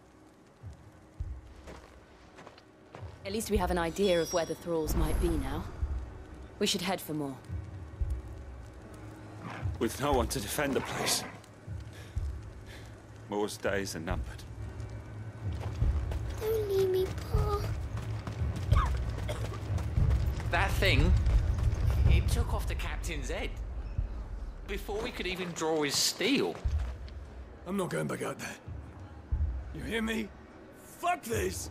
At least we have an idea of where the thralls might be now. We should head for more. With no one to defend the place. Moore's days are numbered. Don't leave me, Paul. That thing, it took off the captain's head. Before we could even draw his steel. I'm not going back out there. You hear me? Fuck this!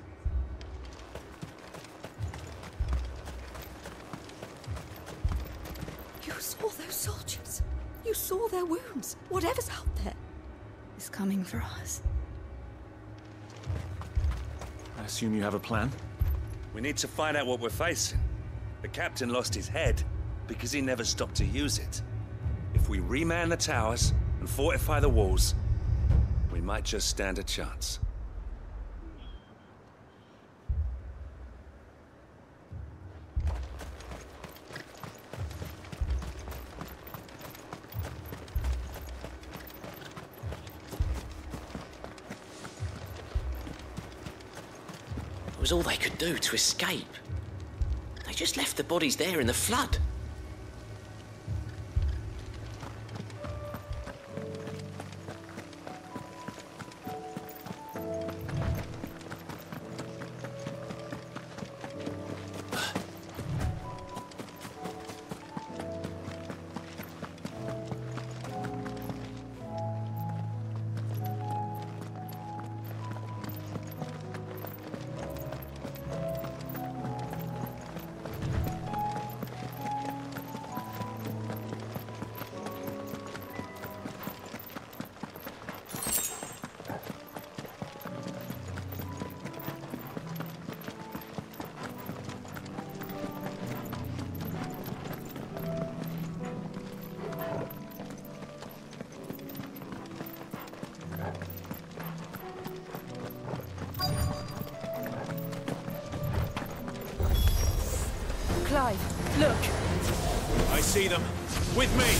You saw those soldiers. You saw their wounds. Whatever's out there is coming for us. I assume you have a plan? We need to find out what we're facing. The captain lost his head because he never stopped to use it. If we reman the towers and fortify the walls, we might just stand a chance. It was all they could do to escape. They just left the bodies there in the flood. Clive, look! I see them. With me!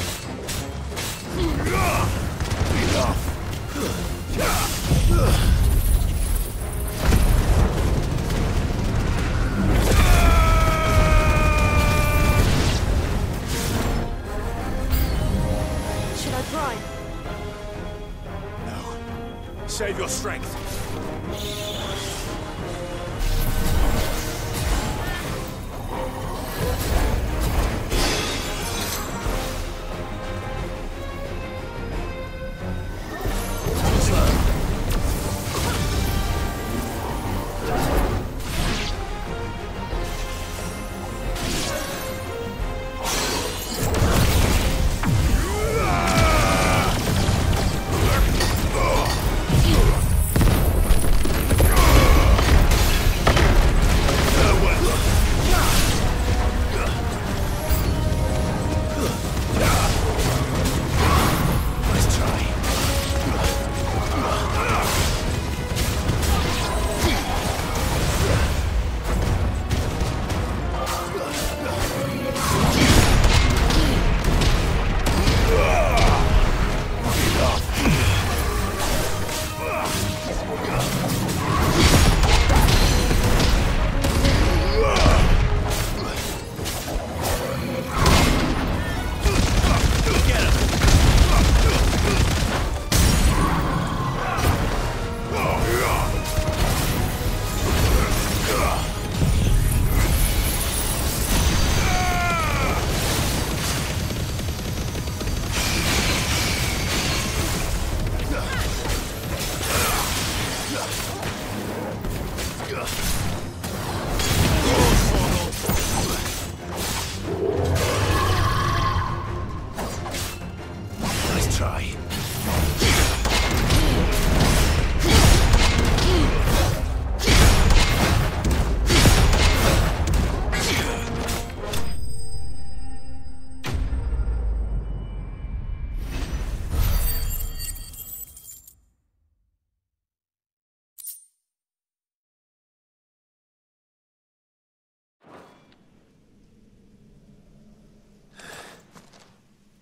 Should I try? No. Save your strength.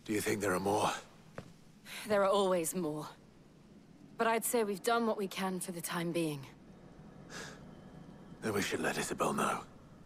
Do you think there are more? There are always more. But I'd say we've done what we can for the time being. Then we should let Isabel know.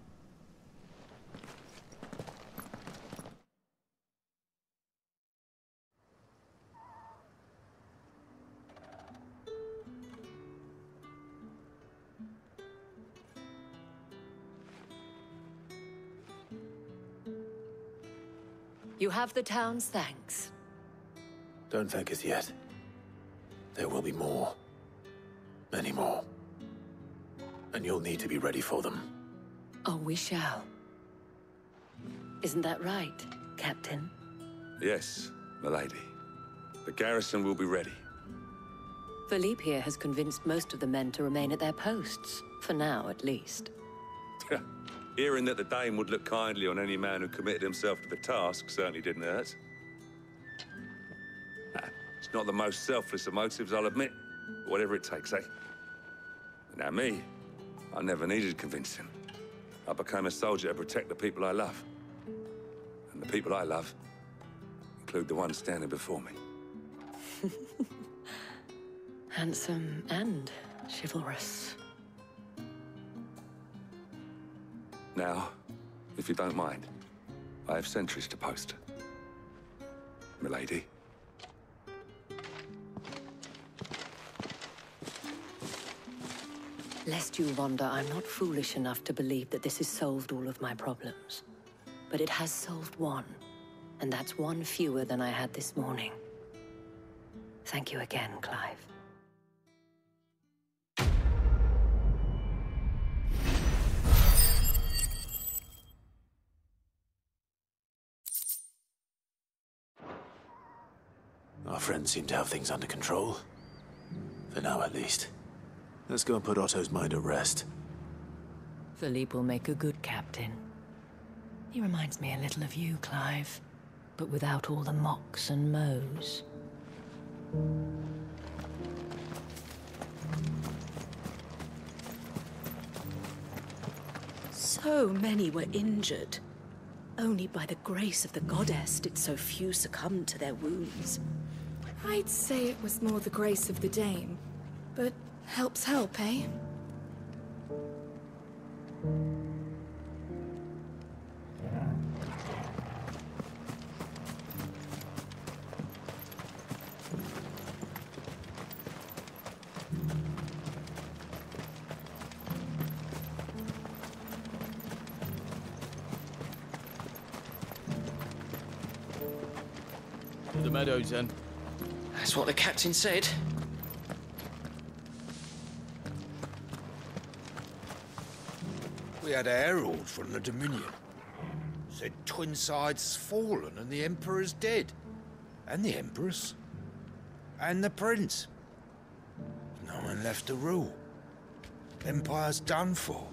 You have the town's thanks. Don't thank us yet. There will be more. Many more. And you'll need to be ready for them. Oh, we shall. Isn't that right, Captain? Yes, milady. The garrison will be ready. Philippe here has convinced most of the men to remain at their posts. For now, at least. Hearing that the Dame would look kindly on any man who committed himself to the task certainly didn't hurt. It's not the most selfless of motives, I'll admit. But whatever it takes, eh? Now me, I never needed convincing. I became a soldier to protect the people I love. And the people I love include the ones standing before me. Handsome and chivalrous. Now, if you don't mind, I have sentries to post. Milady. Lest you wonder, I'm not foolish enough to believe that this has solved all of my problems. But it has solved one, and that's one fewer than I had this morning. Thank you again, Clive. Our friends seem to have things under control. For now, at least. Let's go and put Otto's mind at rest. Philippe will make a good captain. He reminds me a little of you, Clive, but without all the mocks and mows. So many were injured. Only by the grace of the goddess did so few succumb to their wounds. I'd say it was more the grace of the Dame. But help's help, eh? The meadows, then. That's what the captain said. We had a herald from the Dominion. Said Twinside's fallen and the Emperor's dead. And the Empress. And the Prince. No one left to rule. Empire's done for.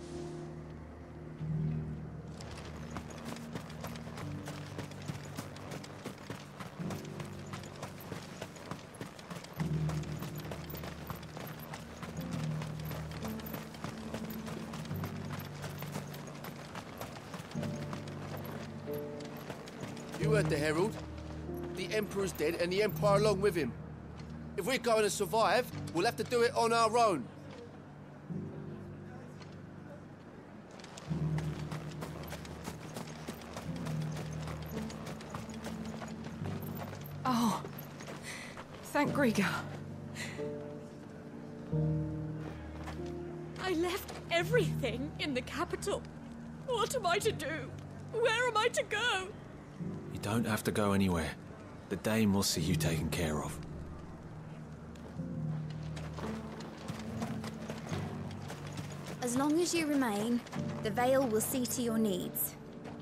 You heard the herald. The Emperor's dead and the Empire along with him. If we're going to survive, we'll have to do it on our own. Oh, thank Grieger. I left everything in the capital. What am I to do? Where am I to go? You don't have to go anywhere. The Dame will see you taken care of. As long as you remain, the Veil will see to your needs.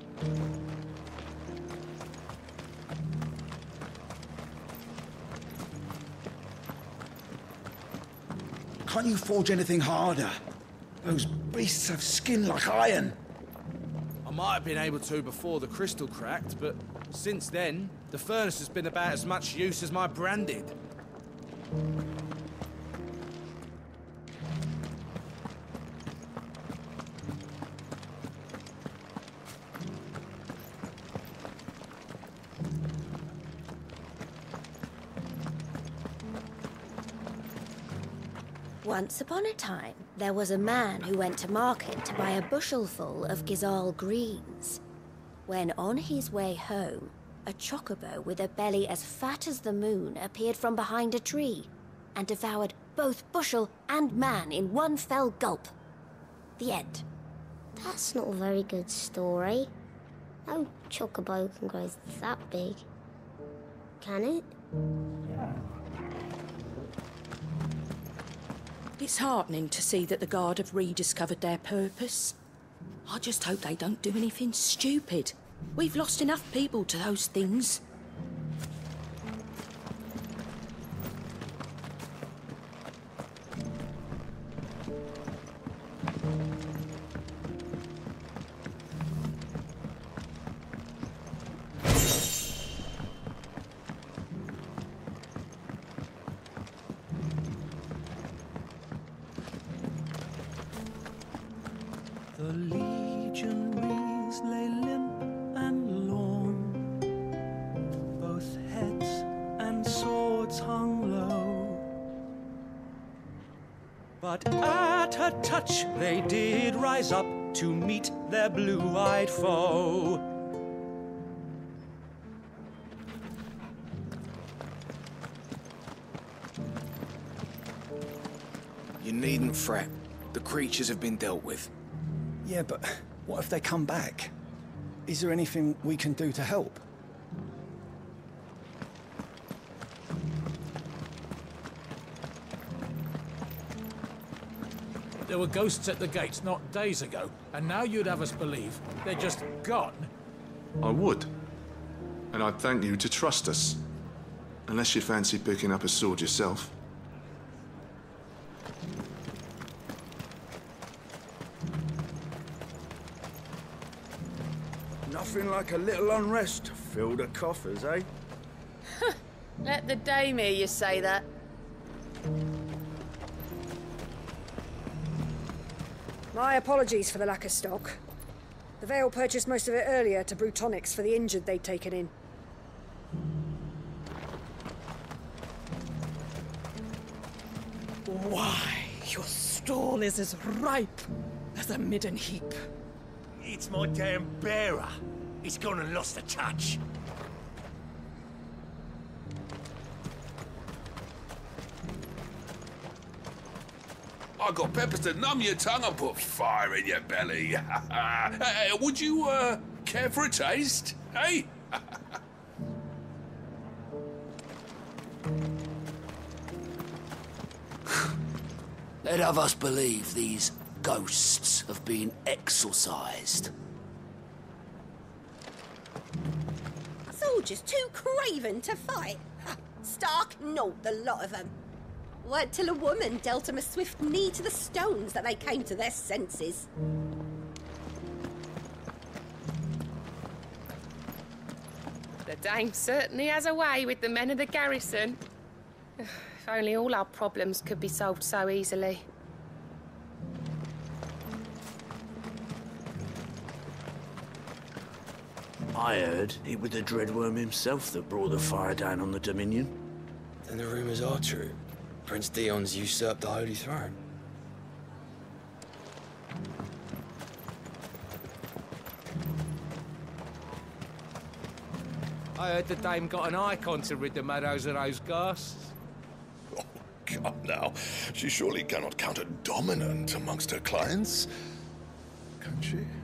Can't you forge anything harder? Those beasts have skin like iron. I might have been able to before the crystal cracked, but since then, the furnace has been about as much use as my brand did. Once upon a time, there was a man who went to market to buy a bushelful of Gizal greens. When on his way home, a chocobo with a belly as fat as the moon appeared from behind a tree and devoured both bushel and man in one fell gulp. The end. That's not a very good story. No chocobo can grow that big. Can it? It's heartening to see that the Guard have rediscovered their purpose. I just hope they don't do anything stupid. We've lost enough people to those things. The legionaries lay limp and lorn, both heads and swords hung low. But at her touch they did rise up to meet their blue-eyed foe. You needn't fret. The creatures have been dealt with. Yeah, but what if they come back? Is there anything we can do to help? There were ghosts at the gates not days ago, and now you'd have us believe they're just gone. I would. And I'd thank you to trust us. Unless you fancy picking up a sword yourself. Nothing like a little unrest to fill the coffers, eh? Let the dame hear you say that. My apologies for the lack of stock. The Vale purchased most of it earlier to brew tonics for the injured they'd taken in. Why, your stall is as ripe as a midden heap. It's my damn bearer. He's gone and lost the touch. I got peppers to numb your tongue and put fire in your belly. uh, would you, uh, care for a taste? Hey? Let have us believe these ghosts have been exorcised. Soldiers too craven to fight. Stark naught, the lot of them. Weren't till a woman dealt them a swift knee to the stones that they came to their senses. The dame certainly has a way with the men of the garrison. If only all our problems could be solved so easily. I heard it was the Dreadworm himself that brought the fire down on the Dominion. Then the rumours are true. Prince Dion's usurped the Holy Throne. I heard the dame got an icon to rid the meadows of those ghasts. Oh, come now. She surely cannot count a dominant amongst her clients. Can she?